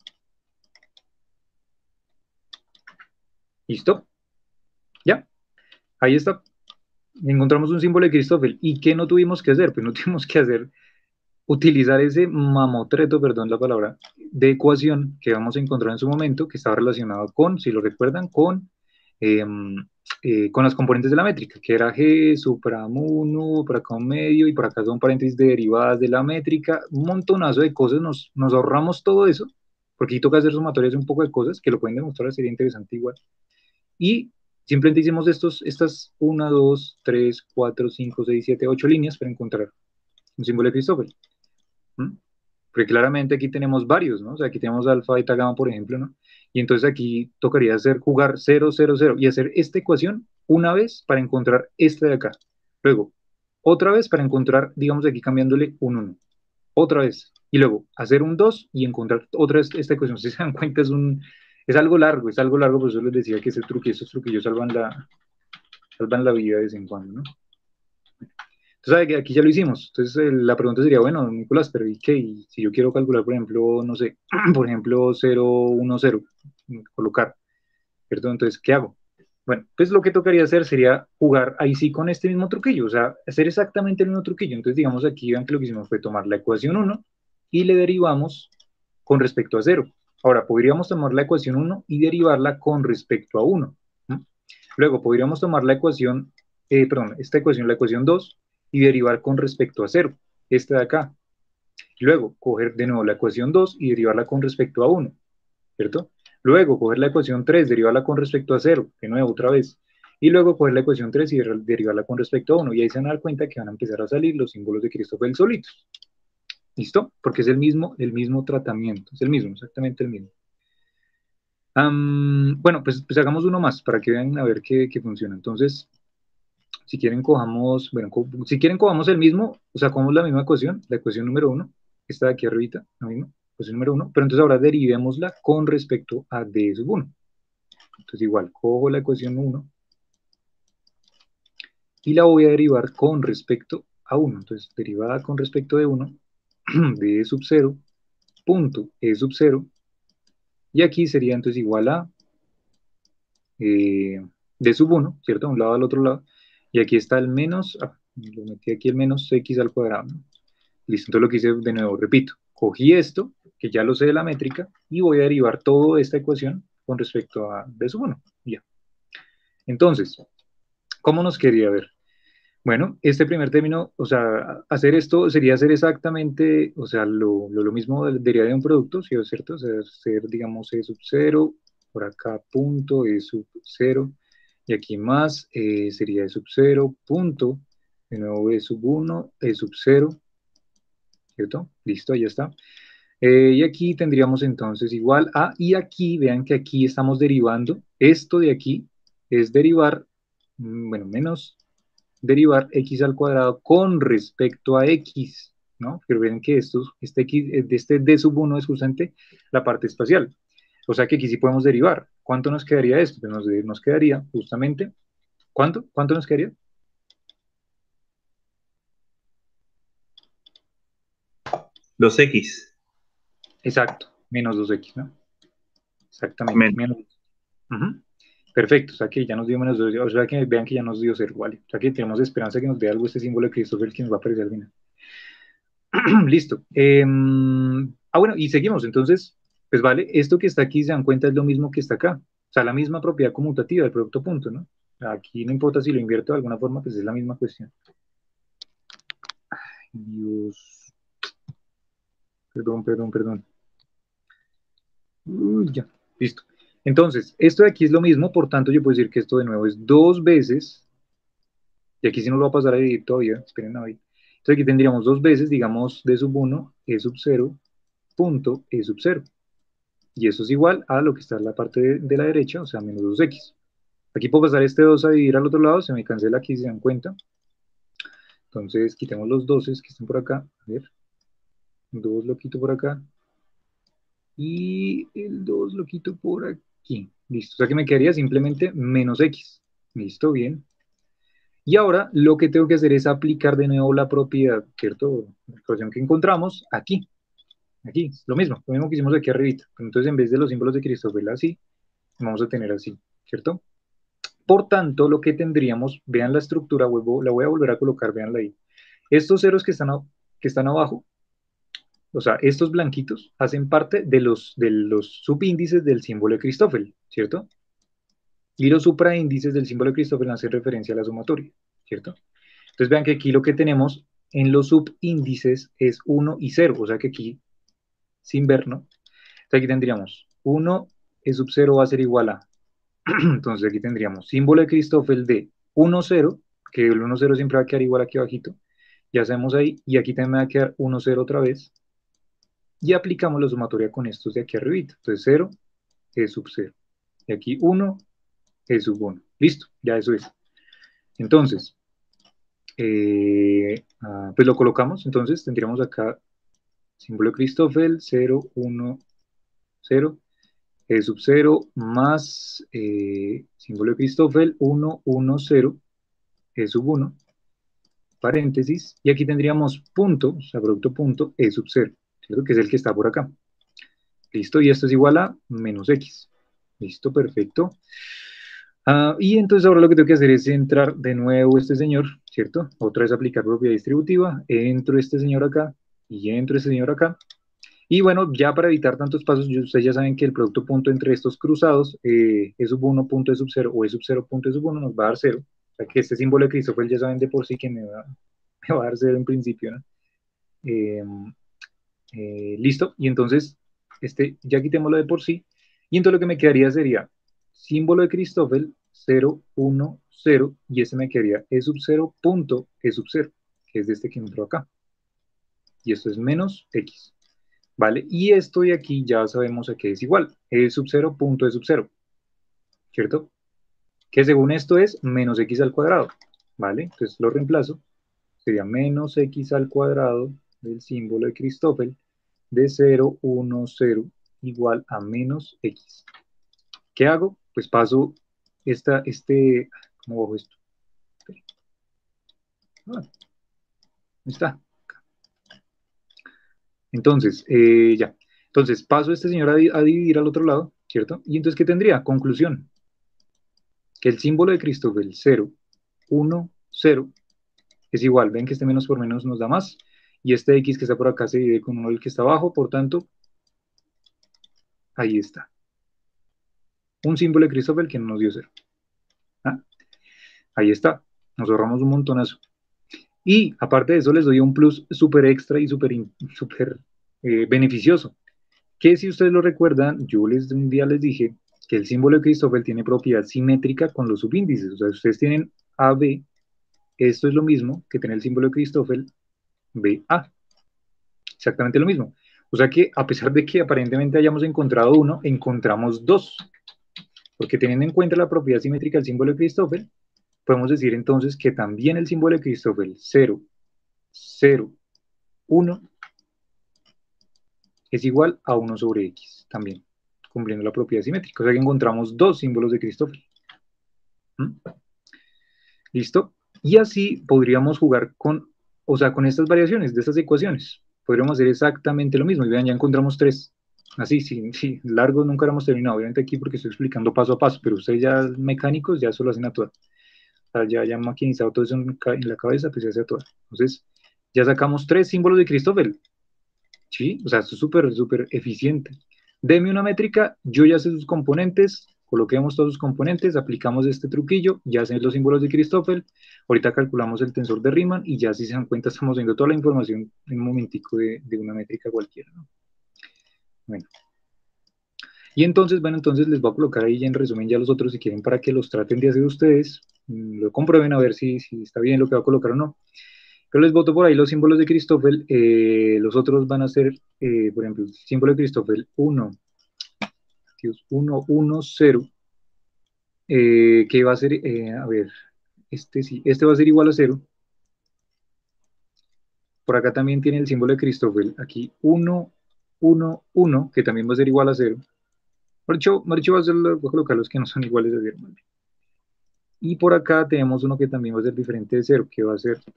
¿Listo? ¿Ya? Ahí está. Encontramos un símbolo de Christoffel. ¿Y qué no tuvimos que hacer? Pues no tuvimos que hacer, utilizar ese mamotreto, perdón la palabra, de ecuación que vamos a encontrar en su momento, que estaba relacionado con, si lo recuerdan, con, eh, eh, con las componentes de la métrica, que era G, supra mu, nu, por acá un medio, y por acá son paréntesis de derivadas de la métrica, un montonazo de cosas, nos, nos ahorramos todo eso, porque aquí toca hacer sumatorias de un poco de cosas, que lo pueden demostrar, sería interesante igual. Y simplemente hicimos estos, estas una, dos, tres, cuatro, cinco, seis, siete, ocho líneas para encontrar un símbolo de Christoffel. ¿Mm? Porque claramente aquí tenemos varios, ¿no? O sea, aquí tenemos alfa, beta, gamma, por ejemplo, ¿no? Y entonces aquí tocaría hacer, jugar cero, cero, cero y hacer esta ecuación una vez para encontrar esta de acá. Luego, otra vez para encontrar, digamos aquí cambiándole un uno. Otra vez. Y luego, hacer un dos y encontrar otra vez esta ecuación. Si se dan cuenta, es un... Es algo largo, es algo largo, por eso les decía que ese truque, esos truquillos salvan la, salvan la vida de vez en cuando, ¿no? Entonces, aquí ya lo hicimos. Entonces, eh, la pregunta sería, bueno, Nicolás, pero ¿y qué? Y si yo quiero calcular, por ejemplo, no sé, por ejemplo, cero, uno, cero, colocar, ¿cierto? Entonces, ¿qué hago? Bueno, pues lo que tocaría hacer sería jugar ahí sí con este mismo truquillo, o sea, hacer exactamente el mismo truquillo. Entonces, digamos aquí, vean que lo que hicimos fue tomar la ecuación uno y le derivamos con respecto a cero. Ahora, podríamos tomar la ecuación uno y derivarla con respecto a uno. ¿Mm? Luego, podríamos tomar la ecuación, eh, perdón, esta ecuación, la ecuación dos, y derivar con respecto a cero, esta de acá. Luego, coger de nuevo la ecuación dos y derivarla con respecto a uno, ¿cierto? Luego, coger la ecuación tres, derivarla con respecto a cero, de nuevo, otra vez. Y luego coger la ecuación tres y derivarla con respecto a uno. Y ahí se van a dar cuenta que van a empezar a salir los símbolos de Christoffel solitos. ¿Listo? Porque es el mismo, el mismo tratamiento, es el mismo, exactamente el mismo. Um, bueno, pues, pues hagamos uno más para que vean a ver qué, qué funciona. Entonces, si quieren cojamos, bueno, co si quieren cojamos el mismo, o sea, cojamos la misma ecuación, la ecuación número uno, esta de aquí arribita, la misma, ecuación número uno, pero entonces ahora derivémosla con respecto a d sub uno. Entonces igual, cojo la ecuación uno y la voy a derivar con respecto a uno. Entonces, derivada con respecto de uno, de e sub cero, punto e sub cero, y aquí sería entonces igual a eh, d sub uno, ¿cierto? De un lado al otro lado, y aquí está el menos, ah, lo metí aquí el menos x al cuadrado, ¿no? Listo, entonces lo que hice de nuevo, repito, cogí esto, que ya lo sé de la métrica, y voy a derivar toda esta ecuación con respecto a d sub uno, ya. Entonces, ¿cómo nos quería ver? Bueno, este primer término, o sea, hacer esto sería hacer exactamente, o sea, lo, lo, lo mismo deriva de un producto, ¿sí es cierto? O sea, hacer, digamos, e sub cero, por acá punto, e sub cero, y aquí más eh, sería e sub cero, punto, de nuevo e sub uno, e sub cero, ¿cierto? Listo, ya está. Eh, y aquí tendríamos entonces igual a, y aquí, vean que aquí estamos derivando, esto de aquí es derivar, bueno, menos derivar x al cuadrado con respecto a x, ¿no? Pero ven que esto, este x, de este d sub uno es justamente la parte espacial. O sea que aquí sí podemos derivar. ¿Cuánto nos quedaría esto? Pues nos, nos quedaría justamente, ¿cuánto? ¿Cuánto nos quedaría? Dos x Exacto, menos dos x, ¿no? Exactamente, menos. menos. Ujú. Perfecto, o sea que ya nos dio menos dos, o sea que vean que ya nos dio cero, ¿vale? O sea que tenemos esperanza que nos dé algo este símbolo de Christopher que nos va a aparecer al final. Listo. Eh, ah, bueno, y seguimos. Entonces, pues vale, esto que está aquí, se dan cuenta, es lo mismo que está acá. O sea, la misma propiedad conmutativa del producto punto, ¿no? Aquí no importa si lo invierto de alguna forma, pues es la misma cuestión. Dios. Perdón, perdón, perdón. Uy, ya, listo. Entonces, esto de aquí es lo mismo, por tanto, yo puedo decir que esto de nuevo es dos veces, y aquí sí nos lo va a pasar a dividir todavía, esperen ahí. Entonces aquí tendríamos dos veces, digamos, d sub uno, e sub cero, punto, e sub cero. Y eso es igual a lo que está en la parte de, de la derecha, o sea, menos dos x. Aquí puedo pasar este dos a dividir al otro lado, se me cancela aquí, si se dan cuenta. Entonces, quitemos los doce que están por acá. A ver, dos lo quito por acá. Y el dos lo quito por aquí. Listo, o sea que me quedaría simplemente menos x. Listo, bien. Y ahora lo que tengo que hacer es aplicar de nuevo la propiedad, ¿cierto? La ecuación que encontramos aquí. Aquí, lo mismo, lo mismo que hicimos aquí arribita. Entonces, en vez de los símbolos de Christoffel así, vamos a tener así, ¿cierto? Por tanto, lo que tendríamos, vean la estructura, vuelvo, la voy a volver a colocar, veanla ahí. Estos ceros que están, a, que están abajo, o sea, estos blanquitos, hacen parte de los, de los subíndices del símbolo de Christoffel, ¿cierto? Y los supraíndices del símbolo de Christoffel hacen referencia a la sumatoria, ¿cierto? Entonces vean que aquí lo que tenemos en los subíndices es uno y cero, o sea que aquí, sin ver, ¿no? Entonces aquí tendríamos uno, e sub cero va a ser igual a, entonces aquí tendríamos símbolo de Christoffel de uno, cero, que el uno, cero siempre va a quedar igual aquí abajito, ya sabemos ahí, y aquí también me va a quedar uno, cero otra vez, y aplicamos la sumatoria con estos de aquí arribita, entonces cero, e sub cero, y aquí uno, e sub uno, listo, ya eso es. Entonces, eh, ah, pues lo colocamos, entonces tendríamos acá símbolo de Christoffel, cero, uno, cero, e sub cero más eh, símbolo de Christoffel, uno, uno, cero, e sub uno, paréntesis, y aquí tendríamos punto, o sea, producto punto, e sub cero, ¿cierto? Que es el que está por acá. Listo, y esto es igual a menos x. Listo, perfecto. Ah, y entonces ahora lo que tengo que hacer es entrar de nuevo este señor, ¿cierto? Otra vez aplicar propiedad distributiva, entro este señor acá y entro este señor acá. Y bueno, ya para evitar tantos pasos, ustedes ya saben que el producto punto entre estos cruzados, eh, e sub uno punto e sub cero o e sub cero punto e sub uno nos va a dar cero. O sea que este símbolo de Christoffel ya saben de por sí que me va, me va a dar cero en principio, ¿no? Eh, eh, listo, y entonces este, ya quitémoslo de por sí. Y entonces lo que me quedaría sería símbolo de Christoffel cero, uno, cero, y este me quedaría e sub cero punto e sub cero, que es de este que entró acá. Y esto es menos x. ¿Vale? Y esto de aquí ya sabemos a qué es igual, e sub cero punto e sub cero, ¿cierto? Que según esto es menos x al cuadrado, ¿vale? Entonces lo reemplazo, sería menos x al cuadrado del símbolo de Christoffel de cero, uno, cero igual a menos x. ¿Qué hago? Pues paso esta, este, ¿cómo bajo esto? Ah, ahí está. Entonces, eh, ya. Entonces, paso a este señor a, a dividir al otro lado, ¿cierto? Y entonces, ¿qué tendría? Conclusión. Que el símbolo de Christoffel cero, uno, cero es igual. Ven que este menos por menos nos da más. Y este x que está por acá se divide con uno el que está abajo. Por tanto, ahí está. Un símbolo de Christoffel que no nos dio cero. ¿Ah? Ahí está. Nos ahorramos un montonazo. Y aparte de eso, les doy un plus súper extra y súper super, eh, beneficioso. Que si ustedes lo recuerdan, yo les un día les dije que el símbolo de Christoffel tiene propiedad simétrica con los subíndices. O sea, ustedes tienen A B, esto es lo mismo que tener el símbolo de Christoffel B A. Exactamente lo mismo. O sea que a pesar de que aparentemente hayamos encontrado uno, encontramos dos. Porque teniendo en cuenta la propiedad simétrica del símbolo de Christoffel, podemos decir entonces que también el símbolo de Christoffel cero, cero, uno es igual a uno sobre x también. cumpliendo la propiedad simétrica. O sea que encontramos dos símbolos de Christoffel. ¿Mm? ¿Listo? Y así podríamos jugar con, o sea, con estas variaciones de estas ecuaciones. Podríamos hacer exactamente lo mismo. Y vean, ya encontramos tres. Así, sí, sí, largo nunca lo hemos terminado. Obviamente aquí porque estoy explicando paso a paso, pero ustedes ya mecánicos ya solo hacen a todas. O sea, ya, ya maquinizado todo eso en, en la cabeza, pues ya se a todas. Entonces, ya sacamos tres símbolos de Christoffel. ¿Sí? O sea, esto es súper, súper eficiente. Deme una métrica, yo ya sé sus componentes, coloquemos todos sus componentes, aplicamos este truquillo, ya sé los símbolos de Christoffel, ahorita calculamos el tensor de Riemann y ya si se dan cuenta estamos viendo toda la información en un momentico de, de una métrica cualquiera, ¿no? Bueno. Y entonces, bueno, entonces les voy a colocar ahí ya en resumen ya los otros si quieren para que los traten de hacer ustedes, lo comprueben a ver si, si está bien lo que va a colocar o no. Yo les boto por ahí los símbolos de Christoffel, eh, los otros van a ser, eh, por ejemplo, el símbolo de Christoffel uno, uno, uno, cero, eh, que va a ser, eh, a ver, este sí, este va a ser igual a cero. Por acá también tiene el símbolo de Christoffel, aquí uno, uno, uno, que también va a ser igual a cero. Marcho, Marcho va a, hacer, voy a colocar los que no son iguales a cero. Y por acá tenemos uno que también va a ser diferente de cero, que va a ser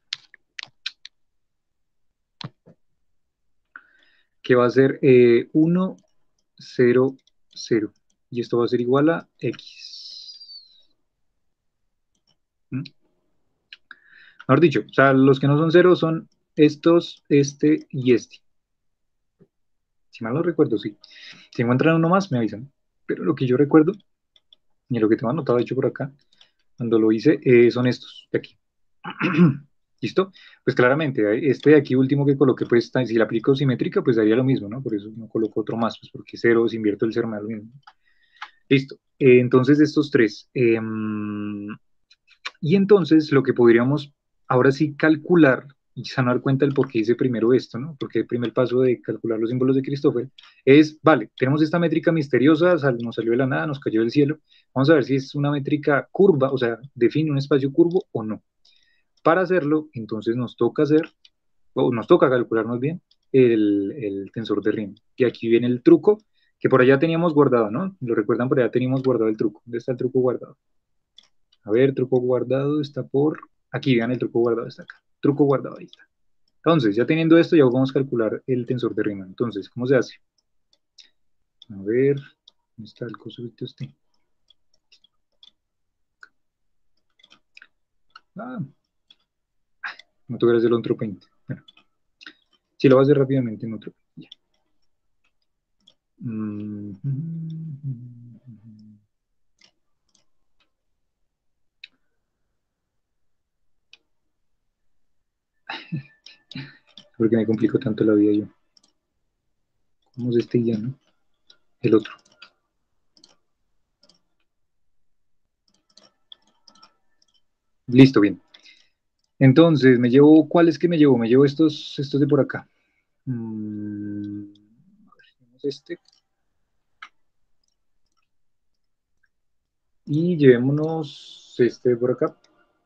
que va a ser eh, uno, cero, cero. Y esto va a ser igual a X. ¿Mm? Mejor dicho, o sea, los que no son cero son estos, este y este. Si mal no recuerdo, sí. Si encuentran uno más, me avisan. Pero lo que yo recuerdo, y lo que tengo anotado hecho por acá, cuando lo hice, eh, son estos de aquí. ¿Listo? Pues claramente, este de aquí último que coloqué, pues si le aplico simétrica, pues daría lo mismo, ¿no? Por eso no coloco otro más, pues porque cero, si invierto el cero me da lo mismo. Listo. Eh, entonces, estos tres. Eh, y entonces, lo que podríamos ahora sí calcular, y se van a dar cuenta del por qué hice primero esto, ¿no? Porque el primer paso de calcular los símbolos de Christoffel es, vale, tenemos esta métrica misteriosa, sal, nos salió de la nada, nos cayó del cielo. Vamos a ver si es una métrica curva, o sea, define un espacio curvo o no. Para hacerlo, entonces nos toca hacer, o nos toca calcular más bien, el, el tensor de Riemann. Y aquí viene el truco, que por allá teníamos guardado, ¿no? Lo recuerdan, por allá teníamos guardado el truco. ¿Dónde está el truco guardado? A ver, truco guardado está por... Aquí, vean, el truco guardado está acá. Truco guardado, ahí está. Entonces, ya teniendo esto, ya vamos a calcular el tensor de Riemann. Entonces, ¿cómo se hace? A ver, ¿dónde está el coso de este? Ah, no tuviera hacerlo en otro paint. Bueno, sí, lo voy a hacer rápidamente en otro paint. Mm -hmm. Porque me complico tanto la vida yo. ¿Cómo es este ya, no? El otro. Listo, bien. Entonces, me llevo, ¿cuáles que me llevo? Me llevo estos, estos de por acá. Mm, a ver, tenemos este. Y llevémonos este de por acá.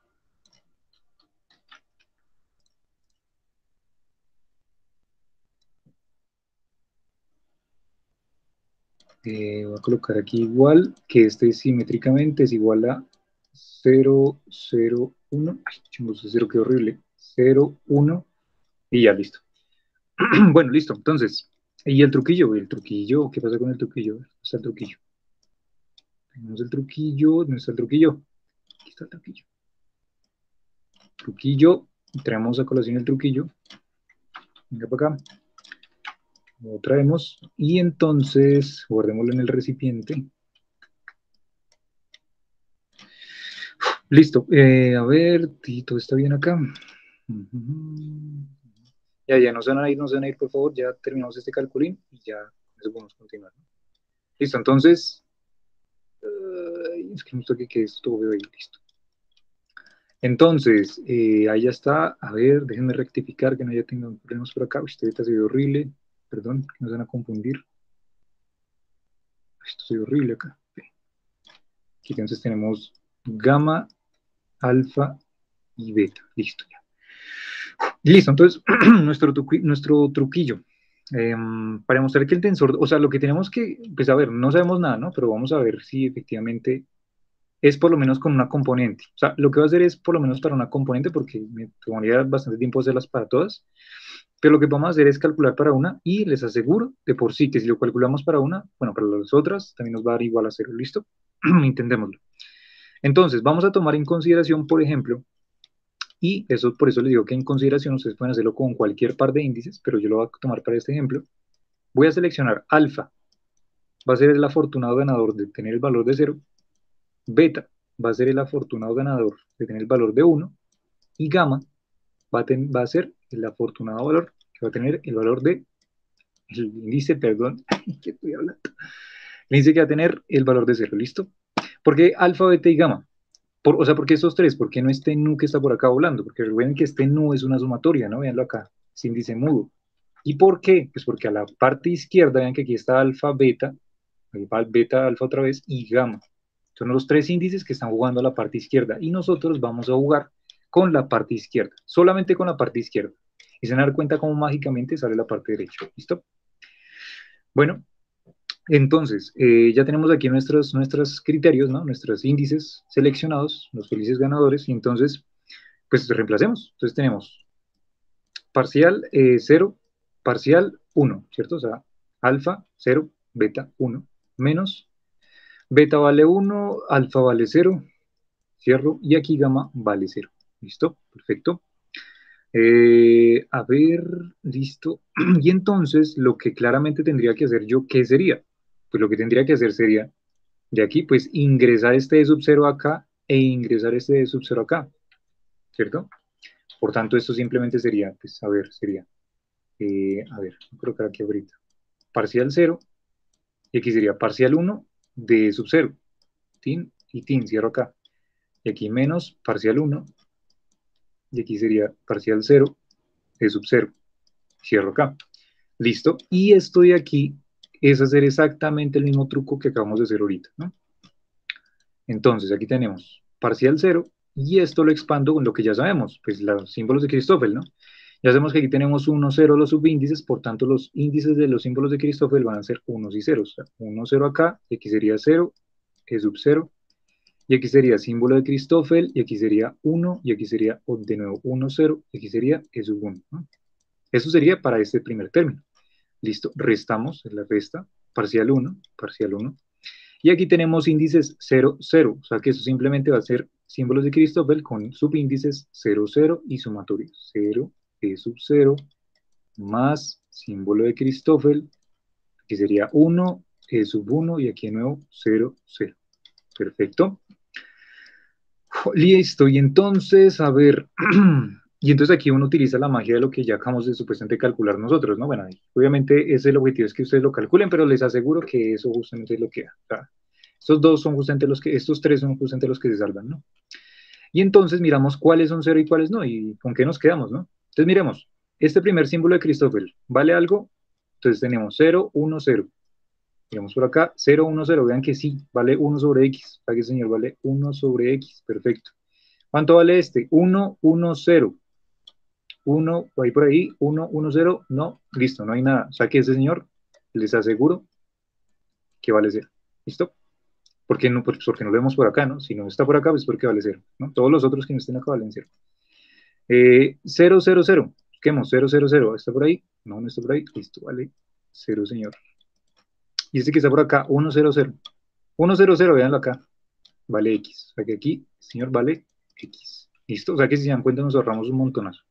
Eh, voy a colocar aquí igual, que este simétricamente es igual a cero, cero, uno. Ay, chingos, ese cero, qué horrible. cero, uno. Y ya, listo. Bueno, listo. Entonces, y el truquillo, el truquillo, ¿qué pasa con el truquillo? ¿Dónde está el truquillo? Tenemos el truquillo, ¿dónde está el truquillo? Aquí está el truquillo. Truquillo, traemos a colación el truquillo. Venga para acá. Lo traemos y entonces guardémoslo en el recipiente. Listo. Eh, a ver, todo está bien acá. Uh-huh. Ya, ya, no se van a ir, no se van a ir, por favor. Ya terminamos este calculín y ya eso podemos continuar. Listo, entonces. Uh, es que no toque que esto veo ahí, listo. Entonces, eh, ahí ya está. A ver, déjenme rectificar que no haya tenido problemas por acá. Esto ahorita se ve horrible. Perdón, que no se van a confundir. Esto se ve horrible acá. Aquí entonces tenemos gamma, alfa y beta. Listo ya. Listo, entonces nuestro, truqui, nuestro truquillo. Em, para demostrar que el tensor, o sea, lo que tenemos que, pues a ver, no sabemos nada, ¿no? Pero vamos a ver si efectivamente es por lo menos con una componente. O sea, lo que va a hacer es por lo menos para una componente, porque me tomaría bastante tiempo hacerlas para todas, pero lo que vamos a hacer es calcular para una y les aseguro de por sí que si lo calculamos para una, bueno, para las otras también nos va a dar igual a cero, ¿listo? Intentémoslo. Entonces, vamos a tomar en consideración, por ejemplo, y eso por eso les digo que en consideración ustedes pueden hacerlo con cualquier par de índices, pero yo lo voy a tomar para este ejemplo. Voy a seleccionar alfa, va a ser el afortunado ganador de tener el valor de cero, beta va a ser el afortunado ganador de tener el valor de uno, y gamma va a, ten, va a ser el afortunado valor que va a tener el valor de, el índice, perdón, ¿qué estoy hablando? El índice que va a tener el valor de cero, ¿listo? ¿Por qué alfa, beta y gamma? Por, o sea, ¿por qué estos tres? ¿Por qué no este nu que está por acá volando? Porque recuerden que este nu es una sumatoria, ¿no? Veanlo acá, es índice mudo. ¿Y por qué? Pues porque a la parte izquierda, vean que aquí está alfa, beta, beta, alfa otra vez, y gamma. Son los tres índices que están jugando a la parte izquierda, y nosotros vamos a jugar con la parte izquierda, solamente con la parte izquierda. Y se van a dar cuenta cómo mágicamente sale la parte derecha. ¿Listo? Bueno, entonces, eh, ya tenemos aquí nuestros, nuestros criterios, ¿no? Nuestros índices seleccionados, los felices ganadores, y entonces, pues reemplacemos. Entonces tenemos parcial eh, cero, parcial uno, ¿cierto? O sea, alfa cero, beta uno, menos beta vale uno, alfa vale cero, cierro, y aquí gamma vale cero. ¿Listo? Perfecto. Eh, a ver, listo. Y entonces, lo que claramente tendría que hacer yo, ¿qué sería? Pues lo que tendría que hacer sería de aquí, pues ingresar este de sub cero acá e ingresar este de sub cero acá, ¿cierto? Por tanto, esto simplemente sería, pues, a ver, sería, eh, a ver, voy a colocar aquí ahorita, parcial cero, y aquí sería parcial uno de sub cero, tin y tin, cierro acá, y aquí menos parcial uno, y aquí sería parcial cero de sub cero, cierro acá, listo, y esto de aquí es hacer exactamente el mismo truco que acabamos de hacer ahorita, ¿no? Entonces, aquí tenemos parcial cero, y esto lo expando con lo que ya sabemos, pues los símbolos de Christoffel, ¿no? Ya sabemos que aquí tenemos uno, cero los subíndices, por tanto los índices de los símbolos de Christoffel van a ser unos y ceros. O sea, uno, cero acá, y aquí sería cero, E sub cero, y aquí sería símbolo de Christoffel, y aquí sería uno, y aquí sería de nuevo uno, cero, y aquí sería E sub uno, ¿no? Eso sería para este primer término. Listo, restamos, es la resta, parcial uno, parcial uno. Y aquí tenemos índices cero, cero, o sea que eso simplemente va a ser símbolos de Christoffel con subíndices cero, cero y sumatorios. cero, E sub cero, más símbolo de Christoffel, que sería uno, E sub uno, y aquí de nuevo cero, cero. Perfecto. Listo, y entonces, a ver, y entonces aquí uno utiliza la magia de lo que ya acabamos de supuestamente calcular nosotros, ¿no? Bueno, obviamente ese es el objetivo, es que ustedes lo calculen, pero les aseguro que eso justamente es lo que da. O sea, estos dos son justamente los que, estos tres son justamente los que se salvan, ¿no? Y entonces miramos cuáles son cero y cuáles no, y con qué nos quedamos, ¿no? Entonces miremos, este primer símbolo de Christoffel, ¿vale algo? Entonces tenemos cero, uno, cero. Miramos por acá, cero, uno, cero, vean que sí, vale uno sobre x, ¿para qué señor? Vale uno sobre x, perfecto. ¿Cuánto vale este? uno, uno, cero. uno, ahí por ahí, uno, uno, cero, no, listo, no hay nada. O sea que ese señor, les aseguro que vale cero. ¿Listo? ¿Por qué no? Pues porque no lo vemos por acá, ¿no? Si no está por acá, pues porque vale cero, ¿no? Todos los otros que no estén acá valen cero. Eh, cero, cero, cero. Busquemos, cero, cero, cero. ¿Está por ahí? No, no está por ahí. Listo, vale cero, señor. Y este que está por acá, uno, cero, cero. uno, cero, cero, véanlo acá. Vale X. O sea que aquí, señor, vale X. ¿Listo? O sea que si se dan cuenta nos ahorramos un montonazo.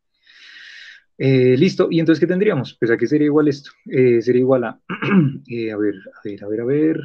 Eh, listo, y entonces, ¿qué tendríamos? Pues aquí sería igual esto, eh, sería igual a, eh, a ver, a ver, a ver, a ver,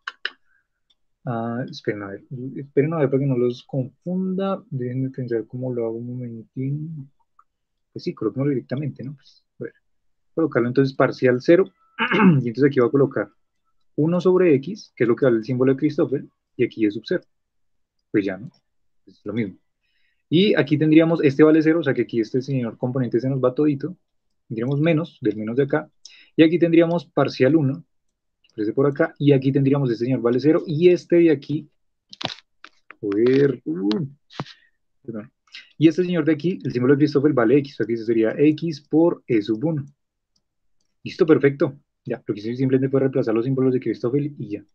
ah, esperen a ver, esperen a ver para que no los confunda, déjenme pensar cómo lo hago un momentín, pues sí, coloquémoslo directamente, ¿no? Pues, a ver, colocarlo entonces parcial cero, y entonces aquí voy a colocar uno sobre X, que es lo que vale el símbolo de Christoffel, y aquí es sub cero, pues ya, ¿no? Es lo mismo. Y aquí tendríamos, este vale cero, o sea que aquí este señor componente se nos va todito, tendríamos menos, del menos de acá, y aquí tendríamos parcial uno, aparece por acá, y aquí tendríamos este señor vale cero, y este de aquí, joder, uh, perdón, y este señor de aquí, el símbolo de Christoffel vale X, o sea que eso sería X por E sub uno, Listo, perfecto. Ya, lo que hice simplemente fue reemplazar los símbolos de Christoffel y ya.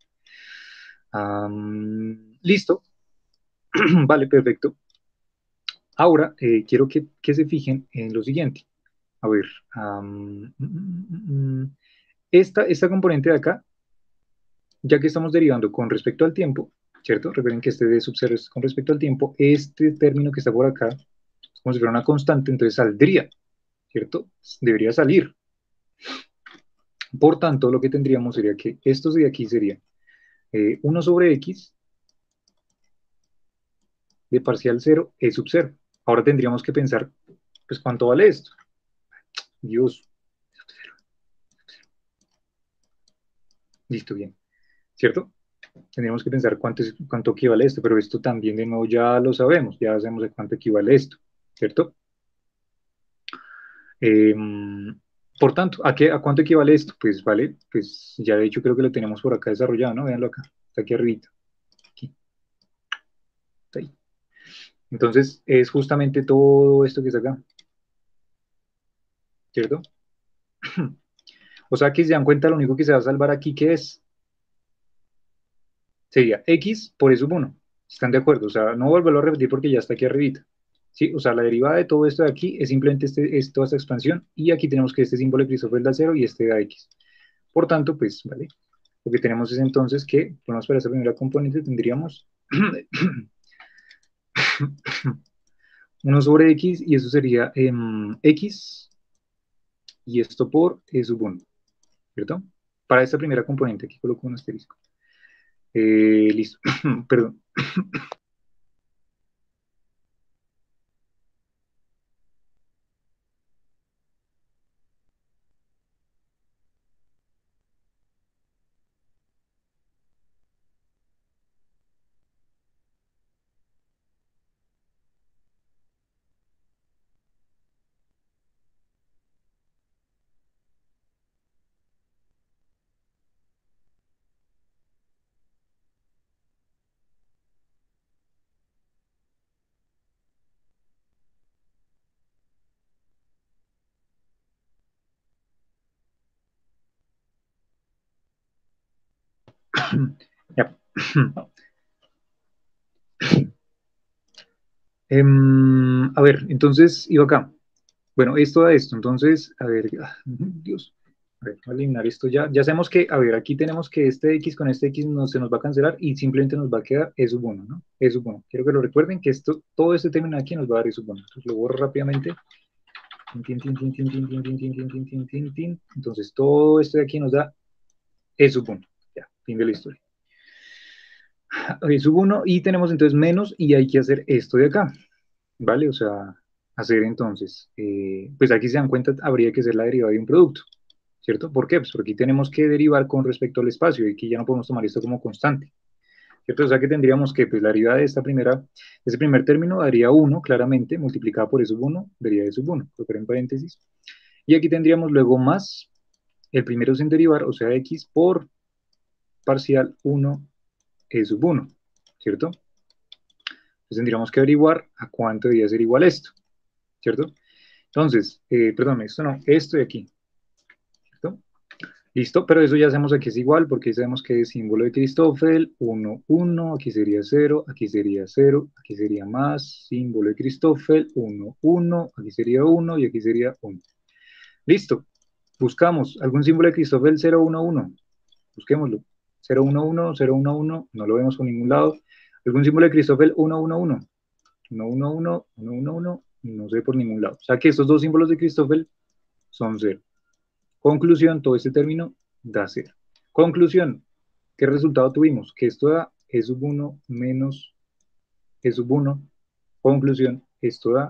Am, listo. Vale, perfecto. Ahora, eh, quiero que, que se fijen en lo siguiente. A ver, am, mm, mm, mm, mm. esta, esta componente de acá, ya que estamos derivando con respecto al tiempo, ¿cierto? Recuerden que este de sub cero es con respecto al tiempo, este término que está por acá, es como si fuera una constante, entonces saldría, ¿cierto? Debería salir. Por tanto, lo que tendríamos sería que esto de aquí sería eh, uno sobre x de parcial cero es sub cero. Ahora tendríamos que pensar, pues, ¿cuánto vale esto? Dios, listo, bien, ¿cierto? Tendríamos que pensar cuánto, es, cuánto equivale esto, pero esto también de nuevo ya lo sabemos, ya sabemos de cuánto equivale esto, ¿cierto? Eh, por tanto, ¿a, qué, ¿a cuánto equivale esto? Pues vale, pues ya de hecho creo que lo tenemos por acá desarrollado, ¿no? Véanlo acá, está aquí arribita, aquí, está ahí. Entonces es justamente todo esto que está acá, ¿cierto? O sea que si se dan cuenta, lo único que se va a salvar aquí, ¿qué es? Sería x por e sub uno. ¿Están de acuerdo? O sea, no volverlo a repetir porque ya está aquí arribita. ¿Sí? O sea, la derivada de todo esto de aquí es simplemente este, es toda esta expansión y aquí tenemos que este símbolo de Christoffel da cero y este da x. Por tanto, pues, ¿vale? Lo que tenemos es entonces que, bueno, para esta primera componente tendríamos uno sobre x y eso sería eh, x y esto por e sub uno, ¿cierto? Para esta primera componente, aquí coloco un asterisco. Eh, listo, perdón. Ya. Em, a ver, entonces iba acá. Bueno, esto da esto. Entonces, a ver, ah, Dios. A ver, voy a eliminar esto ya. Ya sabemos que, a ver, aquí tenemos que este x con este x no se nos va a cancelar y simplemente nos va a quedar e sub uno, ¿no? E sub uno. Quiero que lo recuerden que esto, todo este término aquí nos va a dar e sub uno. Entonces lo borro rápidamente. Tin, tin, tin, tin, tin, tin, tin, tin, tin, tin, tin, tin, tin. Entonces todo esto de aquí nos da e sub uno. Ya, fin de la historia. E sub uno y tenemos entonces menos y hay que hacer esto de acá. ¿Vale? O sea, hacer entonces, eh, pues aquí se dan cuenta, habría que ser la derivada de un producto, ¿cierto? ¿Por qué? Pues porque aquí tenemos que derivar con respecto al espacio y aquí ya no podemos tomar esto como constante, ¿cierto? O sea que tendríamos que, pues la derivada de esta primera, de ese primer término daría uno, claramente, multiplicada por e sub uno, daría e sub uno, colocar en paréntesis, y aquí tendríamos luego más, el primero sin derivar, o sea, x por parcial uno e sub uno, ¿cierto? Entonces tendríamos que averiguar a cuánto debería ser igual esto, ¿cierto? Entonces, eh, perdón, esto no, esto de aquí, ¿cierto? Listo, pero eso ya sabemos aquí es igual porque sabemos que es símbolo de Christoffel, uno, uno, aquí sería cero, aquí sería cero, aquí sería más, símbolo de Christoffel, uno, uno, aquí sería uno y aquí sería uno. Listo, buscamos algún símbolo de Christoffel cero, uno, uno, busquémoslo. cero, uno, uno, cero, uno, uno, no lo vemos por ningún lado. Algún símbolo de Christoffel uno, uno, uno, uno, uno, uno, uno, uno, uno, no sé por ningún lado. O sea que estos dos símbolos de Christoffel son cero. Conclusión, todo este término da cero. Conclusión, ¿qué resultado tuvimos? Que esto da e sub uno menos e sub uno. Conclusión, esto da,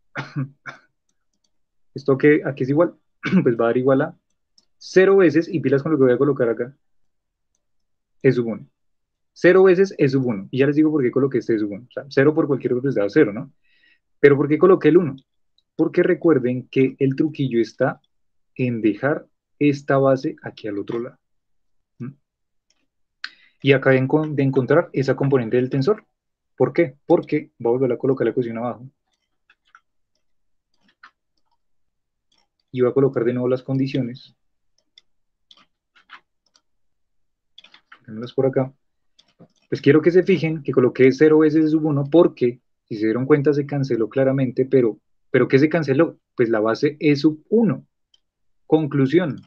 esto que aquí es igual, pues va a dar igual a cero veces, y pilas con lo que voy a colocar acá, e sub uno. Cero veces e sub uno. Y ya les digo por qué coloqué este e sub uno. O sea, cero por cualquier otro les da cero, ¿no? Pero ¿por qué coloqué el uno? Porque recuerden que el truquillo está en dejar esta base aquí al otro lado. ¿Mm? Y acá de, de encontrar esa componente del tensor. ¿Por qué? Porque voy a volver a colocar la ecuación abajo. Y voy a colocar de nuevo las condiciones. ponérmelas por acá, pues quiero que se fijen que coloqué cero veces sub uno porque, si se dieron cuenta, se canceló claramente, pero, pero ¿qué se canceló? Pues la base E sub uno. Conclusión.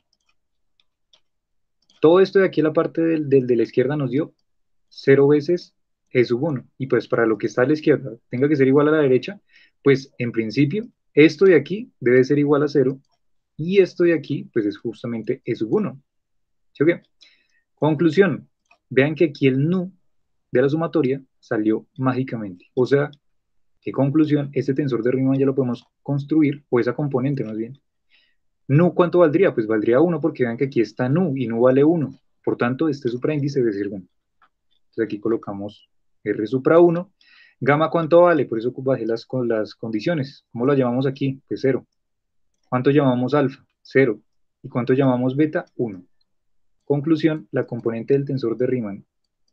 Todo esto de aquí a la parte del, del- de la izquierda nos dio cero veces E sub uno. Y pues para lo que está a la izquierda tenga que ser igual a la derecha, pues en principio esto de aquí debe ser igual a cero y esto de aquí pues es justamente E sub uno. ¿Sí o qué? Conclusión. Vean que aquí el nu de la sumatoria salió mágicamente. O sea, ¿qué conclusión? Este tensor de Riemann ya lo podemos construir, o esa componente más bien. Nu, ¿cuánto valdría? Pues valdría uno porque vean que aquí está nu y nu vale uno. Por tanto, este supraíndice debe ser uno. Entonces aquí colocamos R supra uno. Gamma, ¿cuánto vale? Por eso bajé las, con las condiciones. ¿Cómo lo llamamos aquí? Pues cero. ¿Cuánto llamamos alfa? Cero. ¿Y cuánto llamamos beta? uno. Conclusión, la componente del tensor de Riemann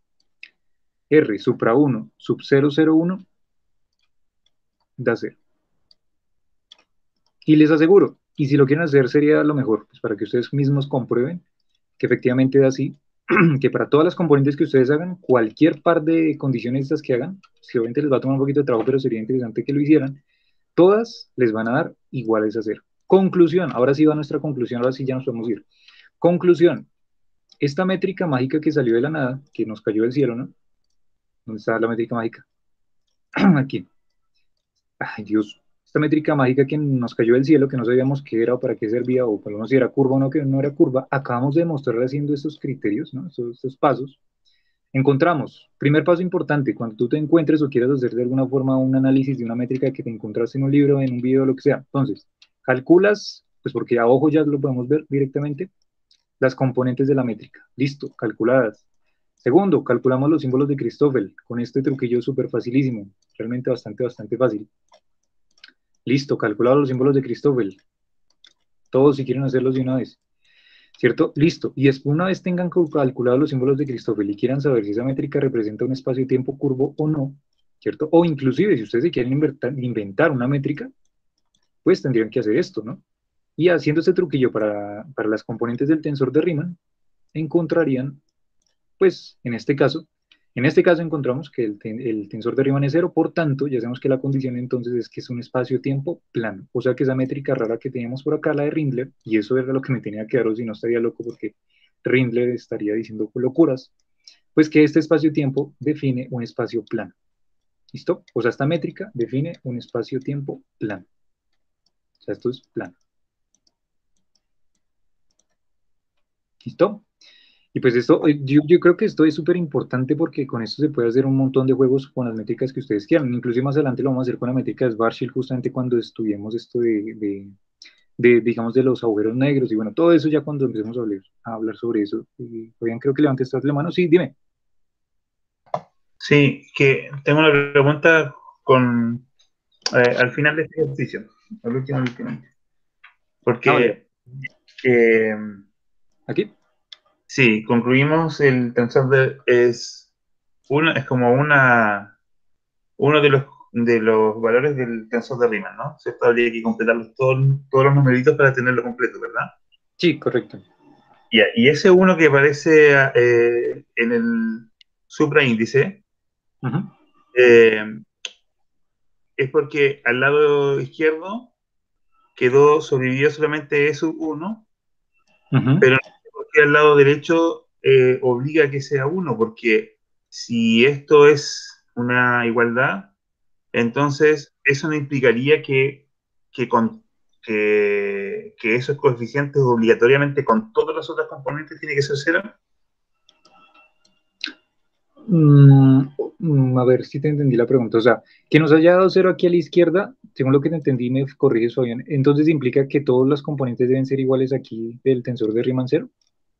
R supra uno sub cero cero uno da cero. Y les aseguro, y si lo quieren hacer sería lo mejor, pues para que ustedes mismos comprueben que efectivamente da así, que para todas las componentes que ustedes hagan, cualquier par de condiciones estas que hagan, si obviamente les va a tomar un poquito de trabajo, pero sería interesante que lo hicieran, todas les van a dar iguales a cero. Conclusión, ahora sí va nuestra conclusión, ahora sí ya nos podemos ir. Conclusión, esta métrica mágica que salió de la nada, que nos cayó del cielo, ¿no? ¿Dónde está la métrica mágica? Aquí. Ay, Dios. Esta métrica mágica que nos cayó del cielo, que no sabíamos qué era o para qué servía, o por lo menos si era curva o no, que no era curva, acabamos de demostrar haciendo estos criterios, ¿no? estos, estos pasos. Encontramos, primer paso importante, cuando tú te encuentres o quieras hacer de alguna forma un análisis de una métrica que te encontraste en un libro, en un video, lo que sea. Entonces, calculas, pues porque a ojo ya lo podemos ver directamente, las componentes de la métrica. Listo, calculadas. Segundo, calculamos los símbolos de Christoffel, con este truquillo súper facilísimo, realmente bastante, bastante fácil. Listo, calculados los símbolos de Christoffel. Todos si quieren hacerlos de una vez. ¿Cierto? Listo. Y después, una vez tengan calculados los símbolos de Christoffel y quieran saber si esa métrica representa un espacio-tiempo curvo o no, ¿cierto? O inclusive, si ustedes se quieren inventar, inventar una métrica, pues tendrían que hacer esto, ¿no? Y haciendo este truquillo para, para las componentes del tensor de Riemann, encontrarían, pues, en este caso, en este caso encontramos que el, ten, el tensor de Riemann es cero, por tanto, ya sabemos que la condición entonces es que es un espacio-tiempo plano. O sea que esa métrica rara que teníamos por acá, la de Rindler, y eso era lo que me tenía que dar, o si no estaría loco porque Rindler estaría diciendo locuras, pues que este espacio-tiempo define un espacio plano. ¿Listo? O sea, esta métrica define un espacio-tiempo plano. O sea, esto es plano. ¿Listo? Y pues esto, yo, yo creo que esto es súper importante porque con esto se puede hacer un montón de juegos con las métricas que ustedes quieran. Inclusive más adelante lo vamos a hacer con la métrica de Schwarzschild justamente cuando estudiemos esto de, de, de, digamos, de los agujeros negros y bueno, todo eso ya cuando empecemos a hablar, a hablar sobre eso. Y, oigan, creo que levante esta la mano. Sí, dime. Sí, que tengo una pregunta con eh, al final de este ejercicio, al último, al último. Porque Ah, vale. eh, ¿Aquí? sí, concluimos el tensor de es una, es como una uno de los de los valores del tensor de Riemann, ¿no? ¿Cierto? Habría que completarlos todos, todos los numeritos para tenerlo completo, ¿verdad? Sí, correcto. Y, y ese uno que aparece eh, en el supraíndice Uh-huh. eh, es porque al lado izquierdo quedó sobrevivió solamente E sub uno, Uh-huh. pero no sé por qué al lado derecho eh, obliga a que sea uno, porque si esto es una igualdad, entonces eso no implicaría que, que, con, que, que esos coeficientes obligatoriamente con todas las otras componentes tiene que ser cero. Mm, mm, a ver si te entendí la pregunta. O sea, que nos haya dado cero aquí a la izquierda, según lo que te entendí, me corriges, Fabián. Entonces implica que todos los componentes deben ser iguales aquí del tensor de Riemann cero.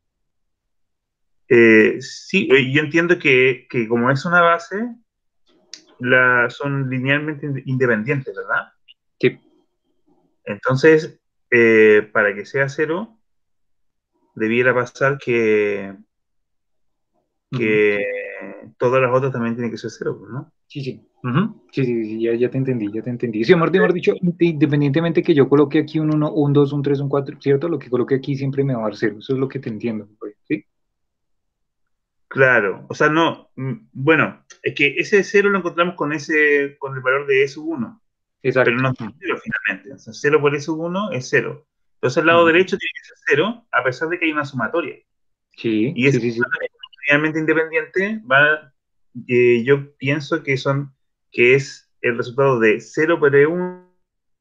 Eh, sí, eh, yo entiendo que, que como es una base, la, son linealmente independientes, ¿verdad? Que, Entonces, eh, para que sea cero, debiera pasar que, uh-huh. que todas las otras también tienen que ser cero, ¿no? Sí, sí. Uh-huh. Sí, sí, sí, ya, ya te entendí, ya te entendí. Sí, amor, mejor dicho, independientemente que yo coloque aquí un uno, un dos, un tres, un cuatro, ¿cierto? Lo que coloque aquí siempre me va a dar cero. Eso es lo que te entiendo, ¿sí? Claro, o sea, no, mm, bueno, es que ese cero lo encontramos con ese, con el valor de E sub uno, pero Exacto. no es Mm, cero finalmente. O sea, cero por E sub uno es cero. Entonces el lado ujú. derecho tiene que ser cero, a pesar de que hay una sumatoria. Sí, Y sí, esa sí, sí. sumatoria realmente independiente va, eh, yo pienso que son, que es el resultado de cero por E uno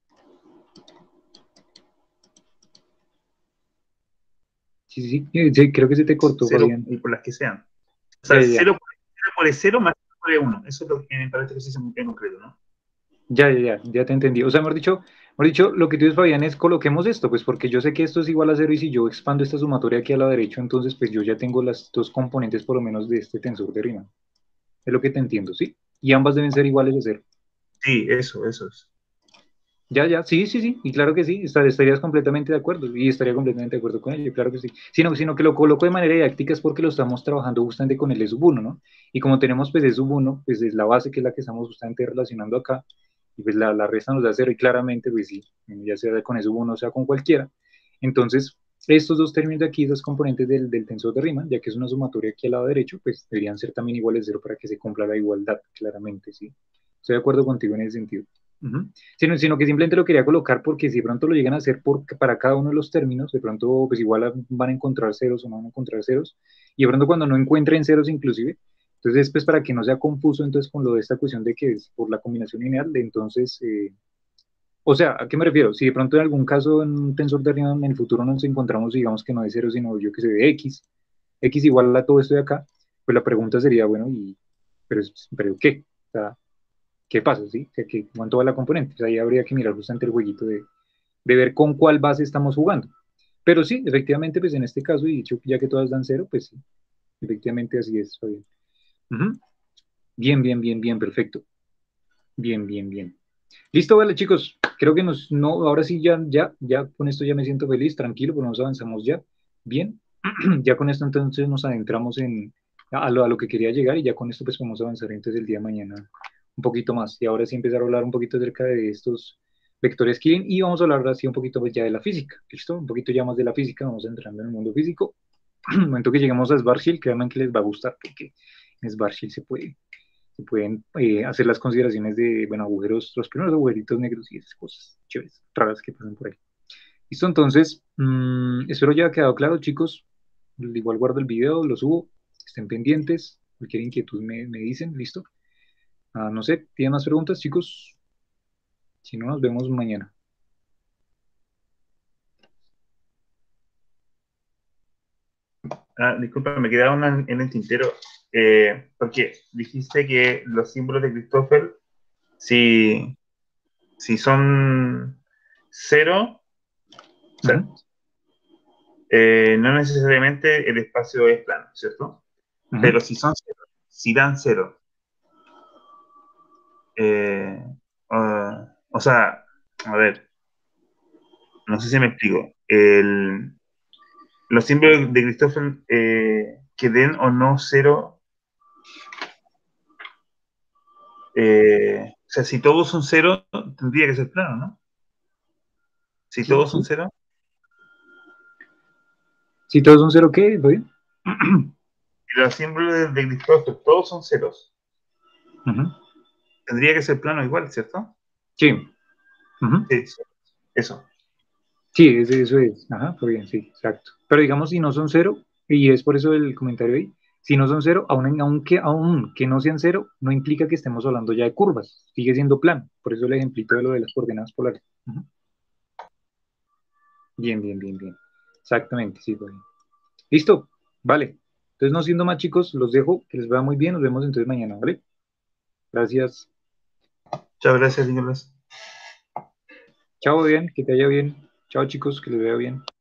Sí, sí, sí. Eh, sí, creo que se te cortó, cero Fabián. y por las que sean. O Ya, sea, ya, ya. cero por, cero por E cero más cero por E uno. Eso es lo que para este ejercicio en concreto, ¿no? Ya, ya, ya, ya te entendí. O sea, mejor dicho, mejor dicho, lo que tú dices, Fabián, es coloquemos esto, pues porque yo sé que esto es igual a cero y si yo expando esta sumatoria aquí a la derecha, entonces pues yo ya tengo las dos componentes por lo menos de este tensor de Riemann. Es lo que te entiendo, ¿sí? Y ambas deben ser iguales a cero. Sí, eso, eso es. Ya, ya, sí, sí, sí, y claro que sí, estar- estarías completamente de acuerdo, y estaría completamente de acuerdo con ello, claro que sí. Sino, sino que lo coloco de manera didáctica es porque lo estamos trabajando justamente con el E sub uno, ¿no? Y como tenemos pues E sub uno, pues es la base que es la que estamos justamente relacionando acá, y pues la, la resta nos da cero, y claramente, pues sí, ya sea con E sub uno o sea con cualquiera. Entonces, estos dos términos de aquí, dos componentes del, del tensor de Riemann, ya que es una sumatoria aquí al lado derecho, pues deberían ser también iguales a cero para que se cumpla la igualdad, claramente, ¿sí? Estoy de acuerdo contigo en ese sentido. Ujú. Sino, sino que simplemente lo quería colocar porque si de pronto lo llegan a hacer por, para cada uno de los términos, de pronto pues igual van a encontrar ceros o no van a encontrar ceros, y de pronto cuando no encuentren ceros inclusive, entonces pues para que no sea confuso entonces con lo de esta cuestión de que es por la combinación lineal, de entonces, eh, o sea, ¿a qué me refiero? Si de pronto en algún caso en un tensor de Riemann en el futuro nos encontramos, digamos que no de cero, sino yo que sé, de x, x igual a todo esto de acá, pues la pregunta sería, bueno, ¿y pero, pero qué? O sea, ¿qué pasa? ¿Sí? Que, que, ¿cuánto va la componente? Pues ahí habría que mirar justamente el jueguito de, de ver con cuál base estamos jugando. Pero sí, efectivamente, pues en este caso, y dicho ya que todas dan cero, pues sí, efectivamente así es. Bien. Uh-huh. Bien, bien, bien, bien, perfecto. Bien, bien, bien. Listo, vale, chicos. Creo que nos, no, ahora sí ya, ya, ya con esto ya me siento feliz, tranquilo, pero nos avanzamos ya. Bien. Ya con esto entonces nos adentramos en a lo, a lo que quería llegar y ya con esto pues vamos a avanzar entonces el día de mañana un poquito más. Y ahora sí empezar a hablar un poquito acerca de estos vectores Killing y vamos a hablar así un poquito pues ya de la física. ¿Listo? Un poquito ya más de la física, vamos entrando en el mundo físico. El momento que lleguemos a Schwarzschild, créanme que les va a gustar porque en Schwarzschild se puede se pueden eh, hacer las consideraciones de, bueno, agujeros, los primeros agujeritos negros y esas cosas chéveres, raras que pasan por ahí. Listo, entonces, mmm, espero ya haya quedado claro, chicos. Igual guardo el video, lo subo, estén pendientes, cualquier inquietud me, me dicen, listo. Ah, no sé, ¿tienen más preguntas, chicos? Si no, nos vemos mañana. Ah, disculpa, me quedaba una en el tintero, eh, porque dijiste que los símbolos de Christoffel, si, si son cero, o Uh sea, -huh, eh, no necesariamente el espacio es plano, ¿cierto? uh -huh. Pero si son cero, si dan cero, eh, uh, o sea, a ver, no sé si me explico. El, los símbolos de Christoffel eh, que den o no cero, eh, o sea, si todos son cero, tendría que ser plano, ¿no? Si Sí, todos son sí. cero, Si todos son cero, ¿qué? ¿Voy? y los símbolos de, de Christoffel todos son ceros, Uh -huh. tendría que ser plano igual, ¿cierto? Sí. Uh -huh. Sí, sí, eso. Sí, eso, eso es. Ajá, fue bien, sí, exacto. Pero digamos, si no son cero, y es por eso el comentario ahí, si no son cero, aun, aunque, aun que no sean cero, no implica que estemos hablando ya de curvas, sigue siendo plano. Por eso el ejemplito de lo de las coordenadas polares. Ujú. Bien, bien, bien, bien. Exactamente, sí, fue bien. Listo, vale. Entonces, no siendo más chicos, los dejo, que les vaya muy bien, nos vemos entonces mañana, ¿vale? Gracias. Muchas gracias, Nicolás. Chao, bien, que te vaya bien. Chao chicos, que les vaya bien.